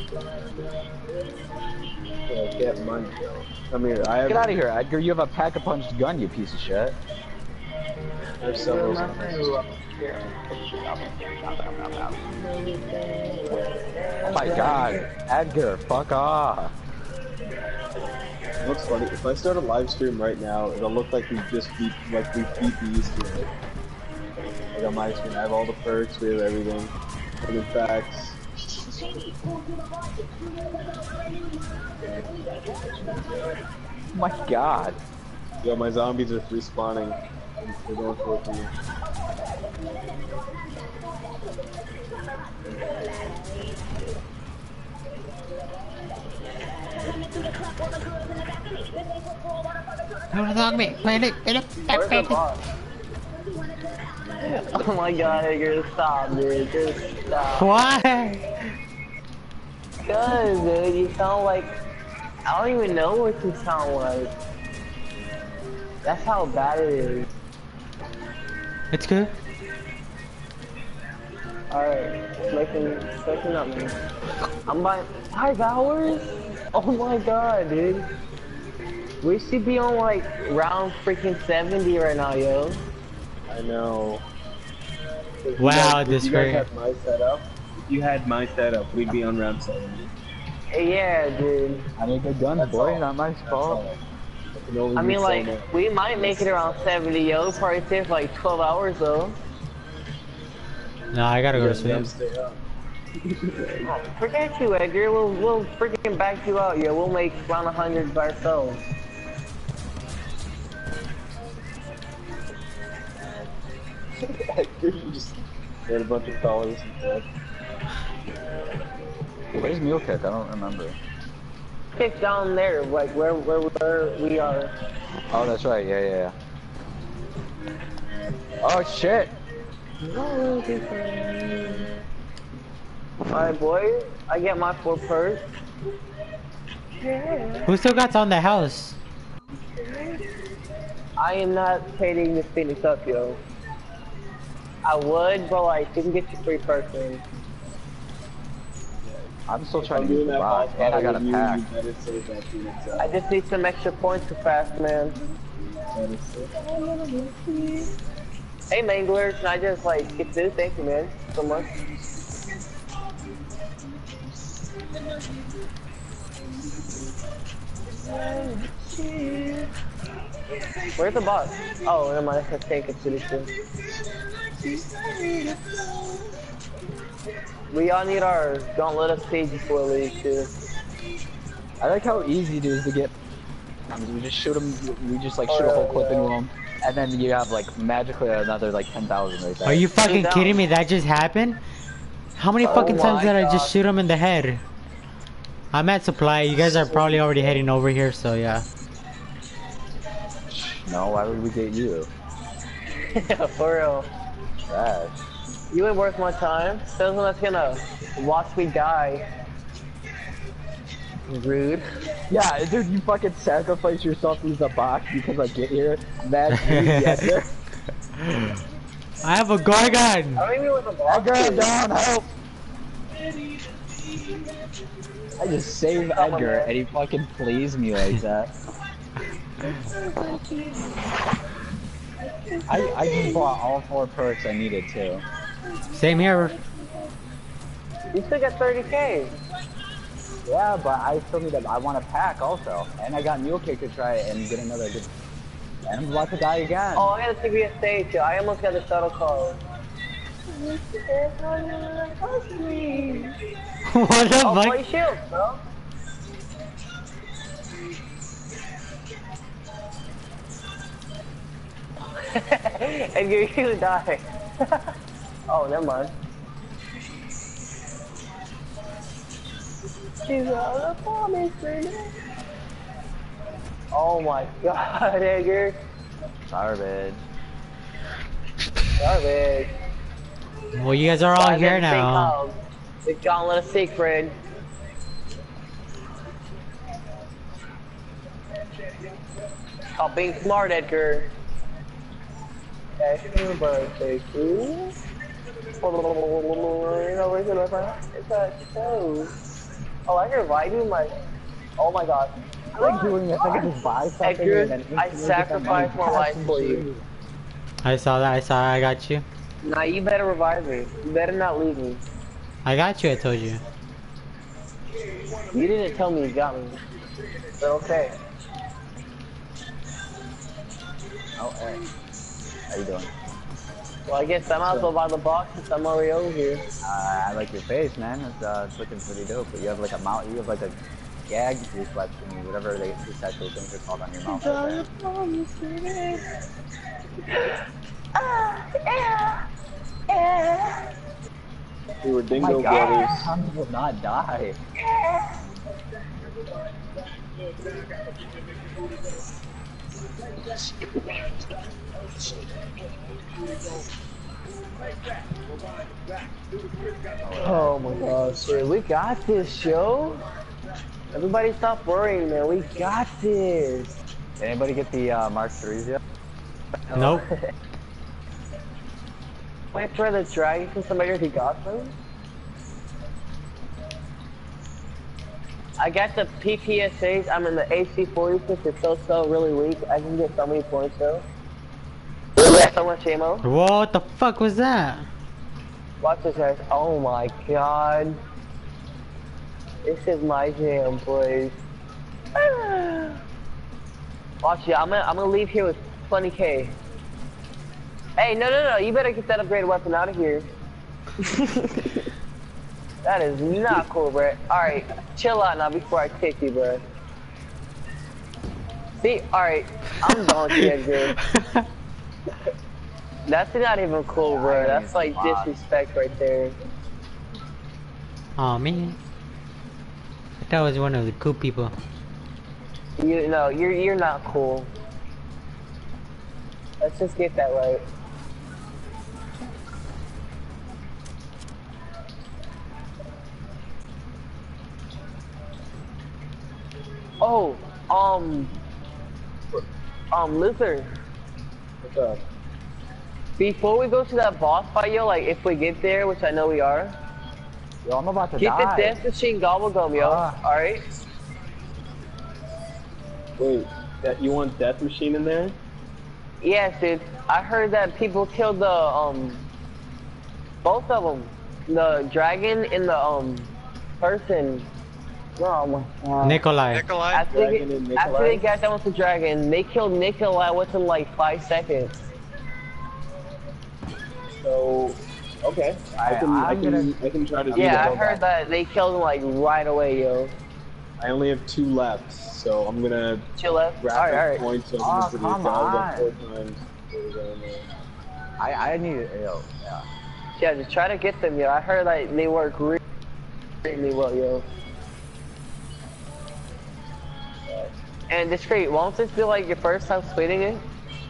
Yeah, get money, yo. Come here. I have. Get out of here, Edgar. You have a pack-a-punched gun, you piece of shit. There's several zombies. Oh my god. Edgar, fuck off. It looks funny. If I start a live stream right now, it'll look like we just beat, like we beat the Easter egg. Like on my screen, I have all the perks, we have everything. And in fact, Oh my god. yeah, my zombies are respawning. They're going for you. Where's the boss? Oh my god, Edgar, stop, dude. Just stop. Why? Cause, dude, you sound like... I don't even know what you sound like. That's how bad it is. It's good. Alright, making, making up, man. I'm by five hours? Oh my god, dude. We should be on like round freaking seventy right now, yo. I know. If you Wow, guys- this if you guys great. had my setup, if you had my setup, we'd be on round seventy. Yeah, dude. I need good guns, That's boy. all. Not my That's fault. all. It can only I be mean, so like, much. we might make it around seventy, yo. Probably takes like twelve hours, though. No, I gotta go to You guys sleep. gotta stay up. Oh, forget you, Edgar. We'll, we'll freaking back you out, yo. We'll make around one hundred by ourselves. You just get a bunch of dollars and stuff. Where's Mule Kick? I don't remember. Kick down there, like where, where, where we are. Oh, that's right. Yeah, yeah, yeah. Oh, shit. Alright, boy. I get my four perks. Who still got on the house? I am not trading this Phoenix up, yo. I would, but like, you can get your free perks in. I'm still trying I'm to doing get the that boss, boss and I battle got a with you, pack. you better save that Phoenix up. I just need some extra points too fast, man. That is sick. Hey, Mangler, can I just like get this? Thank you, man, so much. Where's the boss? Oh, never mind. That's a tank expedition. We all need our gauntlet of stage before we leave, too. I like how easy it is to get. Um, we just shoot him. We just like shoot a whole clip into him, and then you have like magically another like ten thousand right there. Are you fucking down. kidding me? That just happened? How many Oh fucking times my did I God. just shoot him in the head? I'm at supply. You guys are probably already heading over here, so yeah. No, why would we get you? Yeah, for real. Trash. You ain't worth my time. Someone that's gonna watch me die. Rude. Yeah, dude, you fucking sacrifice yourself to use the box because I get here. That's me, Edgar. I have a Gorgon! I don't even know what the boss Edgar, I'm is. down, help! I just saved Come on, Edgar man. and he fucking plays me like that. I, I just bought all four perks I needed too. Same here. You still got thirty K. Yeah, but I still need a, I want a pack also. And I got Mule Kick to try it and get another good, and I'm about to die again. Oh, I gotta take me a stage, yo. I almost got the shuttle car. What the Oh, fuck? play shield, bro. And you're gonna die. Oh, never mind. She's on the promise, oh my god, Edgar. Garbage. Garbage. Well, you guys are all Five here and now. six hogs. The gauntlet of Siegfried. Stop being smart, Edgar. Happy birthday to you. Where's it over? It's a show. Oh, I can revive you, my. Oh my god. I like doing this. I can just buy something Edgar, and then I instantly get that money sacrificed my back life and for shit. you. I saw that. I saw. I got you. Nah, you better revive me. You better not leave me. I got you. I told you. You didn't tell me you got me. But okay. Oh, hey. How you doing? Well, I guess I might as well buy the box since I'm already over here. Uh, I like your face, man. It's, uh, it's looking pretty dope. But you have like a mouth. You have like a gag reflex thingy, whatever they the sexual things are called on your mouth. Right there. We were Oh Dingo my God, brothers. Tom will not die. Oh my gosh, dude, we got this, show. Everybody stop worrying, man. We got this. Did anybody get the uh, Mark threes yet? Nope. Wait for the dragon from somebody who got them. I got the P P S As. I'm in the A C forty-six. It's so so really weak. I can get so many points though. So much ammo. What the fuck was that? Watch this, guys. Oh my god. This is my jam, boys. Watch it. I'm gonna, I'm gonna leave here with twenty K. Hey, no, no, no. You better get that upgraded weapon out of here. That is not cool, bro. Alright, chill out now before I kick you, bro. See? Alright. I'm done with you, Edgar. That's not even cool, bro. That's like disrespect right there. Oh man. That was one of the cool people. You no, you're you're not cool. Let's just get that right. Oh, um, um, Luther. What's up? Before we go to that boss fight, yo, like if we get there, which I know we are, Yo, I'm about to get die. the death machine gobblegum, yo. Ah. All right. Wait, that you want Death Machine in there? Yes, dude. I heard that people killed the um, both of them, the dragon and the um, person. Oh my god. Nikolai. Nikolai? After they, Dragon and get, after Nikolai? they got done with the dragon, they killed Nikolai within like five seconds. So, okay. I I- can, I, I'm can, gonna- I can try to do Yeah, I that. heard that they killed him like right away, yo. I only have two left, so I'm gonna Chill left. wrap Alright, up alright. points so Oh, I'm gonna come produce all on. the four times. I I need yo yeah. Yeah, just try to get them, yo. I heard like they work really, really well, yo. And it's great. Won't this be like your first time splitting it?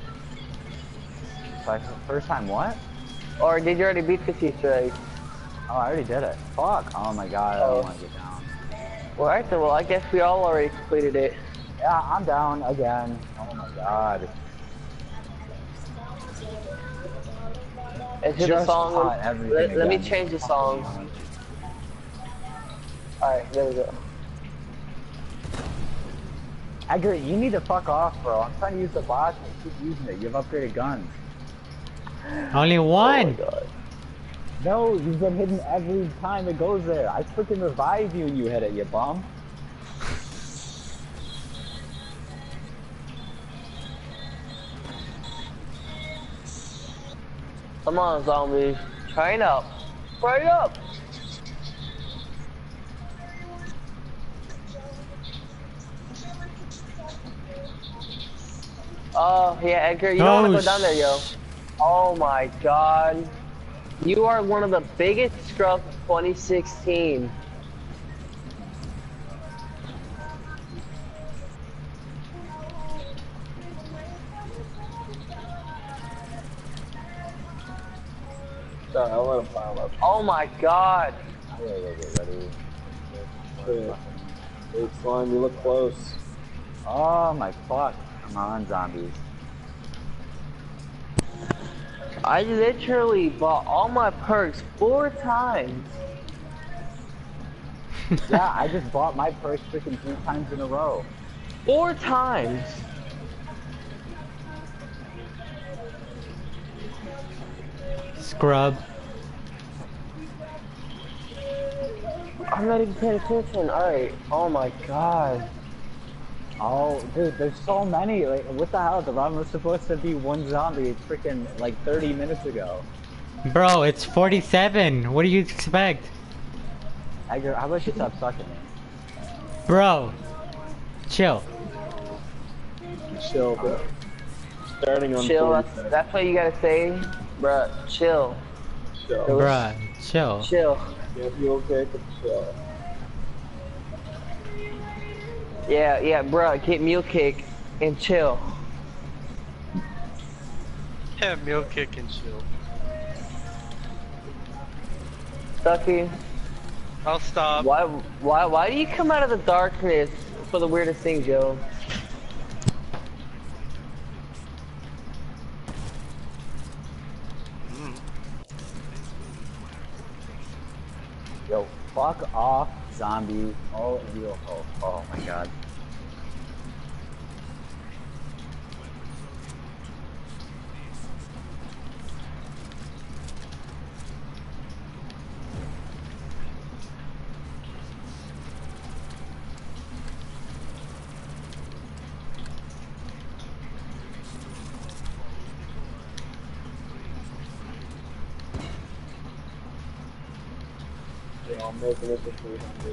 Like, first time what? Or did you already beat fifty straight? Oh, I already did it. Fuck. Oh my god, I Oh. don't want to get down. Well, alright then. Well, I guess we all already completed it. Yeah, I'm down again. Oh my god. Is it the Just song? caught everything Let, let me again. change the song. Alright, there we go. Edgar, you need to fuck off, bro. I'm trying to use the box and you keep using it. You have upgraded guns. Only Oh one. my god. No, you've been hidden every time it goes there. I freaking revive you and you hit it, you bum. Come on, zombies. Train up. Train up. Oh, yeah, Edgar, you don't Oh, want to go down there, yo. sh- Oh my god. You are one of the biggest scrubs of twenty sixteen. Sorry, I'll let him pile up. Oh my god. I gotta go get ready. Shit. Hey, Slime, you look close. Oh my fuck. Come on, zombies. I literally bought all my perks four times. Yeah, I just bought my perks freaking three times in a row. Four times. Scrub. I'm not even paying attention. Alright. Oh my god. Oh, dude, there's so many. Like, what the hell? The run was supposed to be one zombie freaking like thirty minutes ago. Bro, it's forty-seven. What do you expect? Edgar, how about you stop sucking me? Bro, chill. Chill, bro. Starting on Chill, that's, forty-seven. that's what you gotta say. Bruh, chill. Chill. Bruh, chill. Chill. Can't be okay, but chill. Yeah, yeah, bruh, get meal kick and chill. Yeah, meal kick and chill. Stucky, I'll stop. why, why, why do you come out of the darkness for the weirdest things, yo? Mm. Yo, fuck off, zombies. Oh, you. Oh, oh my god. Yeah, I'm making it to three hundred.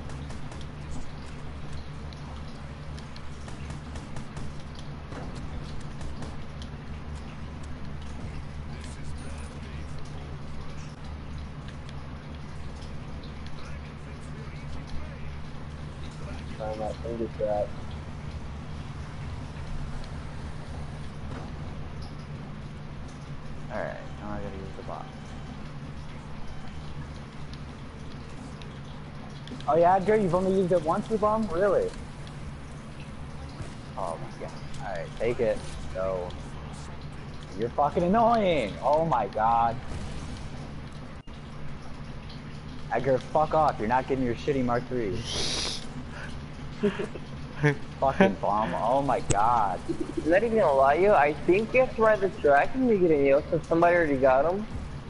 Trying that finger trap. Alright, now I gotta use the box. Oh yeah, Edgar, you've only used it once, you bum? Really? Oh my god. Alright, take it. Go. You're fucking annoying! Oh my god. Edgar, fuck off. You're not getting your shitty Mark three. Fucking bomb. Oh my god. I'm not even gonna lie to you, I think you have to ride the dragon to get in, yo, since somebody already got him.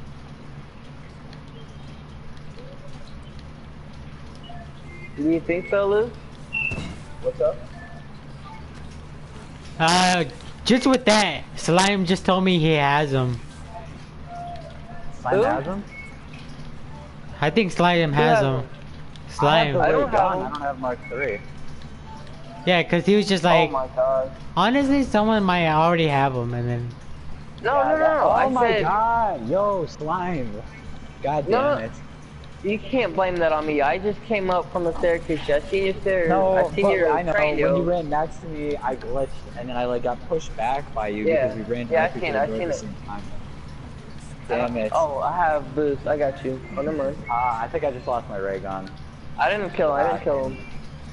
Do you think so, Lou? What's up? Uh, just with that, Slime just told me he has them. Slime Who? has them? I think Slime has has them. 'em? Slime. I don't Wait, have Don, them. I don't have Mark three. Yeah, cause he was just like, oh my god. honestly, someone might already have them, and then No, no, no, no. Oh I my said, god. Yo, Slime. God damn No. it. you can't blame that on me. I just came up from the staircase. I seen you stairs. No, I seen but your I know. train, When yo. you ran next to me, I glitched, and then I like got pushed back by you Yeah. because we ran Yeah, I directly seen to it, the I door seen at the it. same time. I Damn don't- it. Oh, I have boost. I got you. Oh, never mind. Ah, I think I just lost my ray gun. I didn't kill him. I didn't kill him.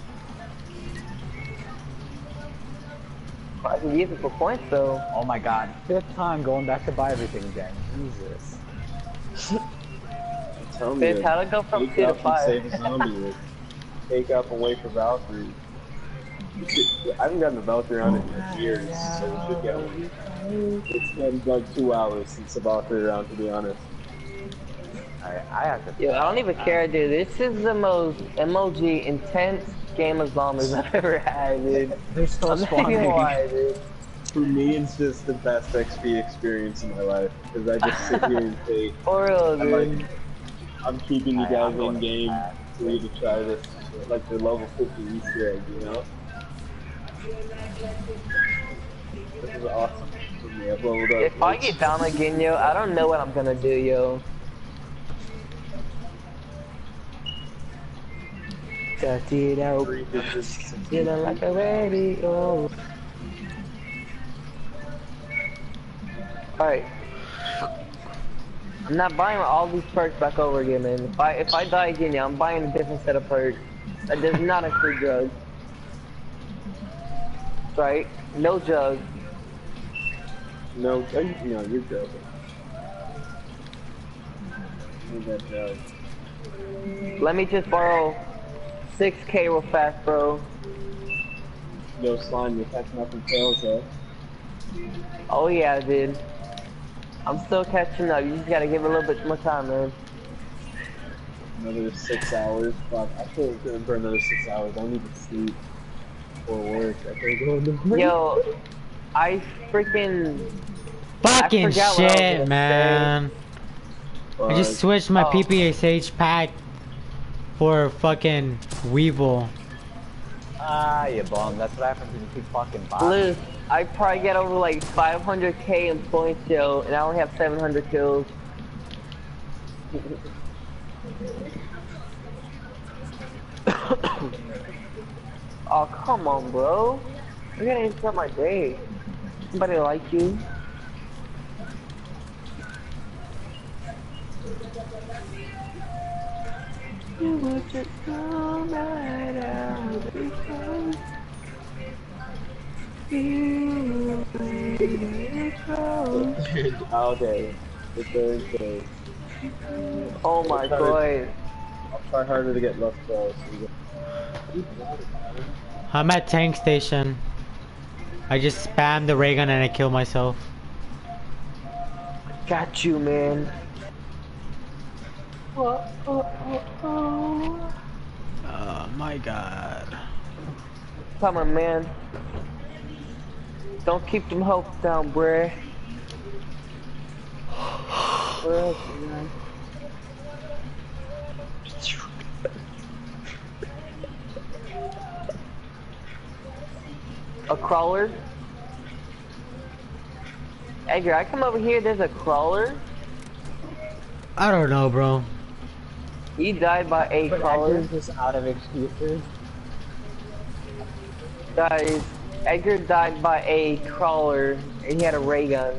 I can use it for points, though. Oh my god. Fifth time going back to buy everything again. Jesus. Tell me. Fifth, how'd it go from Take two to up and five? save a zombie. Take up and wait for Valkyrie. I haven't gotten the Valkyrie on it in years, so we should get one. It's been like two hours since the Valkyrie round, to be honest. Alright, I have to. Yo, I don't even care, dude. This is the most M O G intense game of zombies I've ever had, dude. They're still I'm not even spawning. gonna lie, dude. for me, it's just the best X P experience in my life because I just sit here and say, For real, I'm, dude. like, I'm keeping you I- guys I'm going in to game class. for you to try this, like the level fifty Easter egg, you know? This is awesome for me. I've leveled up. If I get down again, yo, I don't know what I'm gonna do, yo. Got it out, feeling like a radio. Alright. I'm not buying all these perks back over again, man. If I if I die again, yeah, I'm buying a different set of perks. That does not include drugs. Right? No drugs. No, no, you're joking. Need that jug. Let me just borrow six K real fast, bro. Yo, slime, you're catching up in tails, though. Oh yeah, dude. I'm still catching up. You just gotta give it a little bit more time, man. Another six hours. Fuck, I can't go for another six hours. I need to sleep or work. I can't go in the morning. Yo, I freaking Fucking I forgot what I was shit, gonna man. I just Fuck. switched my Oh. P P S H pack for fucking Weevil. Ah, you bum. That's what happens when you keep fucking buying. Liz, I probably get over like five hundred K in points, yo, and I only have seven hundred kills. Oh, come on, bro. You're gonna interrupt my day. Somebody like you. You would just come right out because you Okay, it's Thursday. Oh my god. I'll try harder to get left close. I'm at tank station. I just spammed the ray gun and I killed myself. Got you, man. Oh, oh, oh, oh. Oh my god. Come on, man. Don't keep them hopes down, bruh. Where else is that? A crawler? Edgar, I come over here, there's a crawler. I don't know, bro. He died by a But crawler. Edgar's just out of excuses. Guys, Edgar died by a crawler, and he had a ray gun.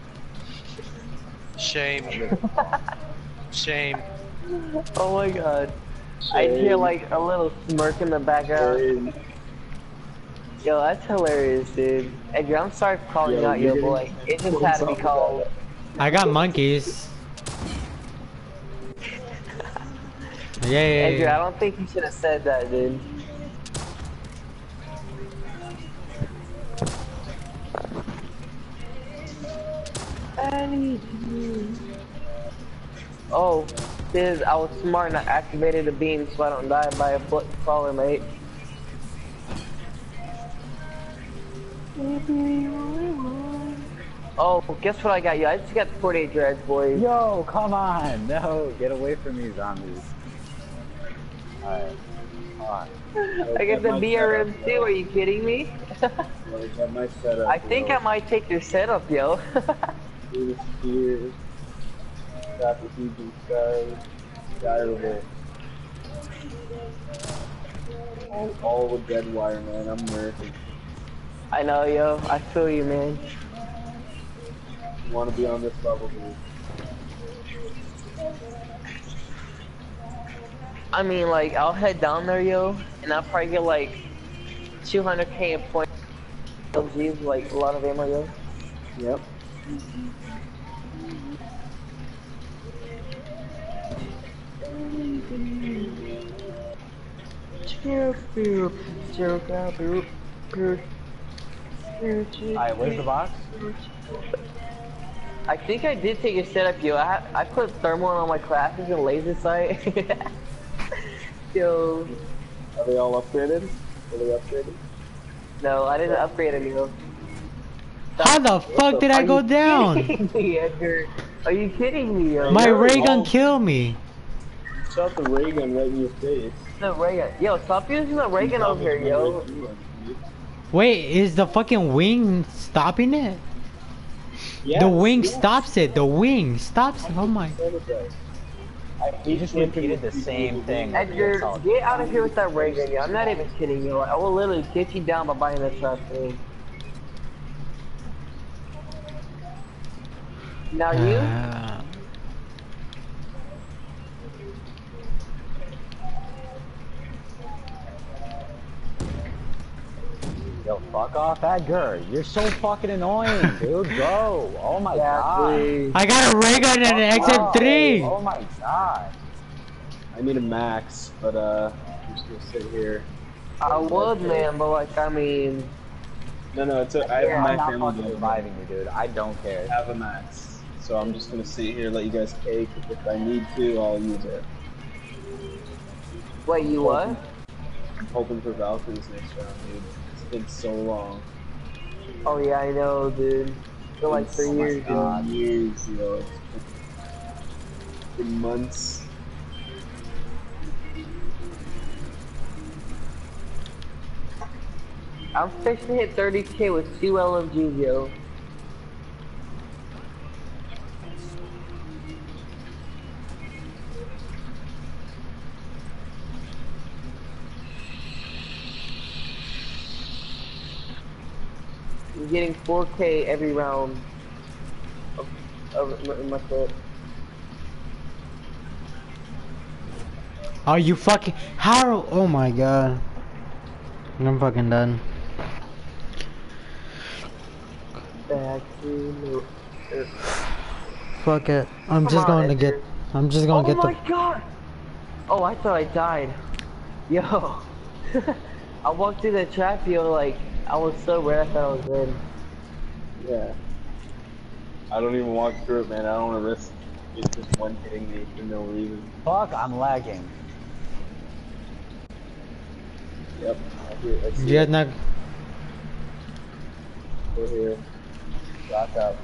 Shame. Shame. Oh my god. I hear like a little smirk in the background. Yo, that's hilarious, dude. Edgar, I'm sorry for calling Yo, you out, you're yo getting boy. It just had to be called. I got monkeys. Yeah, yeah, Edgar, I yeah. don't think you should have said that, dude. Oh, dude, I was smart and I activated the beam so I don't die by a foot crawler, mate. Oh, guess what I got you? I just got the forty-eight dreads, boys. Yo, come on. No, get away from me, zombies. Alright. Come on. I get the B R M too, are you kidding me? Got my setup, I think I might take your setup, yo. Do the spears. Got the huge sky. Sky revolt. All, all with dead wire, man. I'm nerfing. I know, yo. I feel you, man. You want to be on this level, dude. I mean, like, I'll head down there, yo, and I'll probably get like two hundred K in points. L Gs, like a lot of ammo, yo. Yep. Alright, where's the box? I think I did take a setup, yo. I ha I put thermal on my classes and laser sight. Yo, Are they all upgraded? Are they upgraded? no, I didn't upgrade any, yo. How the fuck did I go down? Me, Edgar. Are you kidding me, yo? My Yo, ray gun killed me. Shot the ray gun right in your face. The ray gun. Yo, stop using the ray gun over here, yo. Wait, is the fucking wing stopping it? Yes, The wing yes. stops it. The wing stops it. Oh my. You just repeated the same thing. Edgar, get out of here with that ray gun, yo. I'm not even kidding you. I will literally get you down by buying that trash thing. Now you? Uh, Yo, fuck off, Edgar. You're so fucking annoying, dude. Go. Oh my god. Exactly. I got a ray gun and an X M three. Oh my god. I need a max, but uh, I'm just gonna sit here. I would, man, but like, I mean, No, no, it's a, I have Yeah, a I'm max not ammo. fucking build. reviving you, dude. I don't care. I have a max, so I'm just gonna sit here, let you guys cake. If I need to, I'll use it. wait, you what? I'm hoping for Valkyries next round, dude. It's been so long. Oh yeah, I know, dude. For like three Oh my years, dude. God, years, yo. It's been, been months. I'm fixing to hit thirty K with two L M Gs, yo. I'm getting four K every round of, of of my clip. Are you fucking? How? Oh my god. I'm fucking done. Back to the... Fuck it. I'm Come just on, going to Edgar. get. I'm just going Oh to get my the. god! Oh, I thought I died. Yo. I walked through the trap, yo, like, I was so red I thought I was dead. Yeah. I don't even walk through it, man. I don't want to risk it just one hitting me for no reason. Fuck, I'm lagging. Yep. I hear, I see You guys it. not. We're here. Rock up.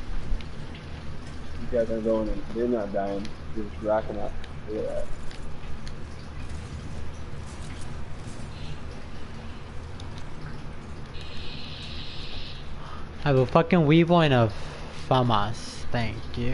You guys are going in. They're not dying. They're just racking up. Look at that. I have a fucking Weeble and a FAMAS. Thank you.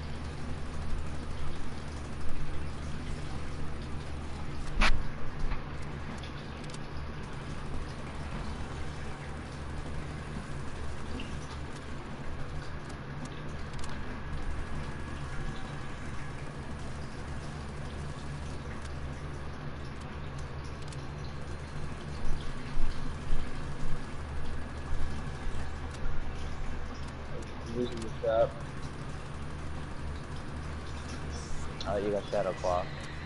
I'm losing the trap. Oh, you got Shadow Claw.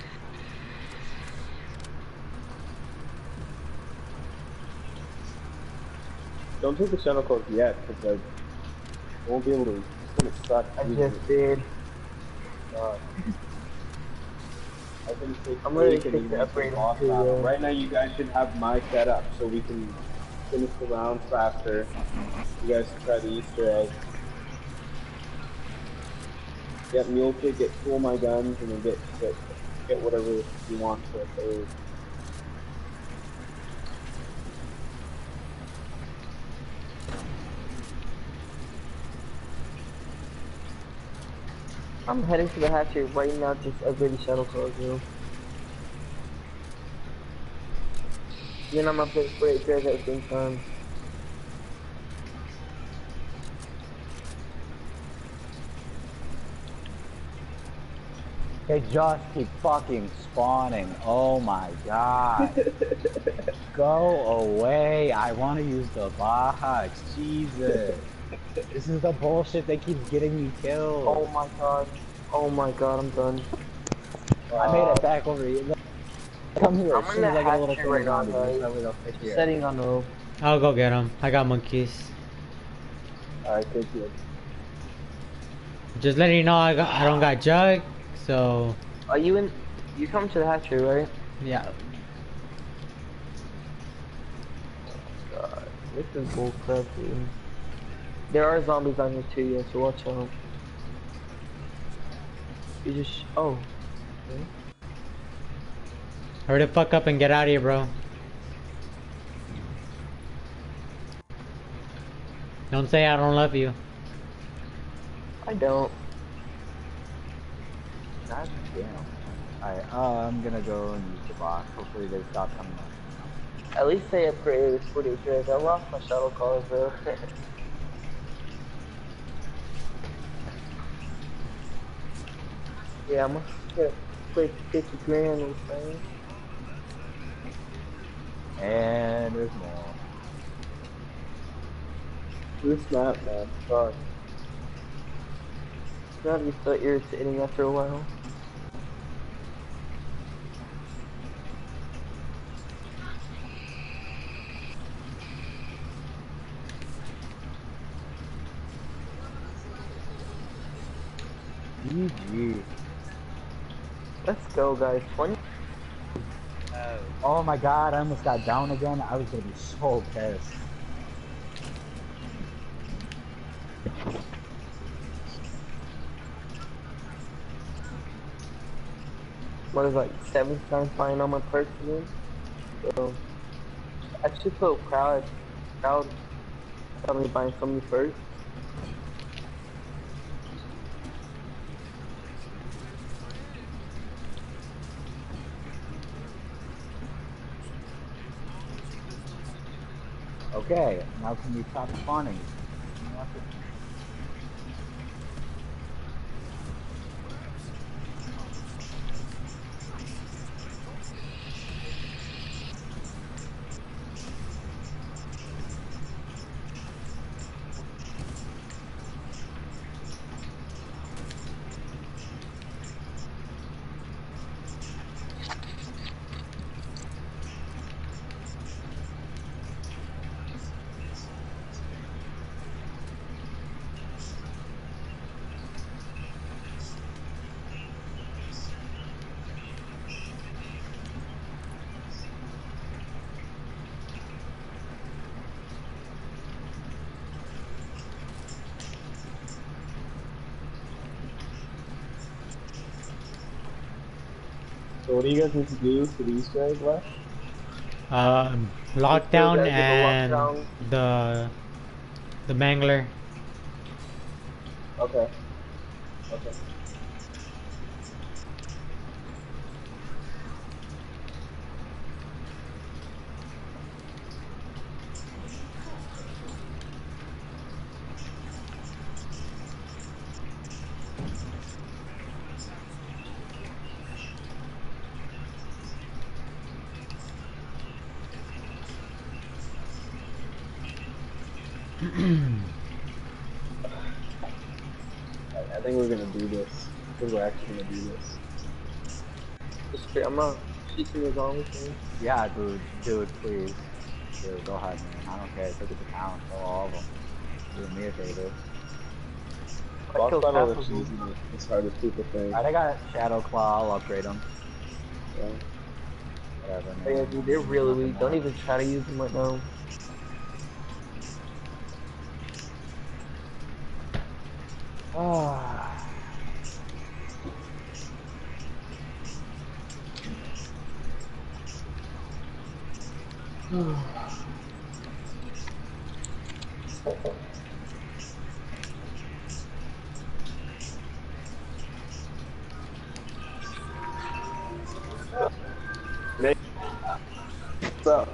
Don't take the channel close yet, because like, I won't be able to. It's gonna suck. I using just it. did. God. I can take I'm really break and taking then the upgrade off too, now. yeah. Right now, you guys should have my setup so we can finish the round faster. You guys can try the Easter egg. Get mule kit, get two of my guns, and then get get, get whatever you want for a third. I'm heading to the hatchery right now, just upgrade the shuttle clothes, yo. Then I'm upgrading for eight pairs at the same time. They just keep fucking spawning. Oh my god. Go away. I want to use the box. Jesus. This is the bullshit that keeps getting me killed. Oh my god. Oh my god, I'm done. I made it back over here. Come here. I'm As in soon as the I get a little hatchery right now, further around you, guys. that way they'll fit here. Setting on the rope. I'll go get them. I got monkeys. Alright, take it. Just letting you know, I got. I don't got jug. So Are you in? You come to the hatchery, right? yeah. God, this is bullcrap, dude. There are zombies on here too, yeah, so watch out. You just, oh. Okay. Hurry the fuck up and get out of here, bro. Don't say I don't love you. I don't. God damn. Alright, uh, I'm gonna go and use the box. Hopefully they stop coming up. At least they upgraded this footage, guys. I lost my shuttle cars though. Yeah, I'm gonna get a quick fifty grand or something. And there's more. This map, man. Fuck. It's gotta be so irritating after a while. G G. Let's go, guys. twenty. Oh my god, I almost got down again. I was gonna be so pissed. What is like seven times flying on my perks again? So I should feel proud. Proud. Probably buying so many perks. Okay, now can we stop spawning? So what do you guys need to do for the Easter egg left? Um, lockdown gotta get the and lockdown. the the mangler. Okay. Okay. I think we're gonna do this. I think we're actually gonna do this. Just straight, I'm not shooting his arms. Yeah, dude, dude, please. Dude, go ahead, man. I don't care. Take it to town. Kill all of them. Do me a favor. Boss killed battle half looks of easy. It's hard to keep a thing. Alright, I got Shadow Claw. I'll upgrade them. Yeah. Whatever, Yeah, man. dude, they're really Nothing weak. Don't more. even try to use them right now. Ah. What's up?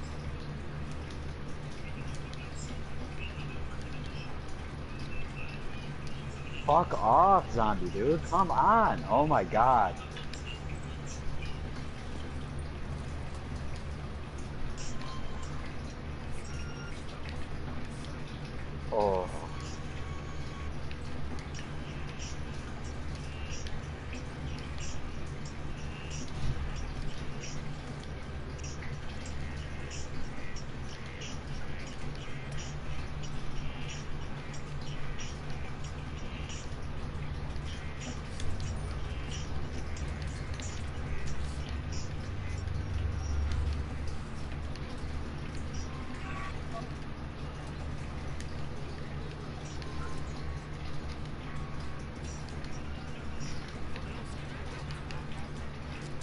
Fuck off, zombie dude. Come on. Oh my god. Oh.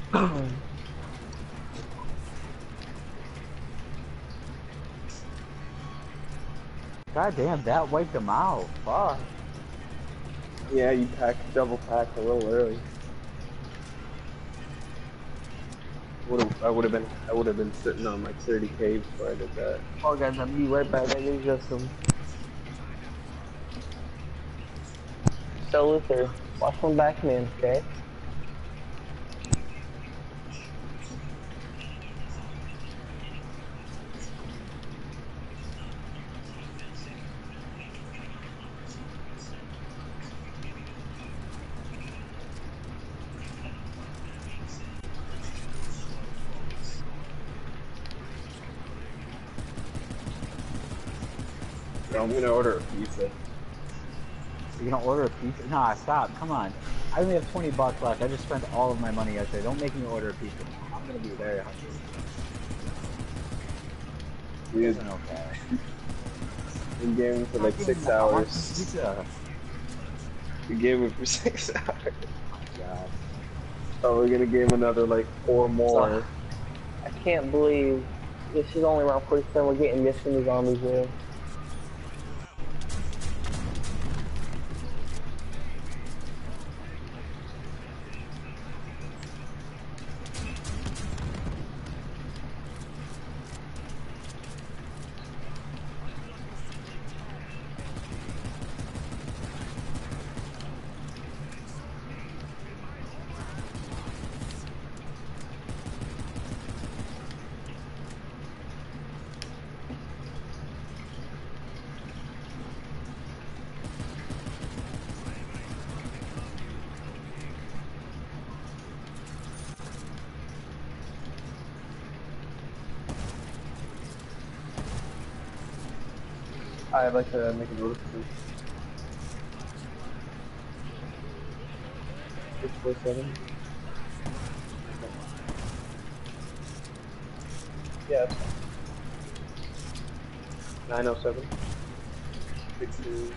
God damn, that wiped him out. Fuck. Yeah, you packed double packed a little early. Would have I would have been I would have been sitting on like thirty K before I did that. Oh guys, I'll be right back. I need just some. So Luther, watch my back, man. Okay. So I'm gonna order a pizza. You're gonna order a pizza? Nah, stop. Come on. I only have twenty bucks left. I just spent all of my money yesterday. Don't make me order a pizza. I'm gonna be very hungry. We It's had okay. been gaming for like six I want hours. some pizza. We gaming for six hours. Oh my god. Oh, we're gonna game another like four more. I can't believe this is only round forty-seven. We're getting this many zombies here. I'd like to make an order for six four seven. Yeah, that's fine. Nine oh seven. Six two.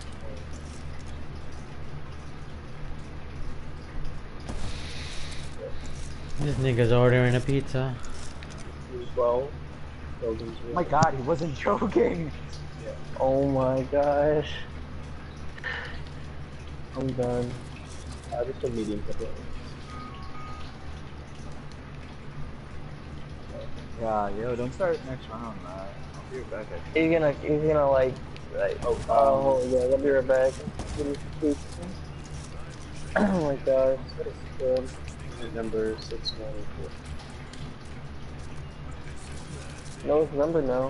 This nigga's ordering a pizza. Twelve. Oh my god, he wasn't joking. Oh my gosh. I'm done. Uh, just a medium pepperoni. Yeah, yo, don't start next round, man. I'll be right back. I think. He's gonna, he's gonna like, like, Oh, oh, yeah, I'll be right back. Give me some pizza. Oh my gosh, that is good. Unit number six one four. Know his number now.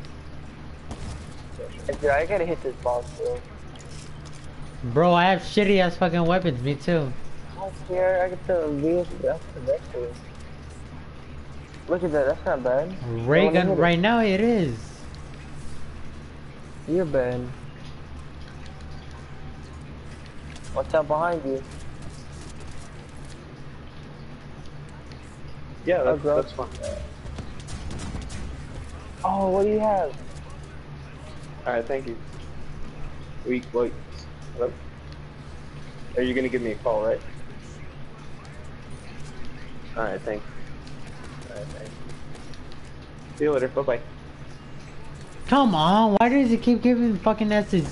Dude, I gotta hit this boss, bro. Bro, I have shitty ass fucking weapons, me too. I don't care, I get the wheels, that's the best one. Look at that, that's not bad. Ray I wanna gun, hit it. right now it is. You're bad. Watch out behind you. Yeah, that's, bro. that's fine. Oh, what do you have? Alright, thank you. We, wait. Hello? Are you gonna give me a call, right? Alright, thanks. Alright, thanks. See you later, bye bye. Come on, why does it keep giving fucking S's?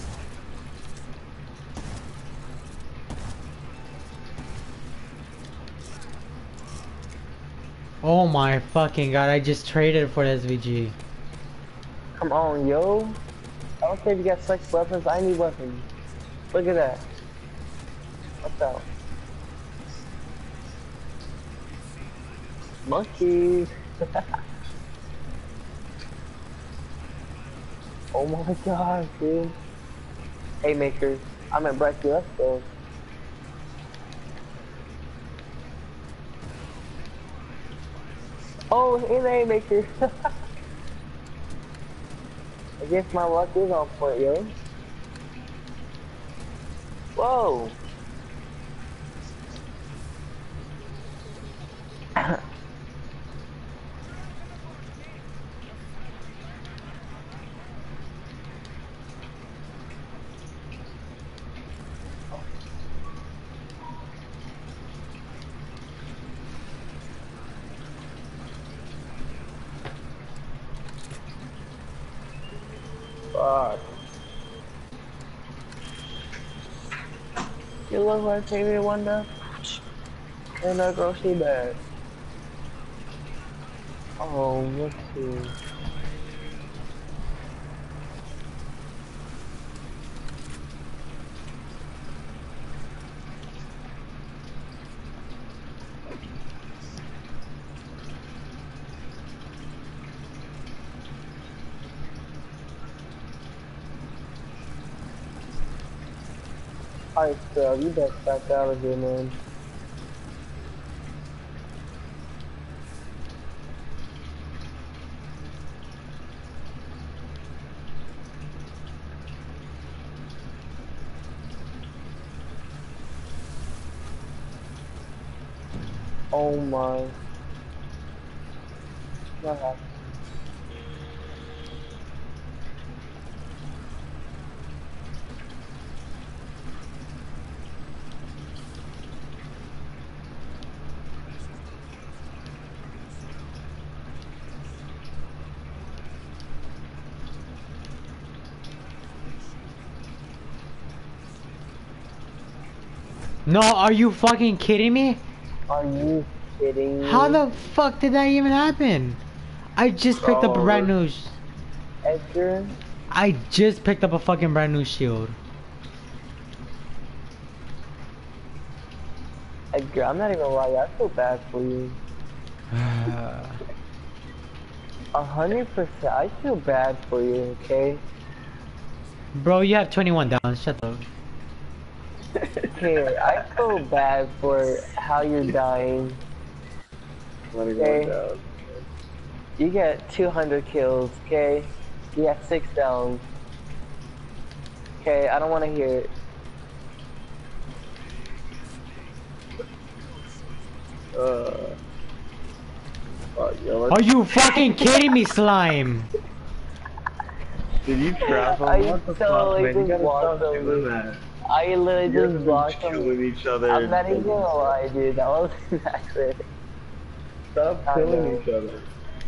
Oh my fucking god, I just traded for the S V G. Come on, yo. I don't care if you got sex weapons, I need weapons. Look at that. What's out? Monkeys. Oh my gosh, dude. Haymakers. I'm at Brecky, let's go. Oh, in the haymaker. I guess my luck is on point, yo. Whoa. Fuck. You look like Stevie Wonder in a grocery bag. Oh, let's see. Alright, so you better back out of here, man. Oh my. What happened? No, are you fucking kidding me? Are you kidding me? How the fuck did that even happen? I just picked up a brand new. sh- Edgar? I just picked up a fucking brand new shield. Edgar, I'm not even gonna lie, I feel bad for you. A hundred percent, I feel bad for you, okay? Bro, you have twenty-one down. Shut up. Okay, I feel bad for how you're dying. Okay? You get two hundred kills, okay? You got six downs. Okay, I don't want to hear it. Uh, fuck, yo, Are you fucking kidding me, slime? did you trap him? I What the totally fuck, man? You just gotta walked stop over. doing that. I literally You just blocked guys are him. killing each other. I'm not even gonna lie, dude. That was an accident. Stop I killing know. each other.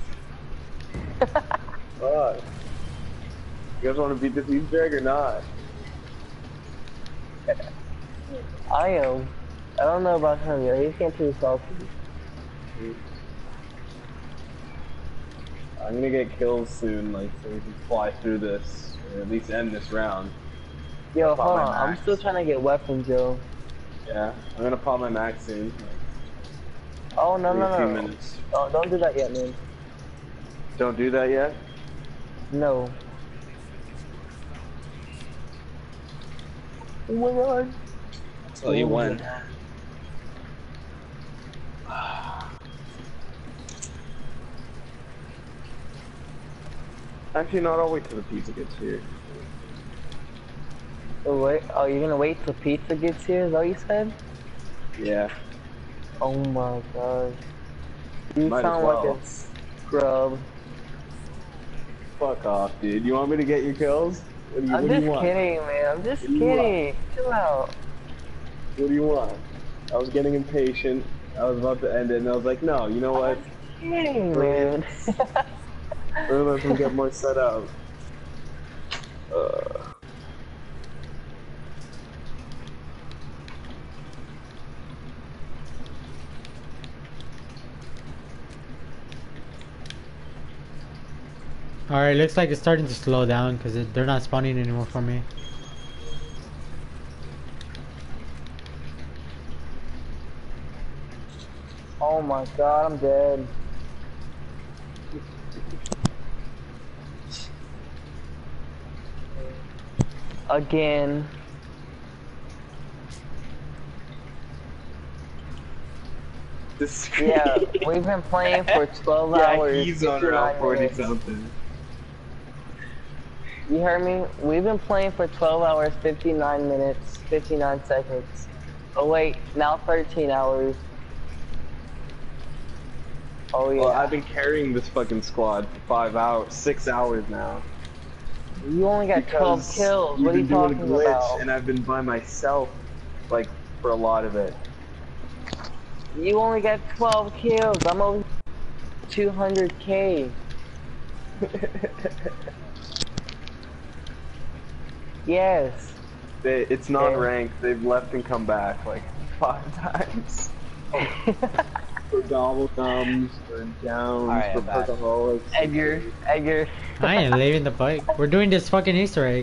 Fuck. You guys want to beat this Easter egg or not? I am. I don't know about him yet. He's getting too salty. I'm gonna get kills soon, like, so we can fly through this, or at least end this round. Yo, Pop hold my on. I'm max. still trying to get weapons, yo. Yeah, I'm gonna pop my max soon. Oh, no, Like, no, in a few no. minutes. Oh, don't do that yet, man. Don't do that yet? No. Oh my god. So you win. Actually, not. I'll wait till the pizza gets here. Oh, wait. Oh, you're gonna wait till pizza gets here? Is that what you said? Yeah. Oh my god. You Might as sound like well. a scrub. Fuck off, dude. You want me to get your kills? What do you, I'm what do just you want? kidding, man. I'm just What do you want? kidding. Chill out. What do you want? I was getting impatient. I was about to end it, and I was like, no, you know what? Kidding, man. We're let them get more set up. Uh. Alright, looks like it's starting to slow down because they're not spawning anymore for me. Oh my god, I'm dead. Again. This Yeah, we've been playing for twelve yeah, hours. he's on fifty-nine around forty minutes. something. You heard me? We've been playing for twelve hours, fifty-nine minutes, fifty-nine seconds. Oh wait, now thirteen hours. Oh yeah. Well, I've been carrying this fucking squad for five hours, six hours now. You only got twelve Because kills. you've What are you been doing talking a glitch, about? and I've been by myself, like, for a lot of it. You only got twelve kills. I'm over two hundred K. Yes. They, it's non-ranked. They've left and come back like five times. For gobble gums, for downs, Alright, for I'm back. perkaholics. Edgar, Edgar. I am leaving the bike. We're doing this fucking Easter egg.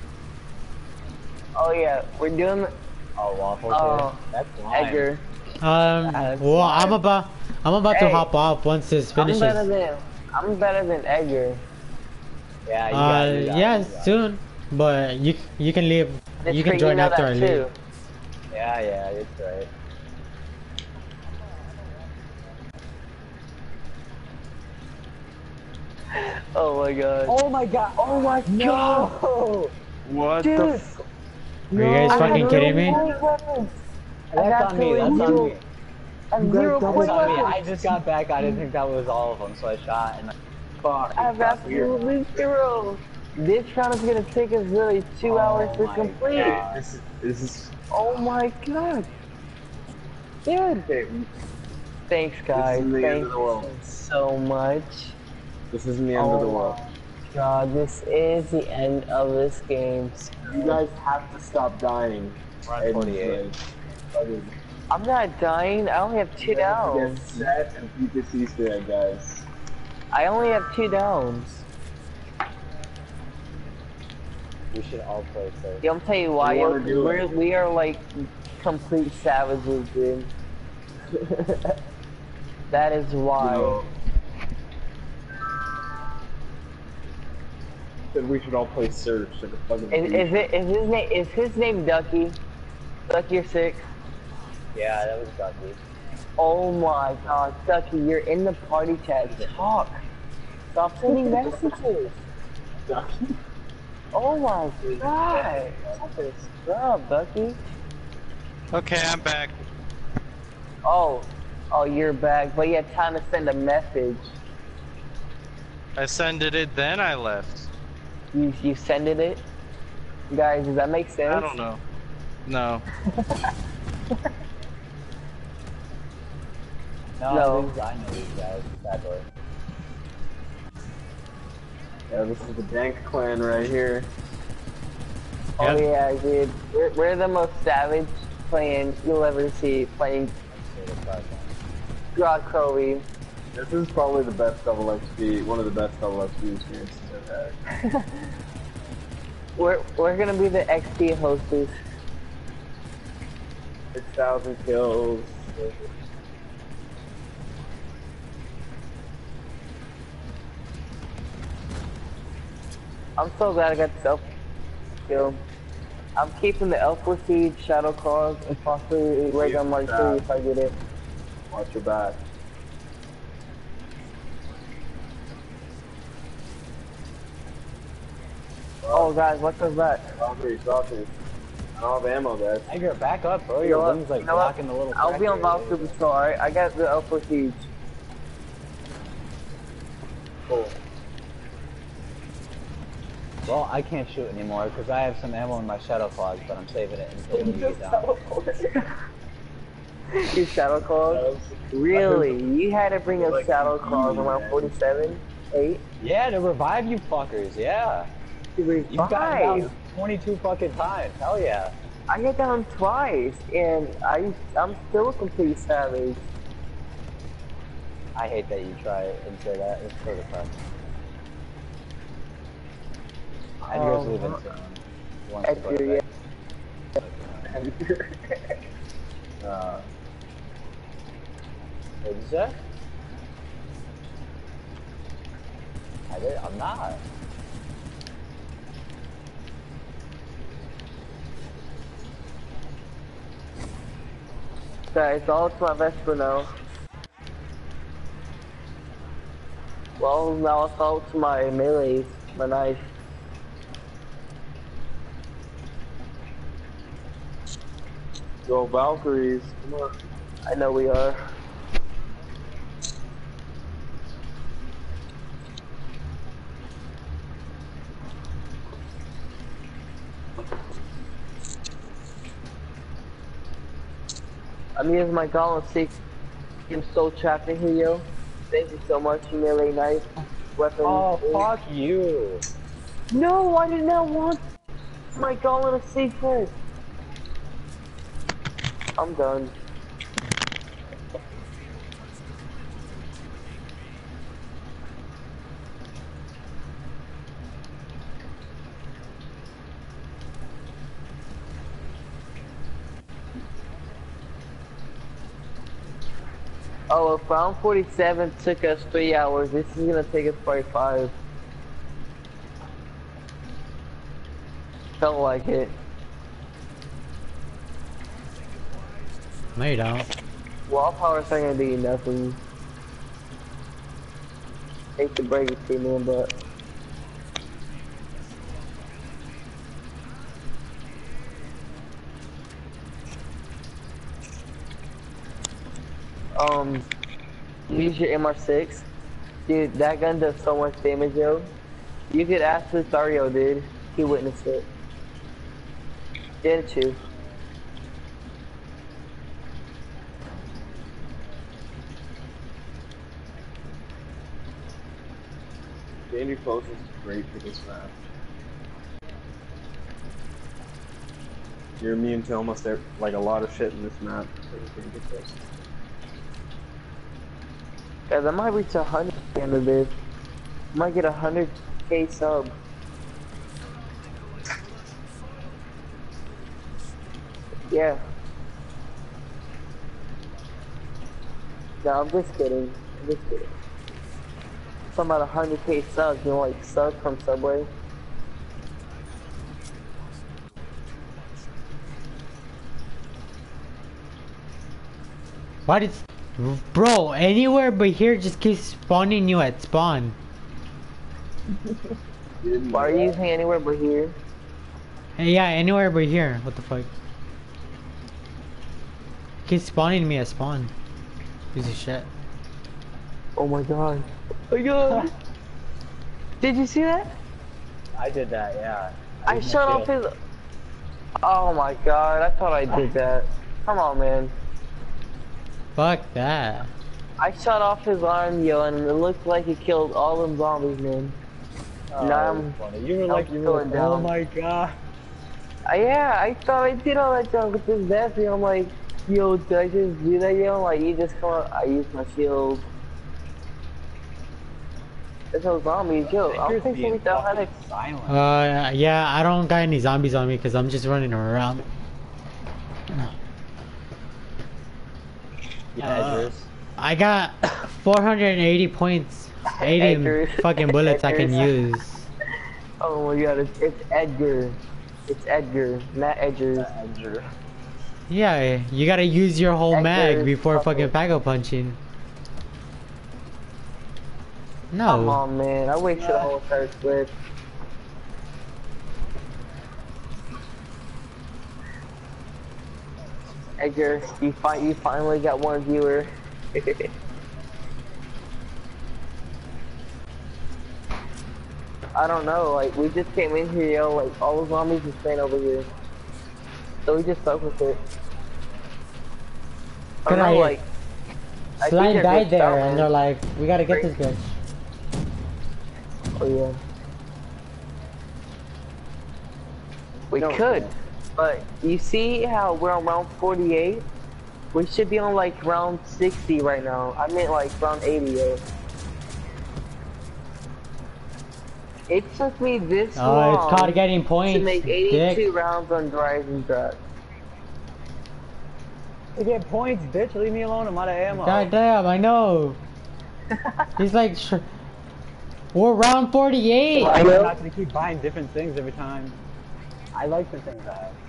Oh yeah, we're doing. Oh, waffles. Oh, That's lime. Edgar. Um, That's well, I'm fine. about, I'm about to Hey, hop off once this I'm better finishes. than. I'm better than Edgar. Yeah, you got Uh, it, you got yeah, it, you got it. soon. But you, you can leave. It's You can free, join know after that I too. leave. Yeah, yeah, it's right. Oh my god. Oh my god! Oh my god. No! What Dude. the f- Are you guys I fucking had kidding me? zero point weapons. I That's got on me, to that's on zero- me. And zero That's point on me. weapons. I just got back, I didn't think that was all of them, so I shot and fuck. I have got weird. absolutely zero. This round is gonna take us literally two Oh hours to my complete. God. This is, this is Oh my god. Dude. okay. Thanks guys. This is the end Thanks of the world. so much. This isn't the end oh of the world. my god, this is the end of this game. You guys have to stop dying. We're on And, forty-eight. like, okay, I'm not dying. I only have two you have to downs. Get set and beat this Easter egg, guys. I only have two downs. We should all play safe. Yeah, I'm tell you why. We Yo, wanna do we're, it. we are like complete savages, dude. That is why. No. Said we should all play search and the fucking. Is, is it is his name is his name Ducky? Ducky, you're sick. Yeah, that was Ducky. Oh my god, Ducky, you're in the party chat. Talk. Stop sending messages. Ducky? Oh my god. What up, Ducky? Okay, I'm back. Oh, oh, you're back, but you had time to send a message. I sended it, then I left. You you sended it, guys. Does that make sense? I don't know. No. No, No. these- I know these guys. Bad boy. Yeah, this is the Dank clan right here. Oh Yep. yeah, dude. We're, we're the most savage playing you'll ever see playing God Crowley. This is probably the best double X P, one of the best double X P experiences I've had. We're we're gonna be the X P hostess. six thousand kills. I'm so glad I got self kill. I'm keeping the Elf Siege, Shadow Claws, and possibly Ray Gun Mark three if I get it. Watch your back. Oh guys, what's those back? Valkyrie, Valkyrie. I don't have ammo, guys. Edgar, back up, bro. You Your know what? wings like You know what? blocking the little. I'll be on crack Val Superstar, alright? I got the Elf Siege. Cool. Well, I can't shoot anymore because I have some ammo in my Shadow Claws, but I'm saving it until we get down. Your Shadow Claws? Really? You had to bring a Shadow Claws around forty-seven? eight? Yeah, to revive you fuckers, yeah. To You've gotten revive? down twenty-two fucking times, hell yeah. I got down twice, and I, I'm still a complete savage. I hate that you try it and say that, it's so depressing. Edgar's Um, leaving soon. He wants to go to Edgar, bed. yeah. uh, What'd you say? I did, I'm not. Guys, all to my Vesper now. Well, now it's all to my melee, my knife. go Valkyries. Come on. I know we are. I'm using my Gauntlet six. I'm so trapped in here, yo. Thank you so much, melee knife, weapon. Oh, fuck you. No, I did not want. My God, in a sequel. I'm done. Oh, if round forty-seven took us three hours, this is gonna take us probably five. Felt like it. No, you don't. Wall power's not gonna do you nothing. Hate to break it to you, man, but um, use your M R six, dude. That gun does so much damage, yo. You could ask Lucario, dude. He witnessed it. Didn't you? Danger Close is great for this map. You're immune to almost every, like a lot of shit in this map. Danger Close. Guys, I might reach a hundred at the end of this. I might get a hundred K sub. Yeah. No, I'm just kidding. I'm just kidding. Talking about a hundred K subs, you know, like subs from Subway. Why did... Bro, anywhere but here just keeps spawning you at spawn. Why are you using anywhere but here? Hey, yeah, anywhere but here. What the fuck? Keeps spawning me at spawn. Piece of shit. Oh my god. Oh my god. Did you see that? I did that, yeah. I, I shut off his... Oh my god, I thought I did that. Come on, man. Fuck that. I shut off his arm, yo, and it looked like he killed all them zombies, man. Oh, now I'm... funny. You were like, you were like, oh my god. Uh, yeah, I thought I did all that junk with this Bessie. I'm like, yo, did I just do that, yo? Like, you just come out, I used my shield. There's no zombies, yo. I don't think we down had silent. Uh, yeah, I don't got any zombies on me because I'm just running around. Yeah, uh, I got four hundred eighty points, eighty Edgar. fucking bullets I can use. Oh my god, it's, it's Edgar. It's Edgar, not Edgar. Edgar. Yeah, you gotta use your whole Edgar. mag before fucking Pago punching. No. Come on, man. I wasted a whole third clip. Edgar, you fi you finally got one viewer. I don't know, like, we just came in here, yo, like, all the zombies are staying over here. So we just stuck with it. I Good don't know, idea. like... I think Slime they're died good there, stuff, and they're like, we gotta get Great. this bitch. Oh, yeah. We No, could, no. but you see how we're on round forty-eight? We should be on like round sixty right now. I meant like round eighty, yo. It took me this Oh, long it's called getting points, to make eighty-two dick. rounds on drives and drugs. You get points, bitch. Leave me alone. I'm out of ammo. God damn, I know. He's like, sh we're round forty-eight. I I'm know. not gonna keep buying different things every time. I like the things I have.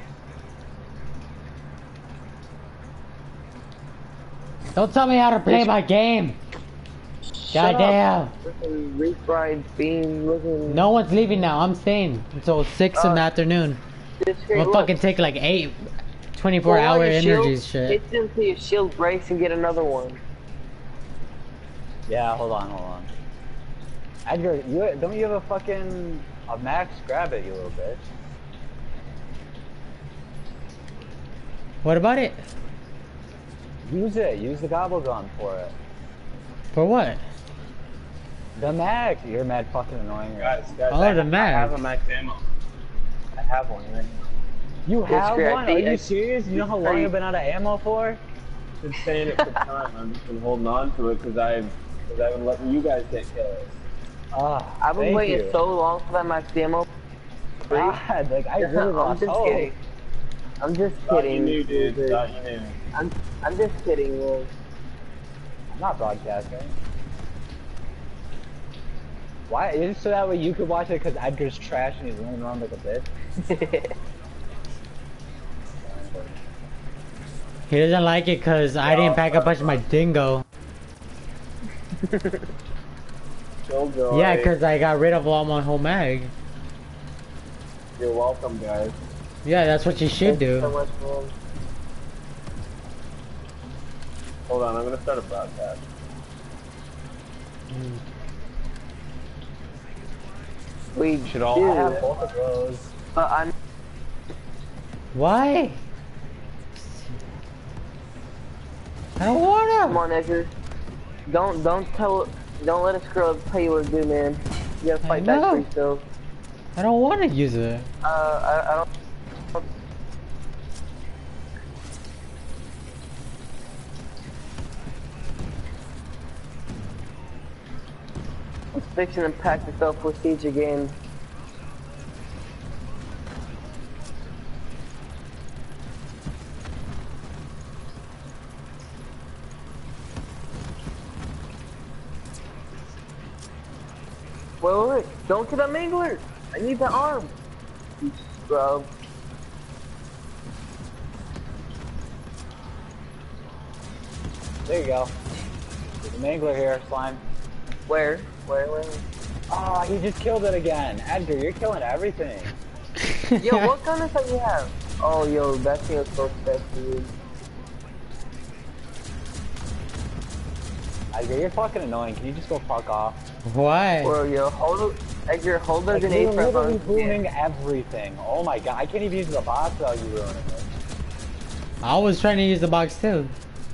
Don't tell me how to play my game. God damn. Freaking refried bean looking. No one's leaving now. I'm staying until six in the Uh, afternoon. This I'm great gonna look. fucking take like eight, twenty-four Pull out hour your energy shield, shit. Hit them till your shield breaks and get another one. Yeah, hold on, hold on. Edgar, you don't you have a fucking a max? Grab it, you little bitch. What about it? Use it. Use the gobble gun for it. For what? The max. You're mad fucking annoying. Guys, guys, Oh, I, the I max. have a max ammo. I have one right now. You have great. one? Are you serious? You know how long I've been out of ammo for? I've been saying it for time. I've just been holding on to it because I've, cause I've been letting you guys get kills. Ah, I've been thank waiting you. so long for that max ammo. God, like I really I'm lost just hope. kidding. I'm just Thought you kidding. knew, dude. Thought you knew. I'm, I'm just kidding, man. I'm not broadcasting. Why? Is it so that way you could watch it because Edgar's trash and he's running around like a bitch? He doesn't like it because I didn't pack a bunch of my dingo. Killjoy. Yeah, because I got rid of all my whole mag. You're welcome, guys. Yeah, that's what you should Thank you so do. much, man. Hold on, I'm gonna start a broadcast. We Should all do, I have both of those. but I'm. Why? I don't Come wanna. on, Edgar. Don't don't tell don't let a scroll tell you what to do, man. You gotta I fight back know. for yourself. I don't want to use it. Uh, I, I don't. I'm fixing to pack yourself with Siege again. Wait, wait, wait. Don't get that mangler. I need the arm. You scrub. There you go. There's a mangler here, slime. Where? Where, where? Oh, he just killed it again. Edgar, you're killing everything. Yo, what gun is that you have? Oh, yo, that thing is so sexy, dude. Edgar, you're fucking annoying. Can you just go fuck off? Why? Bro, yo, hold it. Edgar, hold the Like, grenade you're for literally fun. ruining everything. Oh my god, I can't even use the box without you ruining it. I was trying to use the box too.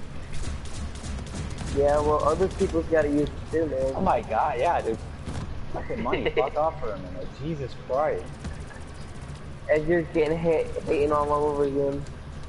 Yeah, well, other people's gotta use it too, man. Oh my god, yeah, dude. Fucking money, fuck off for a minute. Jesus Christ. Edgar's getting hit, hating all over again.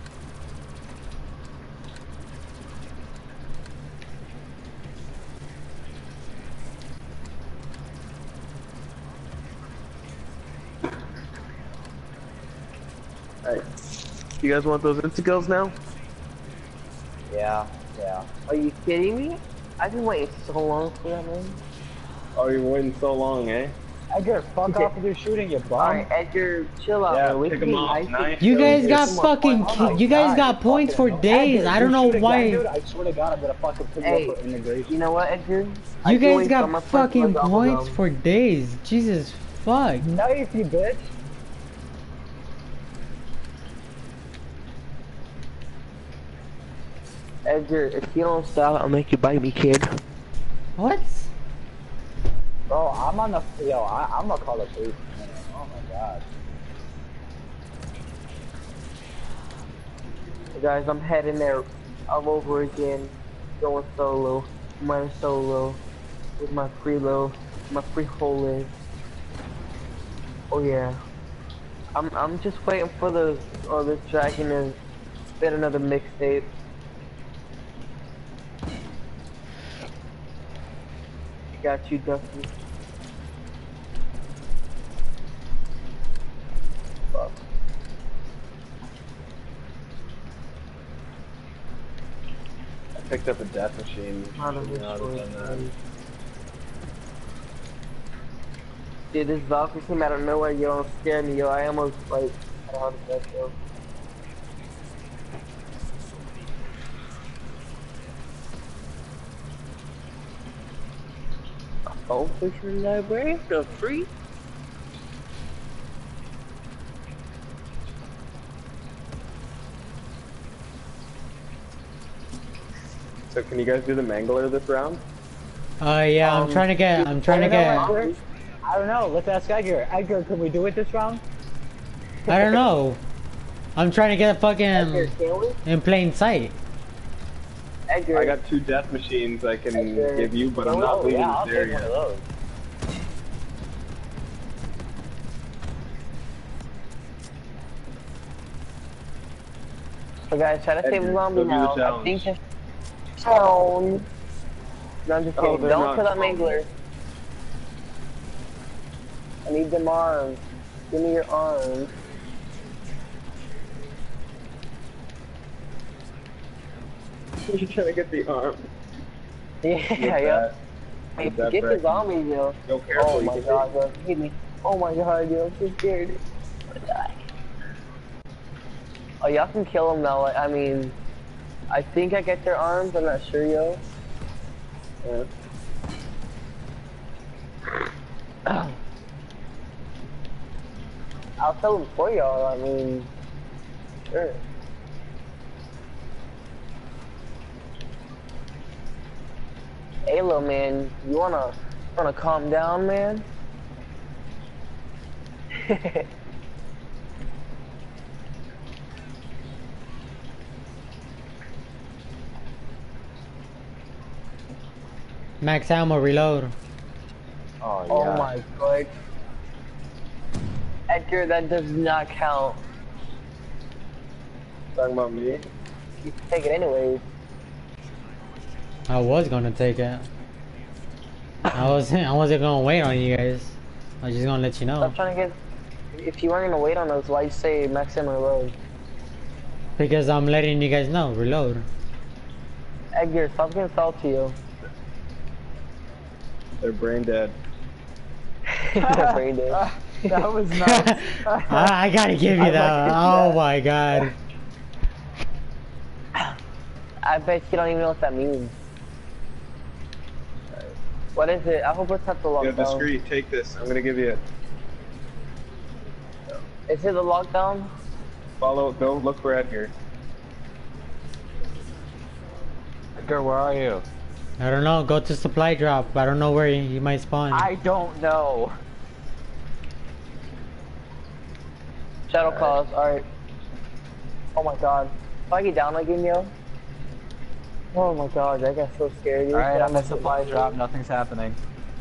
Alright. You guys want those Insta-kills now? Yeah, yeah. Are you kidding me? I've been waiting so long for that, man. Oh, you've been waiting so long, eh? Edgar, fuck off with your shooting, you bum. Alright, Edgar, chill out, Yeah, man. We pick can 'em be off, nice. nice. You guys got Come on, fucking. come Oh ki- my you guys God, got you're points for fucking days. Edgar, I don't you know shoot again, why. Dude, I swear to God, I'm gonna fucking put you Hey, up for immigration. you know what, Edgar? I You can guys wait for my got friends to fucking like points bubblegum. for days. Jesus fuck. Knife, you bitch. Edgar, if you don't stop, I'll make you bite me, kid. What? Bro, I'm on the. Yo, I, I'm gonna call the police. Man. Oh my god. Guys, I'm heading there all over again, going solo, my solo, with my free low, my free hole is. Oh yeah. I'm I'm just waiting for the oh this dragon to spit another mixtape. Got you, Dusty. Fuck. I picked up a death machine. Out of this Not have done that. one. Dude, this Valkyrie came out of nowhere, yo, don't scare me, yo. I almost, like, had a heart attack, yo. Oh, Fisher Library, the free? So can you guys do the Mangler this round? Uh yeah, I'm Um, trying to get. I'm trying to I don't know, get. Edgar. I don't know. Let's ask Edgar. Edgar, can we do it this round? I don't know. I'm trying to get Edgar, fucking can we? in plain sight. Edgar, I got two death machines I can Okay. give you, but I'm not Oh leaving yeah, I'll there take one of yet. those. So guys, try to save Edgar, a zombie go do the now. I challenge. think it's town. No, I'm just Oh, kidding. they're Don't not kill that phone. Mangler. I need them arms. Give me your arms. You're trying to get the arm. Yeah, With yeah. that- Hey, with that get the bracket. zombies, yo. Yo, careful, Oh you my can god, yo. Hit me. Oh my god, yo. I'm so scared. I'm gonna die. Oh, y'all can kill them now. I mean, I think I get their arms. I'm not sure, yo. Yeah. I'll tell them for y'all. I mean, sure. Hey, little man, you wanna wanna calm down, man? Max ammo, reload. Oh, yeah. Oh my god. Edgar, that does not count. Talking about me? You can take it anyways. I was gonna take it. I wasn't. I wasn't gonna wait on you guys. I was just gonna let you know. Stop trying to get. If you weren't gonna wait on us, why'd you say max ammo reload? Because I'm letting you guys know. Reload. Edgar, stop getting salty, yo. They're brain dead. They're brain dead. That was nice. I, I gotta give you I that. like it, Oh yeah. my god. I bet you don't even know what that means. What is it? I hope it's not the Yeah, lockdown. discreet, take this. I'm gonna give you it. Is it the lockdown? Follow, go look for Edgar. Edgar, where are you? I don't know. Go to supply drop. I don't know where you, you might spawn. I don't know. Shadow claws, alright. Oh my god. If I get down again, yo. Oh my god, I got so scared. dude. Alright, I'm Yeah, at supply drop. Nothing's happening.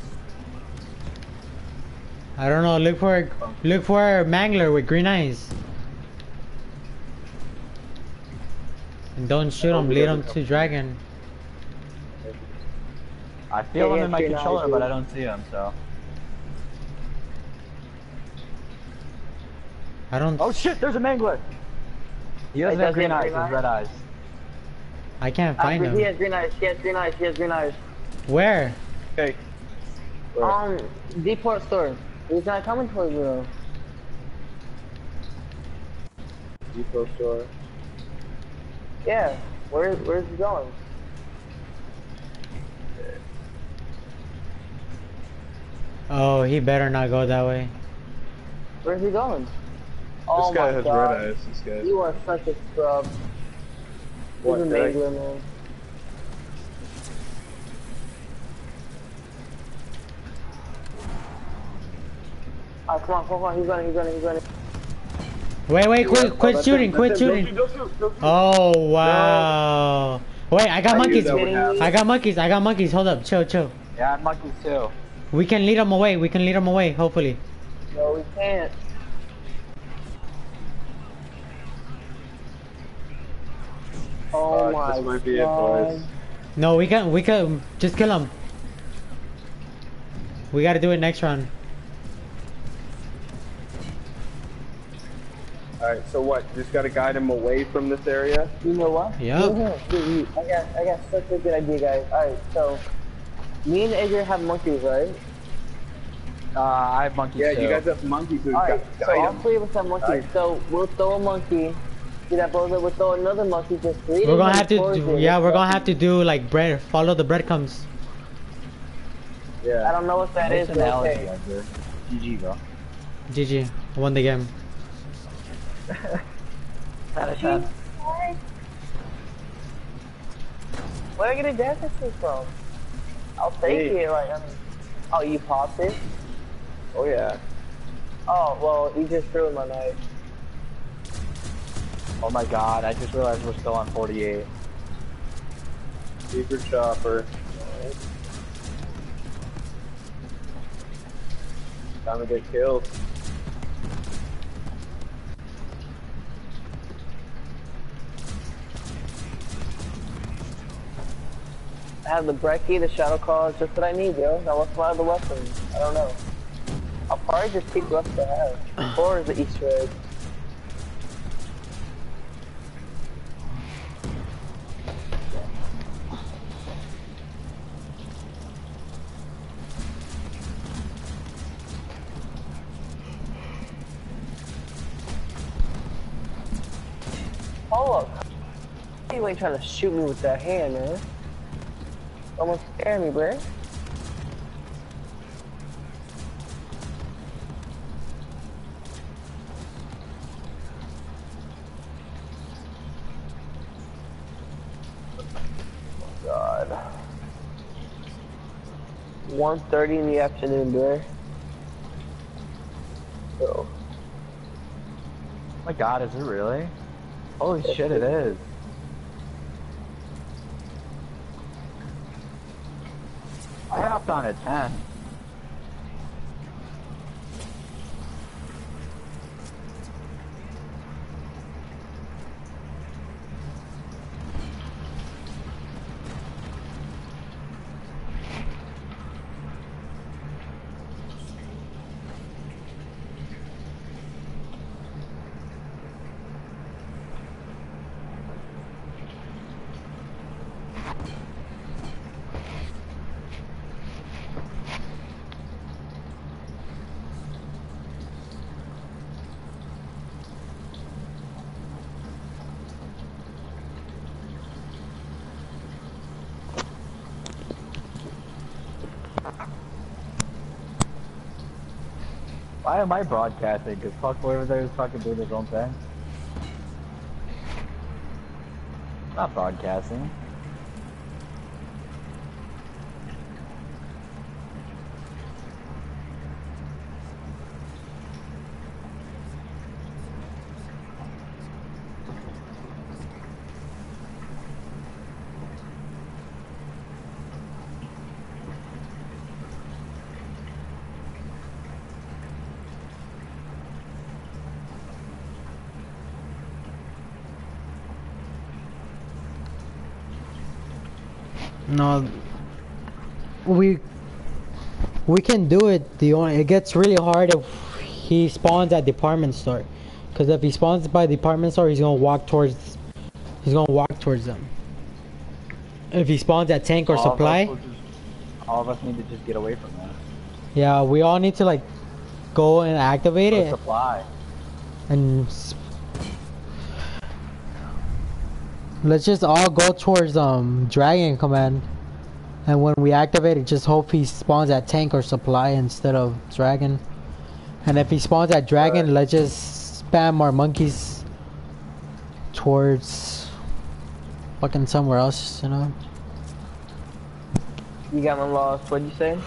I don't know. Look for look for a Mangler with green eyes. And don't shoot him. Lead him to dragon. I feel Yeah, him yeah, in my green controller, eyes, but dude. I don't see him, so. I don't. Oh shit, there's a Mangler! He doesn't Wait, have does he green have eyes, green he has eyes? red eyes. I can't Uh, find He him. has green eyes, he has green eyes, he has green eyes. Where? Okay. Where? Um, Deport store. He's not coming towards me though. Depot store. Yeah. Where, where's he going? Oh, he better not go that way. Where's he going? Oh This guy my has god. red eyes, this guy. You are such a scrub. What, He's a Derek? Mangler, man. Alright, come on, come on, he's running, he's running, he's running. Wait, wait, Oh, quit, quit that's shooting, him, quit that's him. shooting. Don't shoot, don't shoot, don't shoot. Oh wow. Wait, I got I knew monkeys. that would happen. I got monkeys. I got monkeys. Hold up, chill, chill. Yeah, I have monkeys too. We can lead them away. We can lead them away. Hopefully. No, we can't. Oh Uh, my this might be it, god. boys. No, we can. We can just kill them. We gotta do it next round. Alright, so what? Just gotta guide him away from this area? You know what? Yup. Mhm. Dude, you- I got, I got such a good idea, guys. Alright, so me and Edgar have monkeys, right? Uh, I have monkeys Yeah, too. you guys have monkeys who Alright, gu- so guide all him. three of us have monkeys. Guide. So we'll throw a monkey. See that blows up? We'll throw another monkey. Just lead We're him gonna have to. towards Do, it. yeah, we're gonna have to do like bread. Follow the breadcrumbs. I Yeah. don't know what that is, Nice but analogy, okay. Edgar. G G, bro. G G. Won the game. Out of ten. Where are you getting dances from? I'll take Hey. it. Like, I mean, oh, you popped it? Oh yeah. Oh, well, you just threw my knife. Oh my god, I just realized we're still on forty-eight. Secret chopper. Time to get killed. I have the Brecci, the Shadow Claw, it's just what I need, yo. Now what's my other weapon? I don't know. I'll probably just keep what I have. Or is it Easter egg? Hold up. You ain't trying to shoot me with that hand, man. Almost scared me, bro. Oh God. one thirty in the afternoon, bro. So. Oh my God, is it really? Holy shit, it is. I hopped on at ten. Why am I broadcasting? Because fuckboy over there is fucking doing his own thing. Not broadcasting. No, we we can do it. The only it gets really hard if he spawns at department store, because if he spawns by department store, he's gonna walk towards he's gonna walk towards them. If he spawns at tank or all supply, of just, all of us need to just get away from that. yeah, we all need to like go and activate Go it supply. and. Let's just all go towards um Dragon Command, and when we activate it, just hope he spawns at tank or supply instead of Dragon. And if he spawns at Dragon, right, let's just spam our monkeys towards fucking somewhere else, you know. You got me lost. What'd you say?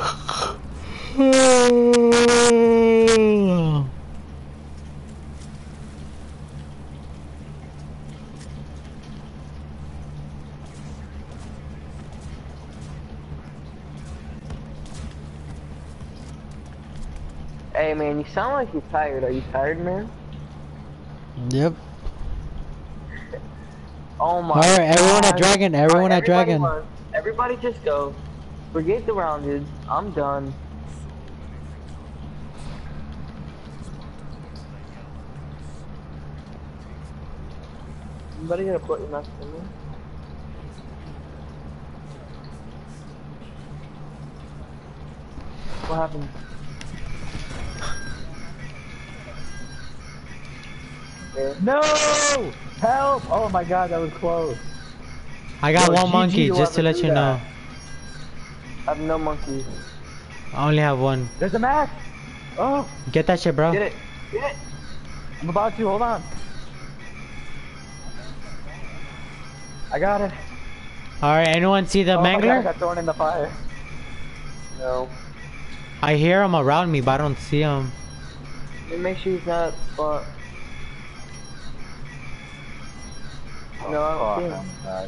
Hey man, you sound like you're tired. Are you tired, man? Yep. Oh my. Alright, everyone at Dragon, everyone right, at Dragon. Run. Everybody just go. Forget the round, dude. I'm done. Anybody gonna put your message in there? What happened? No! Help! Oh my God, that was close. I got Yo, one G G, monkey, just to let you that. know. I have no monkeys. I only have one. There's a max! Oh! Get that shit, bro. Get it! Get it! I'm about to, hold on. I got it. Alright, anyone see the oh mangler? My God, I got thrown in the fire. No. I hear him around me, but I don't see him. Make sure he's not spot. No, I don't see him. God.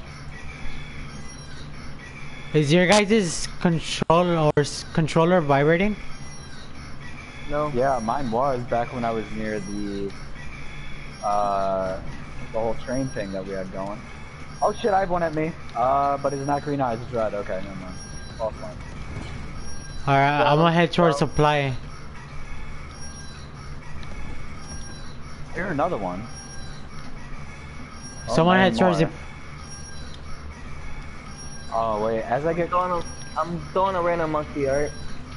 Is your guys' control or s- controller vibrating? No. Yeah, mine was back when I was near the uh the whole train thing that we had going. Oh shit, I have one at me. Uh, but it's not green eyes, it's red. Okay, never mind. False one. Alright, I'm gonna head towards supply. Here's another one. Oh, Someone nine head towards more. the... Oh wait, as I I'm get throwing a, I'm throwing a random monkey, alright?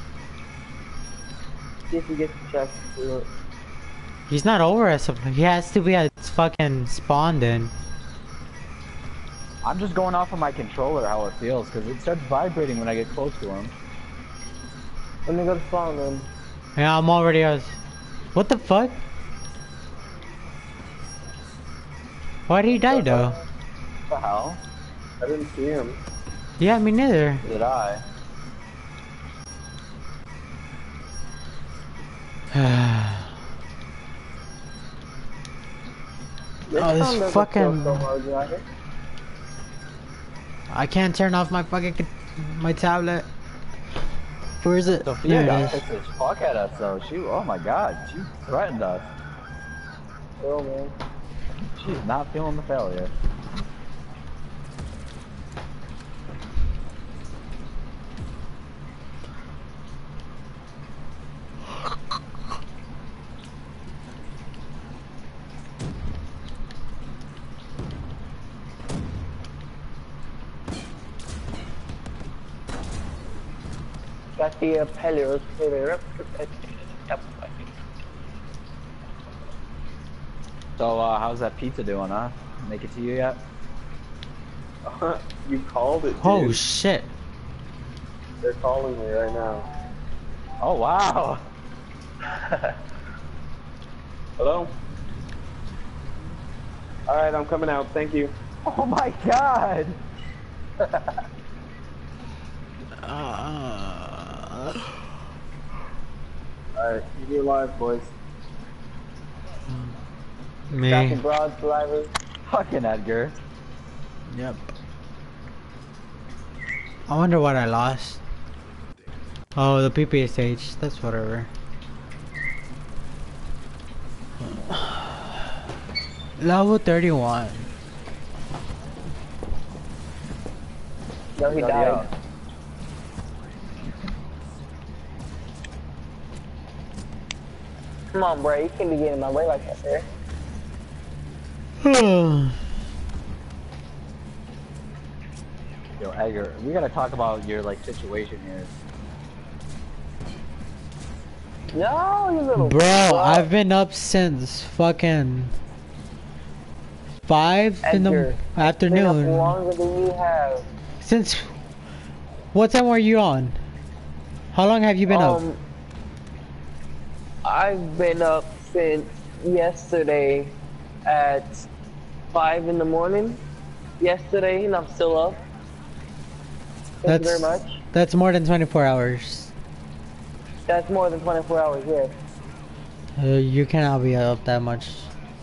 See if he gets the chest to it. He's not over at supply. He has to be at fucking spawned in. I'm just going off of my controller how it feels, because it starts vibrating when I get close to him. Let me go to spawn then. Yeah, I'm already out. What the fuck? Why did he die though? What the hell? I didn't see him. Yeah, me neither. Did I? This Oh, time this doesn't feel fucking- so hard, right? I can't turn off my fucking con- my tablet. Where is it? Sophia There it got is. pissed as fuck at us though. She, oh my god, she threatened us. Oh man. She's not feeling the failure. Got the uh, pellets. So, uh, how's that pizza doing, huh? Make it to you yet? You called it, dude. Oh shit. They're calling me right now. Oh wow! Hello? Alright, I'm coming out. Thank you. Oh my god! Uh, Alright, you're alive, boys. Got the me. broad drivers. Fucking Edgar. Yep. I wonder what I lost. Oh, the P P S H. That's whatever. Level thirty-one. No, he Yo, died. yo. Come on, bro. You can't be getting in my way like that, there. Yo, Edgar, we gotta talk about your, like, situation here. No, you little Bro, fuck. I've been up since fucking five in the Edgar, Been up afternoon. longer than you have. Since what time were you on? How long have you been up? Um, I've been up since yesterday at five in the morning. Yesterday, and I'm still up. Thank That's you very much. that's more than twenty-four hours. That's more than twenty-four hours, yes. Uh, you cannot be up that much.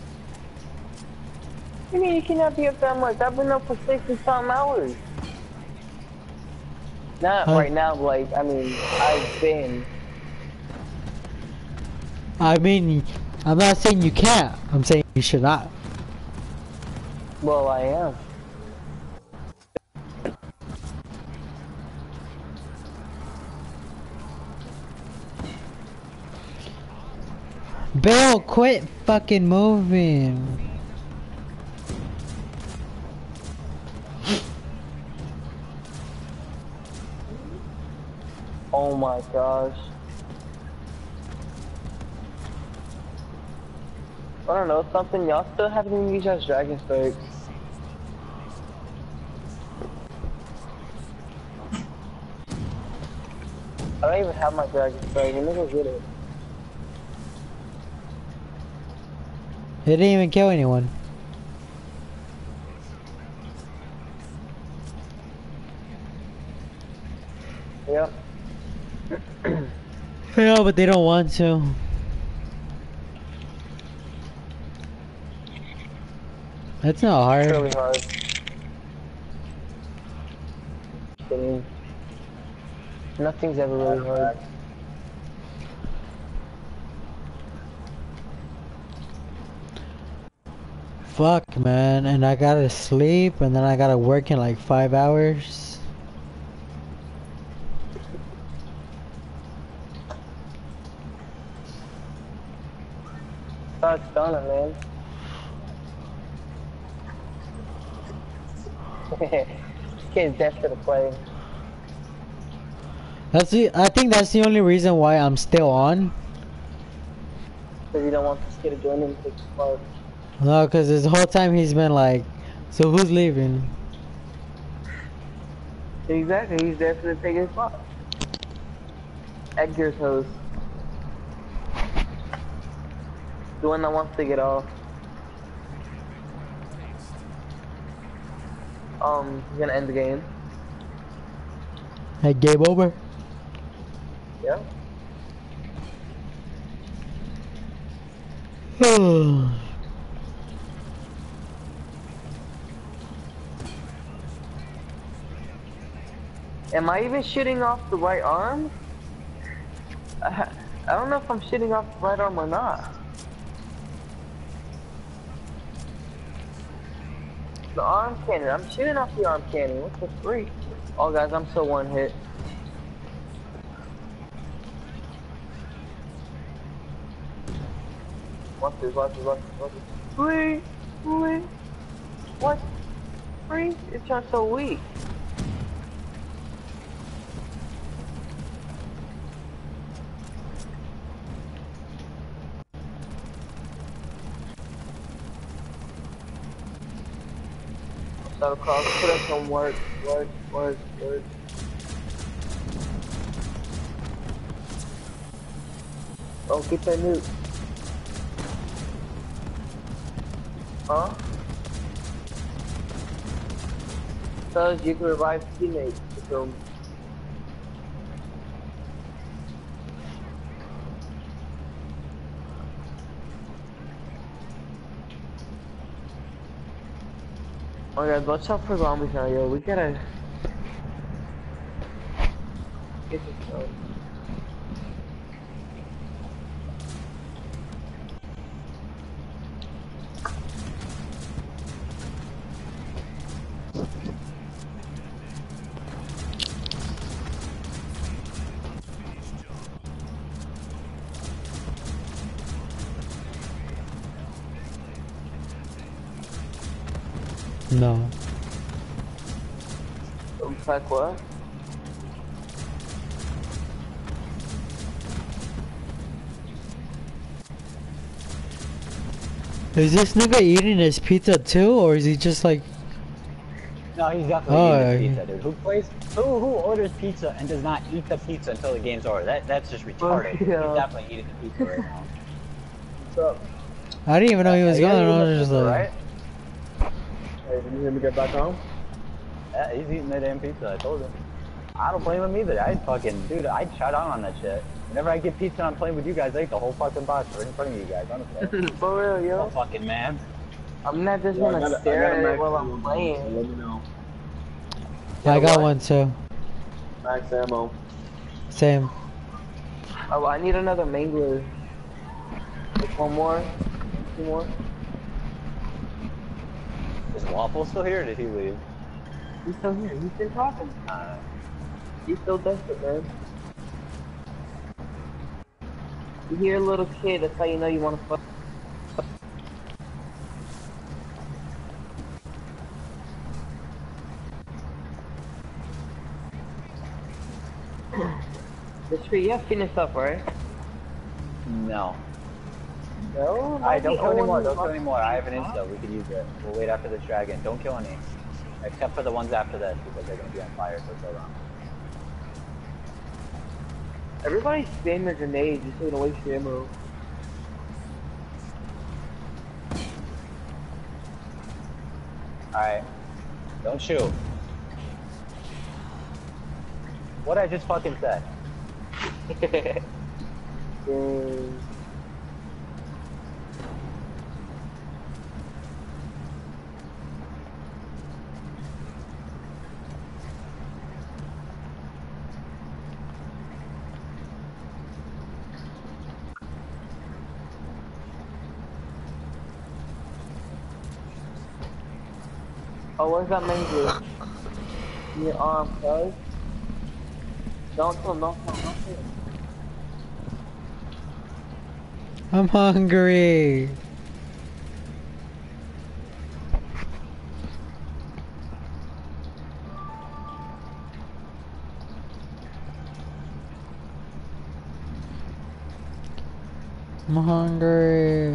What do you mean you cannot be up that much? I've been up for sixty something hours. Not Huh? right now, but like, I mean, I've been. I mean, I'm not saying you can't. I'm saying you should not. Well, I am. Bill, quit fucking moving. Oh my gosh. I don't know, something, y'all still haven't even used y'all's dragon spikes. I don't even have my dragon spike, let me go get it. It didn't even kill anyone. Yep. Yeah, but they don't want to. That's not hard. It's really hard. Kidding. Nothing's ever really hard. Fuck, man. And I gotta sleep, and then I gotta work in like five hours. Sucks, don't it, man? This kid's desperate to play. That's the. I think that's the only reason why I'm still on. Because you don't want this kid to join in and take the spot. No, because this whole time he's been like, so who's leaving? Exactly, he's desperate to take his spot. Edgar's host. The one that wants to get off. Um, he's gonna end the game. Hey, game over. Yeah. Am I even shooting off the right arm? I, I don't know if I'm shooting off the right arm or not. The arm cannon. I'm shooting off the arm cannon. What's the freak? Oh, guys, I'm so one hit. Watch this, watch this, watch this, watch this. Free, free. What? Free? It's just so weak. So cross, put up some work, work, work, work. Oh, get that nuke. Huh? So you can revive teammates with them. Oh yeah, watch out for zombies now, yo. We gotta get this done. No. Looks like what? Is this nigga eating his pizza too, or is he just like? No, he's definitely Oh, eating the pizza, dude. Who plays? Who who orders pizza and does not eat the pizza until the game's over? That that's just retarded. Yeah. He's definitely eating the pizza right now. What's up? I didn't even know he was Yeah, going. he's I eating was the just pizza, like, right? Hey, did you hear me get back home? Yeah, he's eating that damn pizza. I told him. I don't blame him either. I'd fucking dude. I'd shut down on that shit. Whenever I get pizza and I'm playing with you guys, I eat the whole fucking box right in front of you guys. Honestly. For real, yo. Oh, fucking man. I'm not just Yeah, I gonna got a- I stare got a at it max while ammo, I'm so playing. let me know. I got what? one too. Max ammo. Same. Oh, I need another mangler. Like one more, two more. Is Waffle still here or did he leave? He's still here. He's still talking. Uh, He's still desperate, man. You hear a little kid, that's how you know you want to fuck. The tree, you have fitness up, right? no. No? Alright, don't kill any anymore. Don't kill anymore. I have an insta. We could use it. We'll wait after this dragon. Don't kill any. Except for the ones after this because they're going to be on fire for so long. Everybody spam your grenades just so you don't waste your ammo. Alright. Don't shoot. What I just fucking said. Dang. Oh, where's that mango? In your arm, cuz. Don't kill him, don't kill him, don't kill him. I'm hungry. I'm hungry.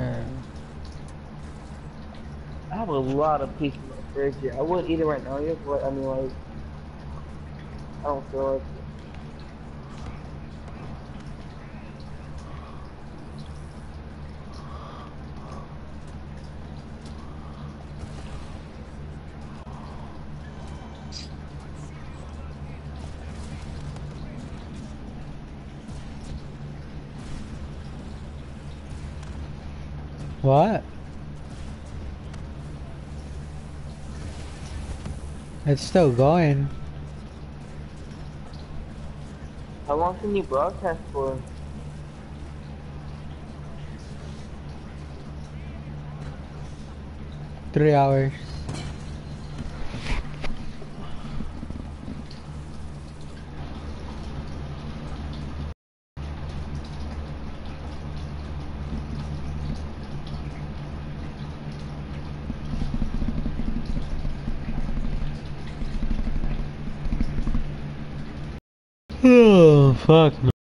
I have a lot of pizza in the fridge here. I would eat it right now, yeah, but I mean, like, I don't feel like it. What? It's still going. How long can you broadcast for? Three hours. Oh, fuck.